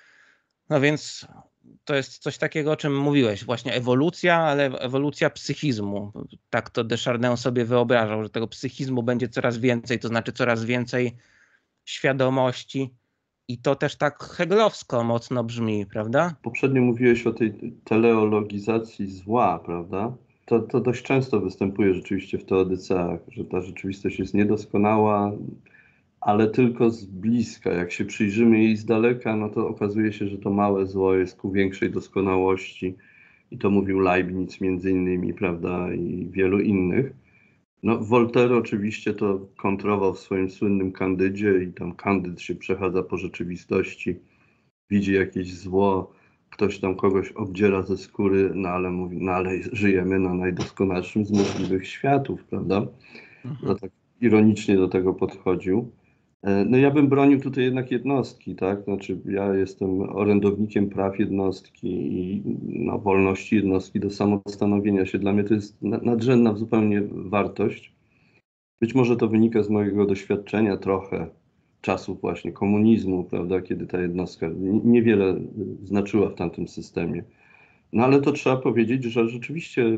No więc to jest coś takiego, o czym mówiłeś, właśnie ewolucja, ale ewolucja psychizmu. Tak to Deschardin sobie wyobrażał, że tego psychizmu będzie coraz więcej, to znaczy coraz więcej świadomości i to też tak hegelowsko mocno brzmi, prawda? Poprzednio mówiłeś o tej teleologizacji zła, prawda? To, to dość często występuje rzeczywiście w teodyceach, że ta rzeczywistość jest niedoskonała, ale tylko z bliska. Jak się przyjrzymy jej z daleka, no to okazuje się, że to małe zło jest ku większej doskonałości. I to mówił Leibniz między innymi, prawda, i wielu innych. No, Voltaire oczywiście to kontrował w swoim słynnym Kandydzie i tam Kandyd się przechadza po rzeczywistości, widzi jakieś zło, ktoś tam kogoś obdziera ze skóry, no ale mówi, no ale żyjemy na najdoskonalszym z możliwych światów, prawda? Mhm. No tak ironicznie do tego podchodził. No ja bym bronił tutaj jednak jednostki, tak? Znaczy ja jestem orędownikiem praw jednostki i no, wolności jednostki do samostanowienia się. Dla mnie to jest nadrzędna zupełnie wartość. Być może to wynika z mojego doświadczenia trochę czasów właśnie komunizmu, prawda? Kiedy ta jednostka niewiele znaczyła w tamtym systemie. No ale to trzeba powiedzieć, że rzeczywiście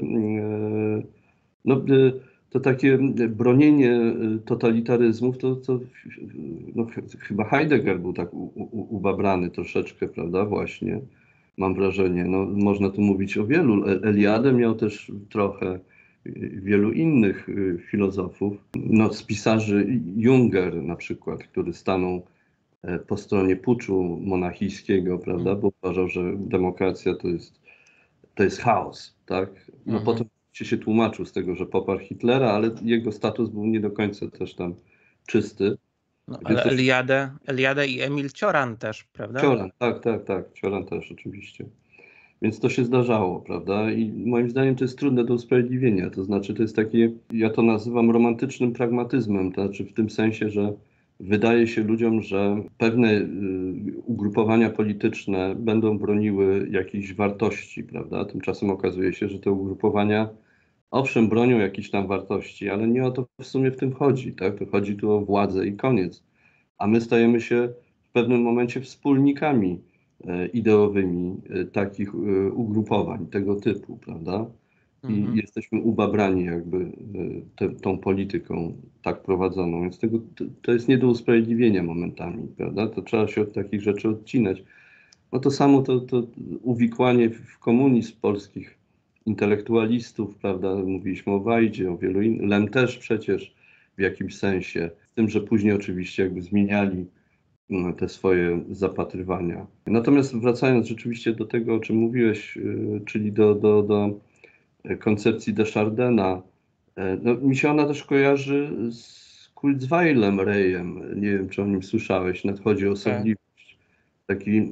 no, to takie bronienie totalitaryzmów, to, to no, chyba Heidegger był tak u, u, ubabrany troszeczkę, prawda, właśnie, mam wrażenie. No, można tu mówić o wielu. Eliadę miał też trochę, wielu innych filozofów. No, z pisarzy Junger na przykład, który stanął po stronie puczu monachijskiego, prawda, bo uważał, że demokracja to jest, to jest chaos, tak? No mhm. Potem się tłumaczył z tego, że poparł Hitlera, ale jego status był nie do końca też tam czysty. No, ale też... Eliadę, Eliadę i Emil Cioran też, prawda? Cioran, tak, tak, tak. Cioran też oczywiście. Więc to się zdarzało, prawda? I moim zdaniem to jest trudne do usprawiedliwienia. To znaczy to jest takie, ja to nazywam romantycznym pragmatyzmem, to znaczy w tym sensie, że wydaje się ludziom, że pewne y, ugrupowania polityczne będą broniły jakichś wartości, prawda? Tymczasem okazuje się, że te ugrupowania owszem, bronią jakichś tam wartości, ale nie o to w sumie w tym chodzi, tak? To chodzi tu o władzę i koniec. A my stajemy się w pewnym momencie wspólnikami e, ideowymi e, takich e, ugrupowań tego typu, prawda? I mhm. jesteśmy ubabrani jakby e, te, tą polityką tak prowadzoną, więc tego, to, to jest nie do usprawiedliwienia momentami, prawda? To trzeba się od takich rzeczy odcinać. No to samo to, to uwikłanie w komunizm polskich intelektualistów, prawda? Mówiliśmy o Wajdzie, o wielu innych. Lem też przecież w jakimś sensie. Z tym, że później oczywiście jakby zmieniali no, te swoje zapatrywania. Natomiast wracając rzeczywiście do tego, o czym mówiłeś, yy, czyli do, do, do koncepcji Deschardena, yy, no, mi się ona też kojarzy z Kurzweilem, Rejem. Nie wiem, czy o nim słyszałeś. Nadchodzi osobliwość. Taki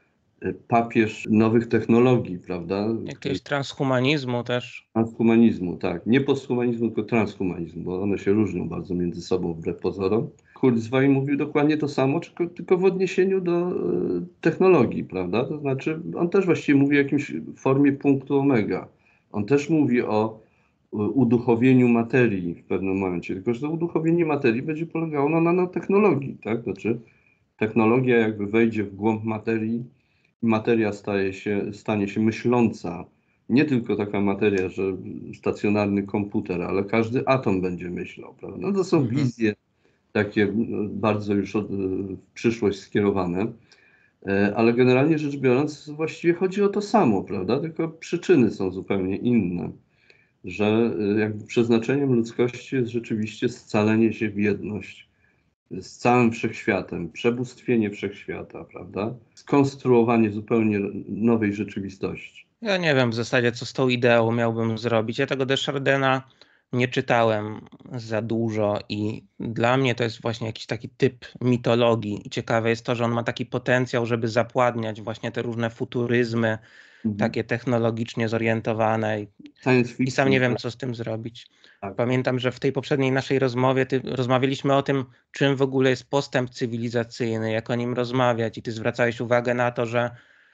papież nowych technologii, prawda? Jakiegoś transhumanizmu też. Transhumanizmu, tak. Nie posthumanizmu, tylko transhumanizmu, bo one się różnią bardzo między sobą wbrew pozorom. Kurzweil mówił dokładnie to samo, tylko, tylko w odniesieniu do e, technologii, prawda? To znaczy, on też właściwie mówi o jakimś formie punktu omega. On też mówi o e, uduchowieniu materii w pewnym momencie, tylko że to uduchowienie materii będzie polegało na nanotechnologii, tak? Znaczy, technologia jakby wejdzie w głąb materii, materia staje się, stanie się myśląca. Nie tylko taka materia, że stacjonarny komputer, ale każdy atom będzie myślał, prawda? No to są Mhm. wizje takie no, bardzo już od, w przyszłość skierowane, e, ale generalnie rzecz biorąc właściwie chodzi o to samo, prawda? Tylko przyczyny są zupełnie inne, że e, jakby przeznaczeniem ludzkości jest rzeczywiście scalenie się w jedność z całym wszechświatem, przebóstwienie wszechświata, prawda? Skonstruowanie zupełnie nowej rzeczywistości. Ja nie wiem w zasadzie, co z tą ideą miałbym zrobić. Ja tego Deschardena nie czytałem za dużo i dla mnie to jest właśnie jakiś taki typ mitologii. I ciekawe jest to, że on ma taki potencjał, żeby zapładniać właśnie te różne futuryzmy, Mhm. takie technologicznie zorientowane i, Science i sam fiction, nie wiem, tak, co z tym zrobić. tak. Pamiętam, że w tej poprzedniej naszej rozmowie ty, rozmawialiśmy o tym, czym w ogóle jest postęp cywilizacyjny, jak o nim rozmawiać i ty zwracałeś uwagę na to, że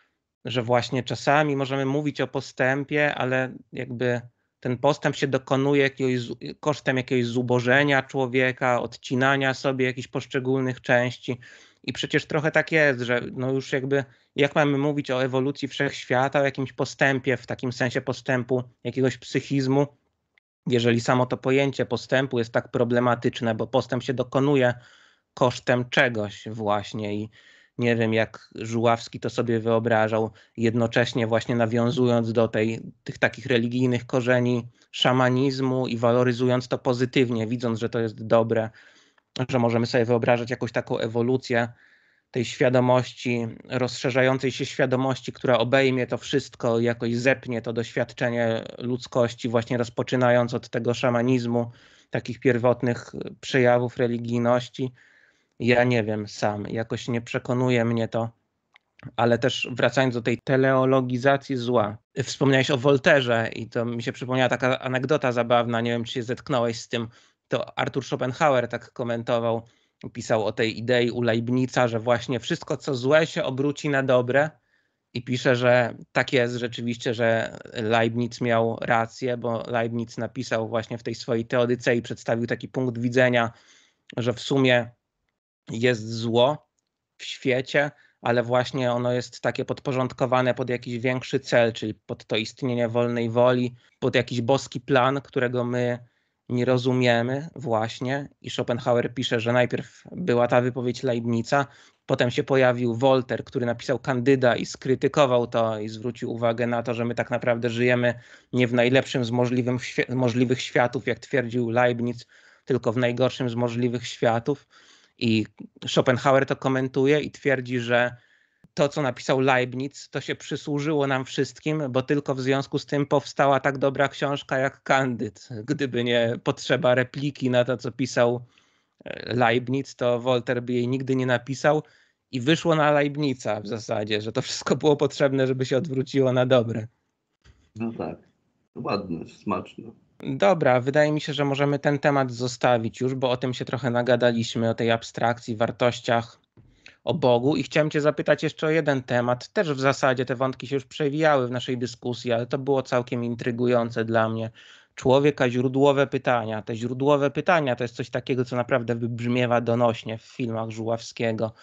że właśnie czasami możemy mówić o postępie, ale jakby ten postęp się dokonuje jakiegoś, kosztem jakiegoś zubożenia człowieka, odcinania sobie jakichś poszczególnych części. I przecież trochę tak jest, że no już jakby jak mamy mówić o ewolucji wszechświata, o jakimś postępie, w takim sensie postępu jakiegoś psychizmu, jeżeli samo to pojęcie postępu jest tak problematyczne, bo postęp się dokonuje kosztem czegoś właśnie i nie wiem, jak Żuławski to sobie wyobrażał, jednocześnie właśnie nawiązując do tej, tych takich religijnych korzeni szamanizmu i waloryzując to pozytywnie, widząc, że to jest dobre, że możemy sobie wyobrażać jakąś taką ewolucję tej świadomości, rozszerzającej się świadomości, która obejmie to wszystko i jakoś zepnie to doświadczenie ludzkości, właśnie rozpoczynając od tego szamanizmu, takich pierwotnych przejawów religijności. Ja nie wiem sam, jakoś nie przekonuje mnie to, ale też wracając do tej teleologizacji zła. Wspomniałeś o Wolterze i to mi się przypomniała taka anegdota zabawna, nie wiem, czy się zetknąłeś z tym, to Arthur Schopenhauer tak komentował, pisał o tej idei u Leibnica, że właśnie wszystko co złe się obróci na dobre i pisze, że tak jest rzeczywiście, że Leibniz miał rację, bo Leibniz napisał właśnie w tej swojej Teodycei, przedstawił taki punkt widzenia, że w sumie jest zło w świecie, ale właśnie ono jest takie podporządkowane pod jakiś większy cel, czyli pod to istnienie wolnej woli, pod jakiś boski plan, którego my nie rozumiemy właśnie. I Schopenhauer pisze, że najpierw była ta wypowiedź Leibnica, potem się pojawił Voltaire, który napisał Kandyda i skrytykował to i zwrócił uwagę na to, że my tak naprawdę żyjemy nie w najlepszym z możliwym, możliwych światów, jak twierdził Leibniz, tylko w najgorszym z możliwych światów. I Schopenhauer to komentuje i twierdzi, że to, co napisał Leibniz, to się przysłużyło nam wszystkim, bo tylko w związku z tym powstała tak dobra książka jak Candid. Gdyby nie potrzeba repliki na to, co pisał Leibniz, to Voltaire by jej nigdy nie napisał i wyszło na Leibnica w zasadzie, że to wszystko było potrzebne, żeby się odwróciło na dobre. No tak, ładne, smaczne. Dobra, wydaje mi się, że możemy ten temat zostawić już, bo o tym się trochę nagadaliśmy, o tej abstrakcji, wartościach, o Bogu i chciałem cię zapytać jeszcze o jeden temat. Też w zasadzie te wątki się już przewijały w naszej dyskusji, ale to było całkiem intrygujące dla mnie. Człowieka, źródłowe pytania. Te źródłowe pytania to jest coś takiego, co naprawdę wybrzmiewa donośnie w filmach Żuławskiego,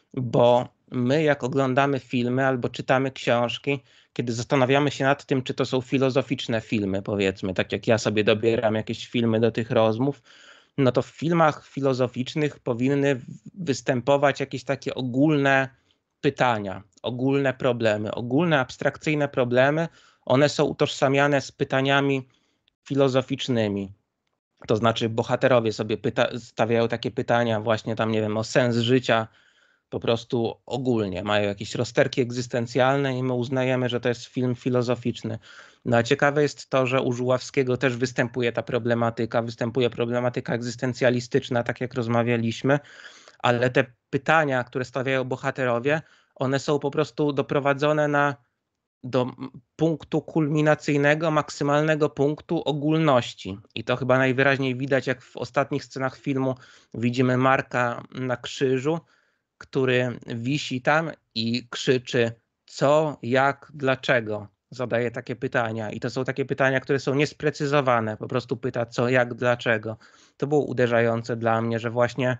bo my jak oglądamy filmy albo czytamy książki, kiedy zastanawiamy się nad tym, czy to są filozoficzne filmy, powiedzmy, tak jak ja sobie dobieram jakieś filmy do tych rozmów, no to w filmach filozoficznych powinny występować jakieś takie ogólne pytania ogólne problemy. Ogólne, abstrakcyjne problemy, one są utożsamiane z pytaniami filozoficznymi. To znaczy bohaterowie sobie pyta, stawiają takie pytania właśnie tam, nie wiem, o sens życia, po prostu ogólnie. Mają jakieś rozterki egzystencjalne i my uznajemy, że to jest film filozoficzny. No a ciekawe jest to, że u Żuławskiego też występuje ta problematyka, występuje problematyka egzystencjalistyczna, tak jak rozmawialiśmy, ale te pytania, które stawiają bohaterowie, one są po prostu doprowadzone na, do punktu kulminacyjnego, maksymalnego punktu ogólności. I to chyba najwyraźniej widać, jak w ostatnich scenach filmu widzimy Marka na krzyżu, który wisi tam i krzyczy co, jak, dlaczego. Zadaje takie pytania i to są takie pytania, które są niesprecyzowane. Po prostu pyta co, jak, dlaczego. To było uderzające dla mnie, że właśnie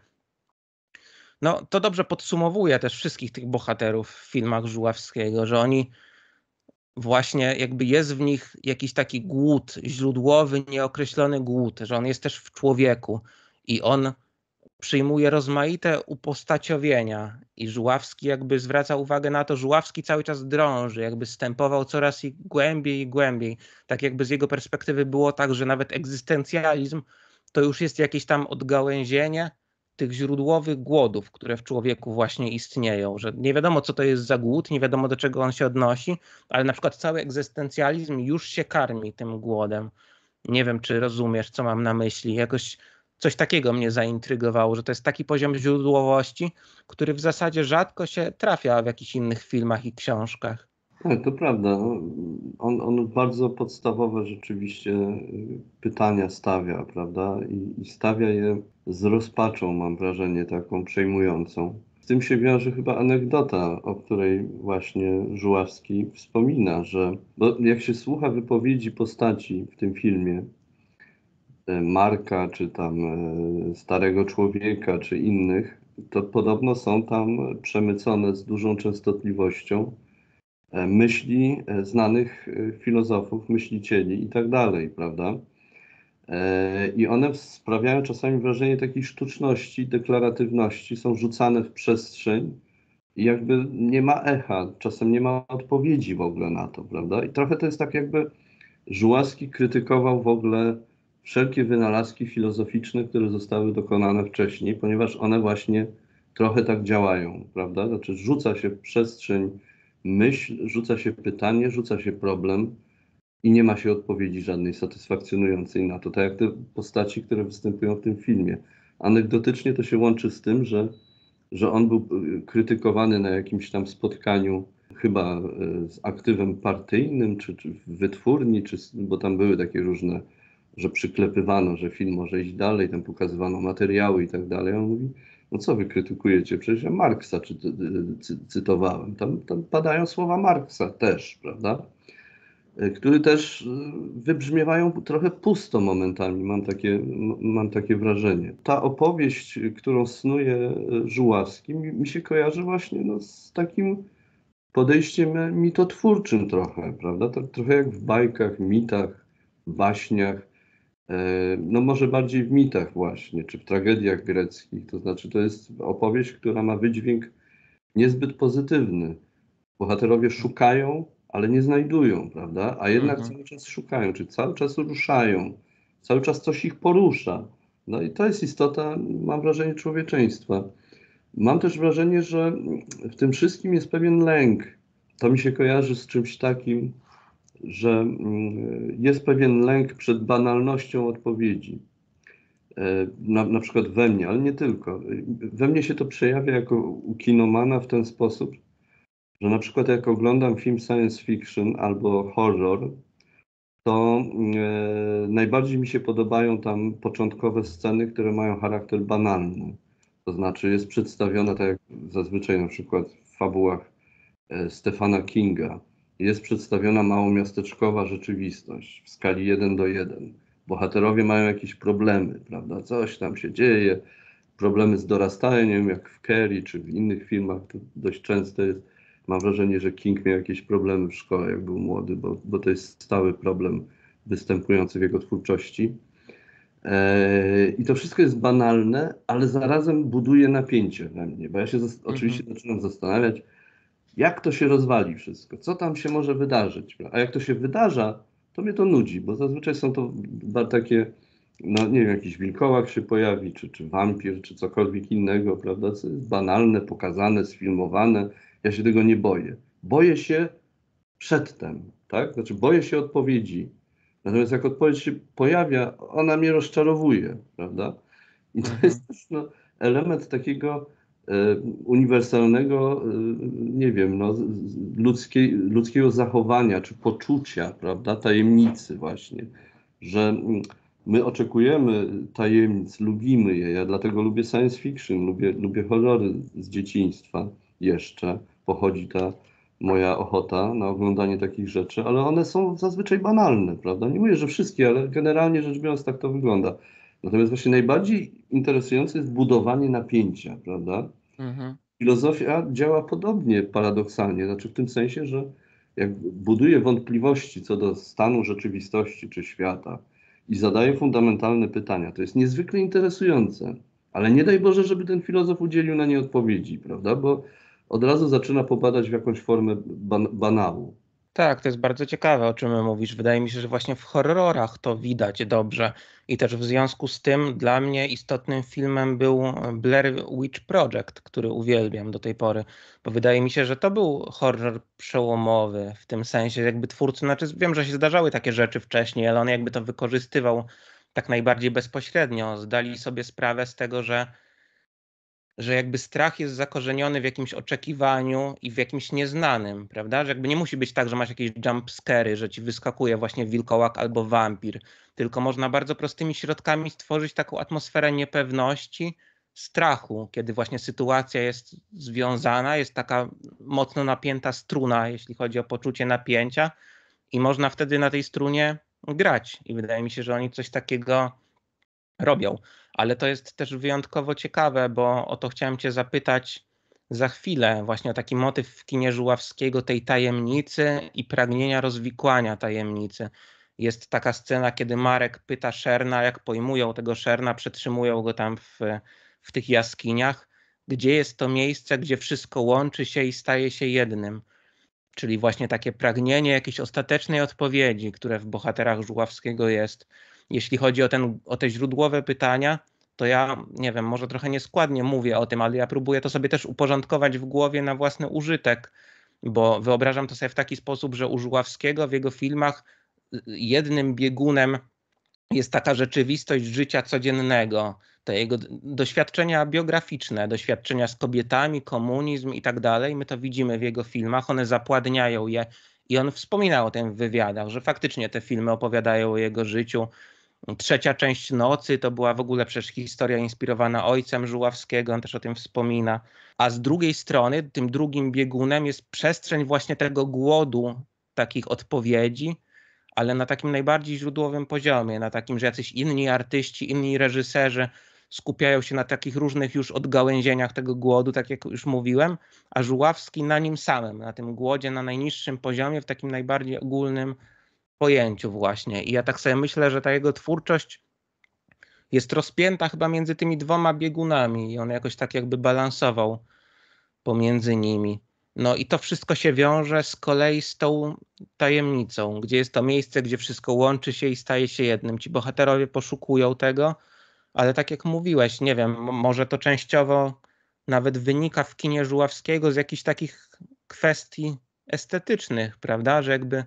no to dobrze podsumowuje też wszystkich tych bohaterów w filmach Żuławskiego, że oni właśnie jakby jest w nich jakiś taki głód, źródłowy, nieokreślony głód, że on jest też w człowieku i on przyjmuje rozmaite upostaciowienia i Żuławski jakby zwraca uwagę na to, Żuławski cały czas drąży, jakby stępował coraz i głębiej i głębiej. Tak jakby z jego perspektywy było tak, że nawet egzystencjalizm to już jest jakieś tam odgałęzienie tych źródłowych głodów, które w człowieku właśnie istnieją, że nie wiadomo co to jest za głód, nie wiadomo do czego on się odnosi, ale na przykład cały egzystencjalizm już się karmi tym głodem. Nie wiem, czy rozumiesz, co mam na myśli. Jakoś coś takiego mnie zaintrygowało, że to jest taki poziom źródłowości, który w zasadzie rzadko się trafia w jakichś innych filmach i książkach. Tak, to prawda. On, on bardzo podstawowe rzeczywiście pytania stawia, prawda? I, i stawia je z rozpaczą, mam wrażenie, taką przejmującą. Z tym się wiąże chyba anegdota, o której właśnie Żuławski wspomina, że bo jak się słucha wypowiedzi postaci w tym filmie, Marka, czy tam Starego Człowieka, czy innych, to podobno są tam przemycone z dużą częstotliwością myśli znanych filozofów, myślicieli i tak dalej, prawda? I one sprawiają czasami wrażenie takiej sztuczności, deklaratywności, są rzucane w przestrzeń i jakby nie ma echa, czasem nie ma odpowiedzi w ogóle na to, prawda? I trochę to jest tak, jakby Żuławski krytykował w ogóle wszelkie wynalazki filozoficzne, które zostały dokonane wcześniej, ponieważ one właśnie trochę tak działają, prawda? Znaczy rzuca się w przestrzeń myśl, rzuca się pytanie, rzuca się problem i nie ma się odpowiedzi żadnej satysfakcjonującej na to, tak jak te postaci, które występują w tym filmie. Anegdotycznie to się łączy z tym, że, że on był krytykowany na jakimś tam spotkaniu chyba z aktywem partyjnym, czy, czy w wytwórni, czy, bo tam były takie różne, że przyklepywano, że film może iść dalej, tam pokazywano materiały i tak dalej. On mówi, no co wy krytykujecie? Przecież ja Marksa czy, cy, cytowałem. Tam, tam padają słowa Marksa też, prawda? Które też wybrzmiewają trochę pusto momentami, mam takie, mam takie wrażenie. Ta opowieść, którą snuje Żuławski, mi, mi się kojarzy właśnie no, z takim podejściem mitotwórczym trochę, prawda? Tak trochę jak w bajkach, mitach, baśniach, no może bardziej w mitach właśnie, czy w tragediach greckich. To znaczy to jest opowieść, która ma wydźwięk niezbyt pozytywny. Bohaterowie szukają, ale nie znajdują, prawda? A jednak mhm. cały czas szukają, czy cały czas ruszają, cały czas coś ich porusza. No i to jest istota, mam wrażenie, człowieczeństwa. Mam też wrażenie, że w tym wszystkim jest pewien lęk. To mi się kojarzy z czymś takim, że jest pewien lęk przed banalnością odpowiedzi. Na, na przykład we mnie, ale nie tylko. We mnie się to przejawia jako u kinomana w ten sposób, że na przykład jak oglądam film science fiction albo horror, to e, najbardziej mi się podobają tam początkowe sceny, które mają charakter banalny. To znaczy jest przedstawiona, tak jak zazwyczaj na przykład w fabułach e, Stephena Kinga, jest przedstawiona małomiasteczkowa rzeczywistość w skali jeden do jeden. Bohaterowie mają jakieś problemy, prawda? Coś tam się dzieje, problemy z dorastaniem, jak w Carrie czy w innych filmach, to dość często jest. Mam wrażenie, że King miał jakieś problemy w szkole, jak był młody, bo, bo to jest stały problem występujący w jego twórczości. Eee, I to wszystko jest banalne, ale zarazem buduje napięcie we mnie, bo ja się zas- oczywiście zaczynam zastanawiać, jak to się rozwali wszystko, co tam się może wydarzyć. A jak to się wydarza, to mnie to nudzi, bo zazwyczaj są to takie, no nie wiem, jakiś wilkołak się pojawi, czy, czy wampir, czy cokolwiek innego, prawda, co jest banalne, pokazane, sfilmowane. Ja się tego nie boję. Boję się przedtem, tak? Znaczy boję się odpowiedzi. Natomiast jak odpowiedź się pojawia, ona mnie rozczarowuje, prawda? I to Mhm. jest też no, element takiego e, uniwersalnego, e, nie wiem, no, z- z- ludzkiej, ludzkiego zachowania czy poczucia, prawda, tajemnicy właśnie, że mm, my oczekujemy tajemnic, lubimy je. Ja dlatego lubię science fiction, lubię, lubię horrory z dzieciństwa jeszcze. Pochodzi ta moja ochota na oglądanie takich rzeczy, ale one są zazwyczaj banalne, prawda? Nie mówię, że wszystkie, ale generalnie rzecz biorąc tak to wygląda. Natomiast właśnie najbardziej interesujące jest budowanie napięcia, prawda? Mhm. Filozofia działa podobnie paradoksalnie, znaczy w tym sensie, że jak buduje wątpliwości co do stanu rzeczywistości czy świata i zadaje fundamentalne pytania, to jest niezwykle interesujące, ale nie daj Boże, żeby ten filozof udzielił na nie odpowiedzi, prawda? Bo od razu zaczyna popadać w jakąś formę ban banału. Tak, to jest bardzo ciekawe, o czym mówisz. Wydaje mi się, że właśnie w horrorach to widać dobrze. I też w związku z tym dla mnie istotnym filmem był Blair Witch Project, który uwielbiam do tej pory, bo wydaje mi się, że to był horror przełomowy w tym sensie, jakby twórcy, znaczy wiem, że się zdarzały takie rzeczy wcześniej, ale on jakby to wykorzystywał tak najbardziej bezpośrednio. Zdali sobie sprawę z tego, że że jakby strach jest zakorzeniony w jakimś oczekiwaniu i w jakimś nieznanym, prawda? Że jakby nie musi być tak, że masz jakieś jumpscary, że ci wyskakuje właśnie wilkołak albo wampir, tylko można bardzo prostymi środkami stworzyć taką atmosferę niepewności, strachu, kiedy właśnie sytuacja jest związana, jest taka mocno napięta struna, jeśli chodzi o poczucie napięcia i można wtedy na tej strunie grać. I wydaje mi się, że oni coś takiego robią. Ale to jest też wyjątkowo ciekawe, bo o to chciałem cię zapytać za chwilę, właśnie o taki motyw w kinie Żuławskiego, tej tajemnicy i pragnienia rozwikłania tajemnicy. Jest taka scena, kiedy Marek pyta Szerna, jak pojmują tego Szerna, przetrzymują go tam w, w tych jaskiniach, gdzie jest to miejsce, gdzie wszystko łączy się i staje się jednym. Czyli właśnie takie pragnienie jakiejś ostatecznej odpowiedzi, które w bohaterach Żuławskiego jest. Jeśli chodzi o, ten, o te źródłowe pytania, to ja nie wiem, może trochę nieskładnie mówię o tym, ale ja próbuję to sobie też uporządkować w głowie na własny użytek, bo wyobrażam to sobie w taki sposób, że u Żuławskiego w jego filmach jednym biegunem jest taka rzeczywistość życia codziennego, te jego doświadczenia biograficzne, doświadczenia z kobietami, komunizm i tak dalej. My to widzimy w jego filmach, one zapładniają je i on wspominał o tym w wywiadach, że faktycznie te filmy opowiadają o jego życiu. Trzecia część Nocy to była w ogóle przecież historia inspirowana ojcem Żuławskiego, on też o tym wspomina. A z drugiej strony, tym drugim biegunem jest przestrzeń właśnie tego głodu takich odpowiedzi, ale na takim najbardziej źródłowym poziomie, na takim, że jacyś inni artyści, inni reżyserzy skupiają się na takich różnych już odgałęzieniach tego głodu, tak jak już mówiłem, a Żuławski na nim samym, na tym głodzie na najniższym poziomie, w takim najbardziej ogólnym pojęciu właśnie. I ja tak sobie myślę, że ta jego twórczość jest rozpięta chyba między tymi dwoma biegunami i on jakoś tak jakby balansował pomiędzy nimi. No i to wszystko się wiąże z kolei z tą tajemnicą, gdzie jest to miejsce, gdzie wszystko łączy się i staje się jednym. Ci bohaterowie poszukują tego, ale tak jak mówiłeś, nie wiem, może to częściowo nawet wynika w kinie Żuławskiego z jakichś takich kwestii estetycznych, prawda, że jakby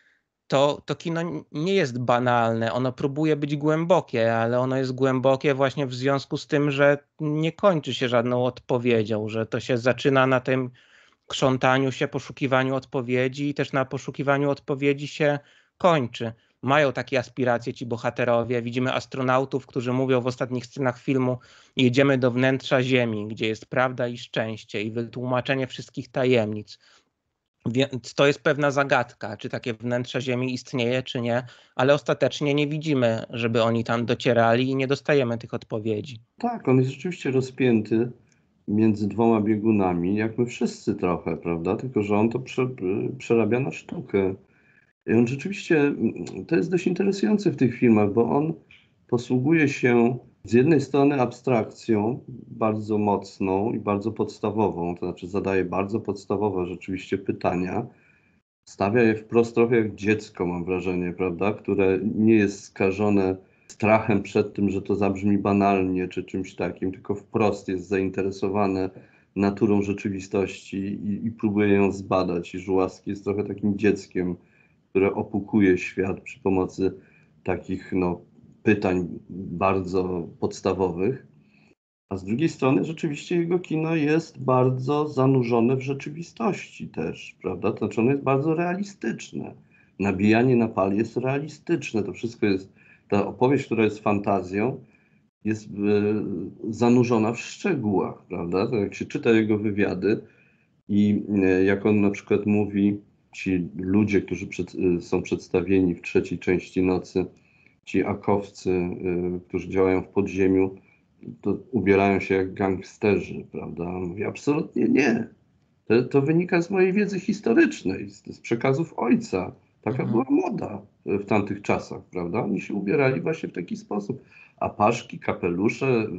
to, to kino nie jest banalne, ono próbuje być głębokie, ale ono jest głębokie właśnie w związku z tym, że nie kończy się żadną odpowiedzią, że to się zaczyna na tym krzątaniu się, poszukiwaniu odpowiedzi i też na poszukiwaniu odpowiedzi się kończy. Mają takie aspiracje ci bohaterowie. Widzimy astronautów, którzy mówią w ostatnich scenach filmu: jedziemy do wnętrza Ziemi, gdzie jest prawda i szczęście i wytłumaczenie wszystkich tajemnic. Więc to jest pewna zagadka, czy takie wnętrze Ziemi istnieje, czy nie, ale ostatecznie nie widzimy, żeby oni tam docierali i nie dostajemy tych odpowiedzi. Tak, on jest rzeczywiście rozpięty między dwoma biegunami, jak my wszyscy trochę, prawda? Tylko że on to prze, przerabia na sztukę. I on rzeczywiście, to jest dość interesujące w tych filmach, bo on posługuje się z jednej strony abstrakcją bardzo mocną i bardzo podstawową, to znaczy zadaje bardzo podstawowe rzeczywiście pytania, stawia je wprost trochę jak dziecko, mam wrażenie, prawda, które nie jest skażone strachem przed tym, że to zabrzmi banalnie czy czymś takim, tylko wprost jest zainteresowane naturą rzeczywistości i, i próbuje ją zbadać. I Żuławski jest trochę takim dzieckiem, które opukuje świat przy pomocy takich no, pytań bardzo podstawowych. A z drugiej strony rzeczywiście jego kino jest bardzo zanurzone w rzeczywistości też, prawda? To znaczy ono jest bardzo realistyczne. Nabijanie na pal jest realistyczne. To wszystko jest, ta opowieść, która jest fantazją, jest e, zanurzona w szczegółach, prawda? To jak się czyta jego wywiady i e, jak on na przykład mówi, ci ludzie, którzy przed, e, są przedstawieni w trzeciej części Nocy, ci akowcy, e, którzy działają w podziemiu, to ubierają się jak gangsterzy, prawda? On mówi, absolutnie nie. To, to wynika z mojej wiedzy historycznej, z, z przekazów ojca. Taka Mhm. była moda w tamtych czasach, prawda? Oni się ubierali właśnie w taki sposób. A paszki, kapelusze,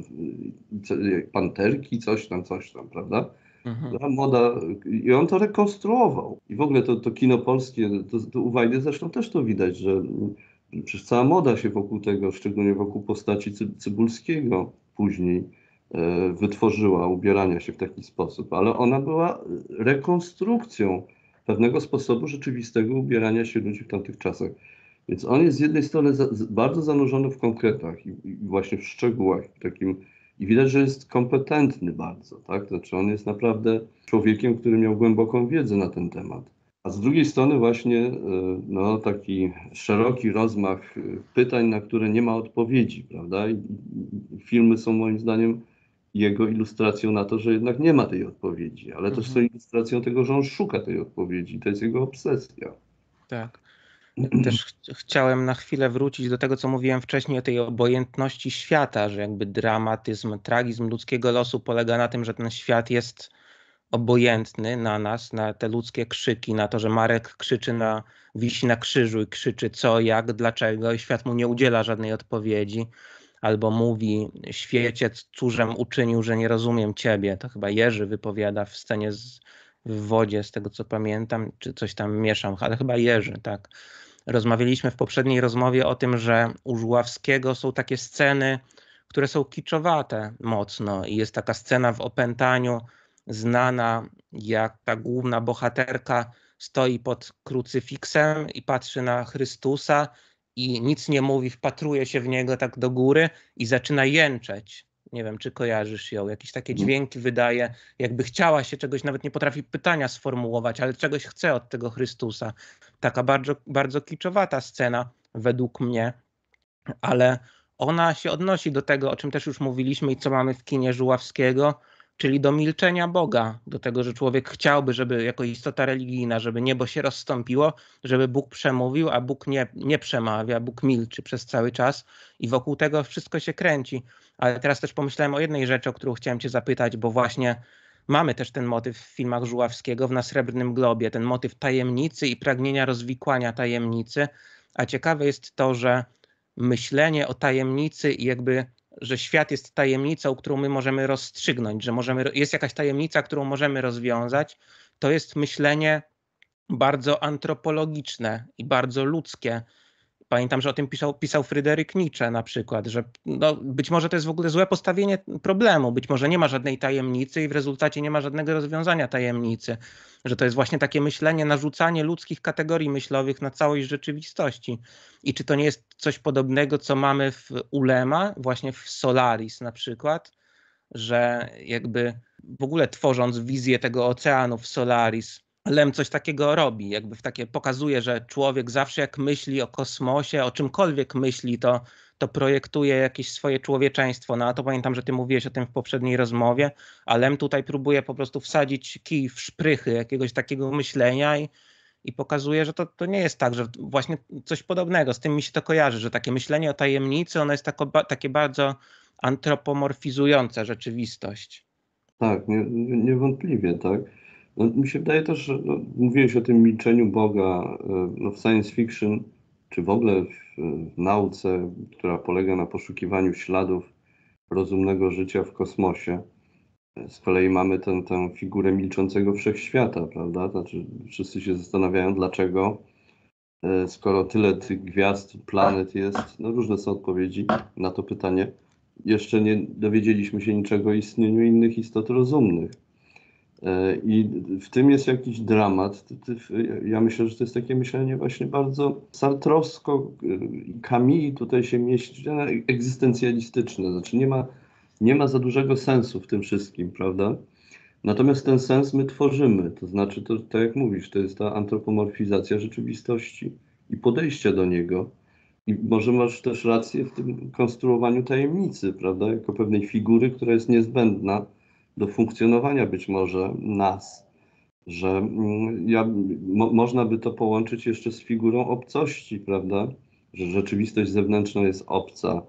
panterki, coś tam, coś tam, prawda? Mhm. Była moda i on to rekonstruował. I w ogóle to, to kino polskie, to, to u Wajdy zresztą też to widać, że przecież cała moda się wokół tego, szczególnie wokół postaci Cy- Cybulskiego później e, wytworzyła ubierania się w taki sposób, ale ona była rekonstrukcją pewnego sposobu rzeczywistego ubierania się ludzi w tamtych czasach. Więc on jest z jednej strony za, z, bardzo zanurzony w konkretach i, i właśnie w szczegółach takim, i widać, że jest kompetentny bardzo, tak? Znaczy on jest naprawdę człowiekiem, który miał głęboką wiedzę na ten temat. A z drugiej strony właśnie no, taki szeroki rozmach pytań, na które nie ma odpowiedzi, prawda? I filmy są moim zdaniem jego ilustracją na to, że jednak nie ma tej odpowiedzi, ale też są Mhm. ilustracją tego, że on szuka tej odpowiedzi. To jest jego obsesja. Tak. Też ch chciałem na chwilę wrócić do tego, co mówiłem wcześniej o tej obojętności świata, że jakby dramatyzm, tragizm ludzkiego losu polega na tym, że ten świat jest obojętny na nas, na te ludzkie krzyki, na to, że Marek krzyczy na, wisi na krzyżu i krzyczy co, jak, dlaczego i świat mu nie udziela żadnej odpowiedzi. Albo mówi, świecie cóżem uczynił, że nie rozumiem ciebie. To chyba Jerzy wypowiada w scenie z, w wodzie, z tego co pamiętam, czy coś tam mieszam, ale chyba Jerzy, tak. Rozmawialiśmy w poprzedniej rozmowie o tym, że u Żuławskiego są takie sceny, które są kiczowate mocno i jest taka scena w Opętaniu znana, jak ta główna bohaterka stoi pod krucyfiksem i patrzy na Chrystusa i nic nie mówi, wpatruje się w niego tak do góry i zaczyna jęczeć. Nie wiem, czy kojarzysz ją. Jakieś takie dźwięki wydaje, jakby chciała się czegoś, nawet nie potrafi pytania sformułować, ale czegoś chce od tego Chrystusa. Taka bardzo, bardzo kiczowata scena według mnie, ale ona się odnosi do tego, o czym też już mówiliśmy i co mamy w kinie Żuławskiego, czyli do milczenia Boga, do tego, że człowiek chciałby, żeby jako istota religijna, żeby niebo się rozstąpiło, żeby Bóg przemówił, a Bóg nie, nie przemawia, Bóg milczy przez cały czas i wokół tego wszystko się kręci. Ale teraz też pomyślałem o jednej rzeczy, o którą chciałem cię zapytać, bo właśnie mamy też ten motyw w filmach Żuławskiego, w Na Srebrnym Globie, ten motyw tajemnicy i pragnienia rozwikłania tajemnicy, a ciekawe jest to, że myślenie o tajemnicy i jakby, że świat jest tajemnicą, którą my możemy rozstrzygnąć, że możemy, jest jakaś tajemnica, którą możemy rozwiązać, to jest myślenie bardzo antropologiczne i bardzo ludzkie. Pamiętam, że o tym pisał, pisał Fryderyk Nietzsche na przykład, że no, być może to jest w ogóle złe postawienie problemu, być może nie ma żadnej tajemnicy i w rezultacie nie ma żadnego rozwiązania tajemnicy, że to jest właśnie takie myślenie, narzucanie ludzkich kategorii myślowych na całość rzeczywistości. I czy to nie jest coś podobnego, co mamy w Ulema, właśnie w Solaris na przykład, że jakby w ogóle tworząc wizję tego oceanu w Solaris, Lem coś takiego robi, jakby w takie pokazuje, że człowiek zawsze jak myśli o kosmosie, o czymkolwiek myśli, to, to projektuje jakieś swoje człowieczeństwo. No a to pamiętam, że ty mówiłeś o tym w poprzedniej rozmowie, a Lem tutaj próbuje po prostu wsadzić kij w szprychy jakiegoś takiego myślenia i, i pokazuje, że to, to nie jest tak, że właśnie coś podobnego, z tym mi się to kojarzy, że takie myślenie o tajemnicy, ono jest tako, takie bardzo antropomorfizujące rzeczywistość. Tak, nie, nie- niewątpliwie, tak. No, mi się wydaje też, że no, mówiłeś o tym milczeniu Boga e, no, w science fiction, czy w ogóle w, w nauce, która polega na poszukiwaniu śladów rozumnego życia w kosmosie. Z kolei mamy tę, tę figurę milczącego wszechświata, prawda? Znaczy, wszyscy się zastanawiają, dlaczego, skoro tyle tych gwiazd, planet jest, no różne są odpowiedzi na to pytanie, jeszcze nie dowiedzieliśmy się niczego o istnieniu innych istot rozumnych. I w tym jest jakiś dramat. Ja myślę, że to jest takie myślenie właśnie bardzo sartrowsko. Camus tutaj się mieści, egzystencjalistyczne. Znaczy nie ma, nie ma za dużego sensu w tym wszystkim, prawda? Natomiast ten sens my tworzymy. To znaczy, to, tak jak mówisz, to jest ta antropomorfizacja rzeczywistości i podejścia do niego. I może masz też rację w tym konstruowaniu tajemnicy, prawda? Jako pewnej figury, która jest niezbędna do funkcjonowania być może nas, że ja, mo, można by to połączyć jeszcze z figurą obcości, prawda, że rzeczywistość zewnętrzna jest obca,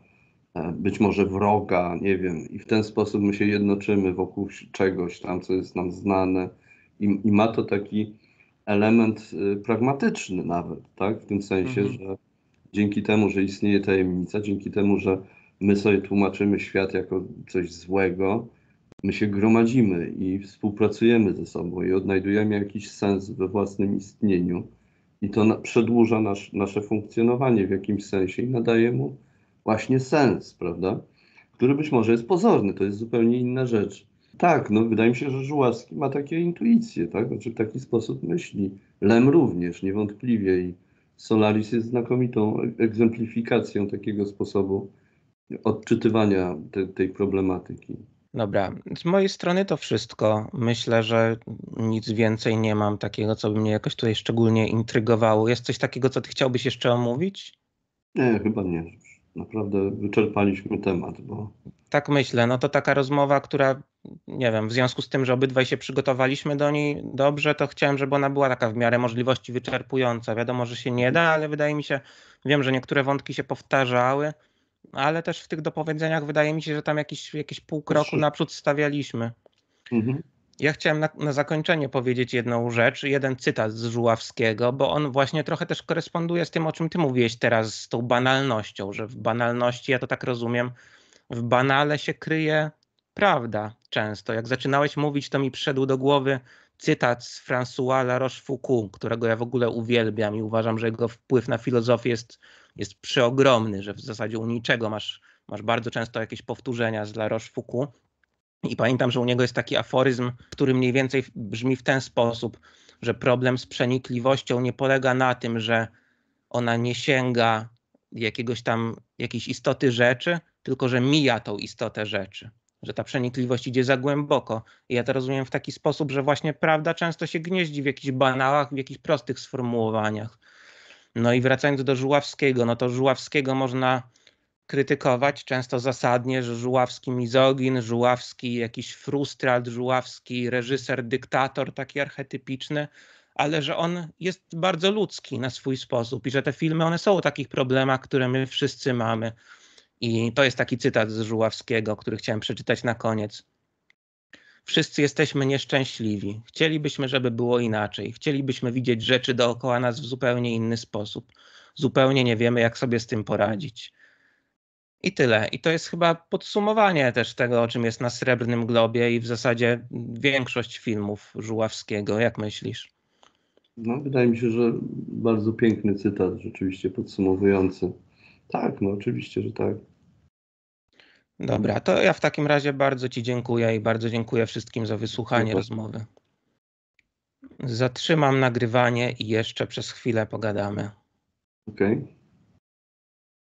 być może wroga, nie wiem, i w ten sposób my się jednoczymy wokół czegoś tam, co jest nam znane i, i ma to taki element pragmatyczny nawet, tak, w tym sensie, mhm. że dzięki temu, że istnieje tajemnica, dzięki temu, że my sobie tłumaczymy świat jako coś złego, my się gromadzimy i współpracujemy ze sobą i odnajdujemy jakiś sens we własnym istnieniu. I to na, przedłuża nasz, nasze funkcjonowanie w jakimś sensie i nadaje mu właśnie sens, prawda? Który być może jest pozorny, to jest zupełnie inna rzecz. Tak, no wydaje mi się, że Żuławski ma takie intuicje, tak? Znaczy w taki sposób myśli. Lem również, niewątpliwie. I Solaris jest znakomitą egzemplifikacją takiego sposobu odczytywania te, tej problematyki. Dobra, z mojej strony to wszystko. Myślę, że nic więcej nie mam takiego, co by mnie jakoś tutaj szczególnie intrygowało. Jest coś takiego, co ty chciałbyś jeszcze omówić? Nie, chyba nie. Naprawdę wyczerpaliśmy temat, bo... Tak myślę, no to taka rozmowa, która, nie wiem, w związku z tym, że obydwaj się przygotowaliśmy do niej dobrze, to chciałem, żeby ona była taka w miarę możliwości wyczerpująca. Wiadomo, że się nie da, ale wydaje mi się, wiem, że niektóre wątki się powtarzały, ale też w tych dopowiedzeniach wydaje mi się, że tam jakiś, jakiś pół kroku naprzód stawialiśmy. Mhm. Ja chciałem na, na zakończenie powiedzieć jedną rzecz, jeden cytat z Żuławskiego, bo on właśnie trochę też koresponduje z tym, o czym ty mówiłeś teraz, z tą banalnością, że w banalności, ja to tak rozumiem, w banale się kryje prawda często. Jak zaczynałeś mówić, to mi przyszedł do głowy cytat z François La Rochefoucauld, którego ja w ogóle uwielbiam i uważam, że jego wpływ na filozofię jest, jest przeogromny, że w zasadzie u niczego masz, masz bardzo często jakieś powtórzenia z La Rochefoucauld. I pamiętam, że u niego jest taki aforyzm, który mniej więcej brzmi w ten sposób, że problem z przenikliwością nie polega na tym, że ona nie sięga jakiegoś tam, jakiejś istoty rzeczy, tylko że mija tą istotę rzeczy. Że ta przenikliwość idzie za głęboko. I ja to rozumiem w taki sposób, że właśnie prawda często się gnieździ w jakichś banałach, w jakichś prostych sformułowaniach. No i wracając do Żuławskiego, no to Żuławskiego można krytykować często zasadnie, że Żuławski mizogin, Żuławski jakiś frustrat, Żuławski reżyser, dyktator taki archetypiczny, ale że on jest bardzo ludzki na swój sposób i że te filmy, one są o takich problemach, które my wszyscy mamy. I to jest taki cytat z Żuławskiego, który chciałem przeczytać na koniec. Wszyscy jesteśmy nieszczęśliwi. Chcielibyśmy, żeby było inaczej. Chcielibyśmy widzieć rzeczy dookoła nas w zupełnie inny sposób. Zupełnie nie wiemy, jak sobie z tym poradzić. I tyle. I to jest chyba podsumowanie też tego, o czym jest na Srebrnym Globie i w zasadzie większość filmów Żuławskiego. Jak myślisz? No, wydaje mi się, że bardzo piękny cytat, rzeczywiście podsumowujący. Tak, no oczywiście, że tak. Dobra, to ja w takim razie bardzo ci dziękuję i bardzo dziękuję wszystkim za wysłuchanie Super. rozmowy. Zatrzymam nagrywanie i jeszcze przez chwilę pogadamy. Okej. Okay.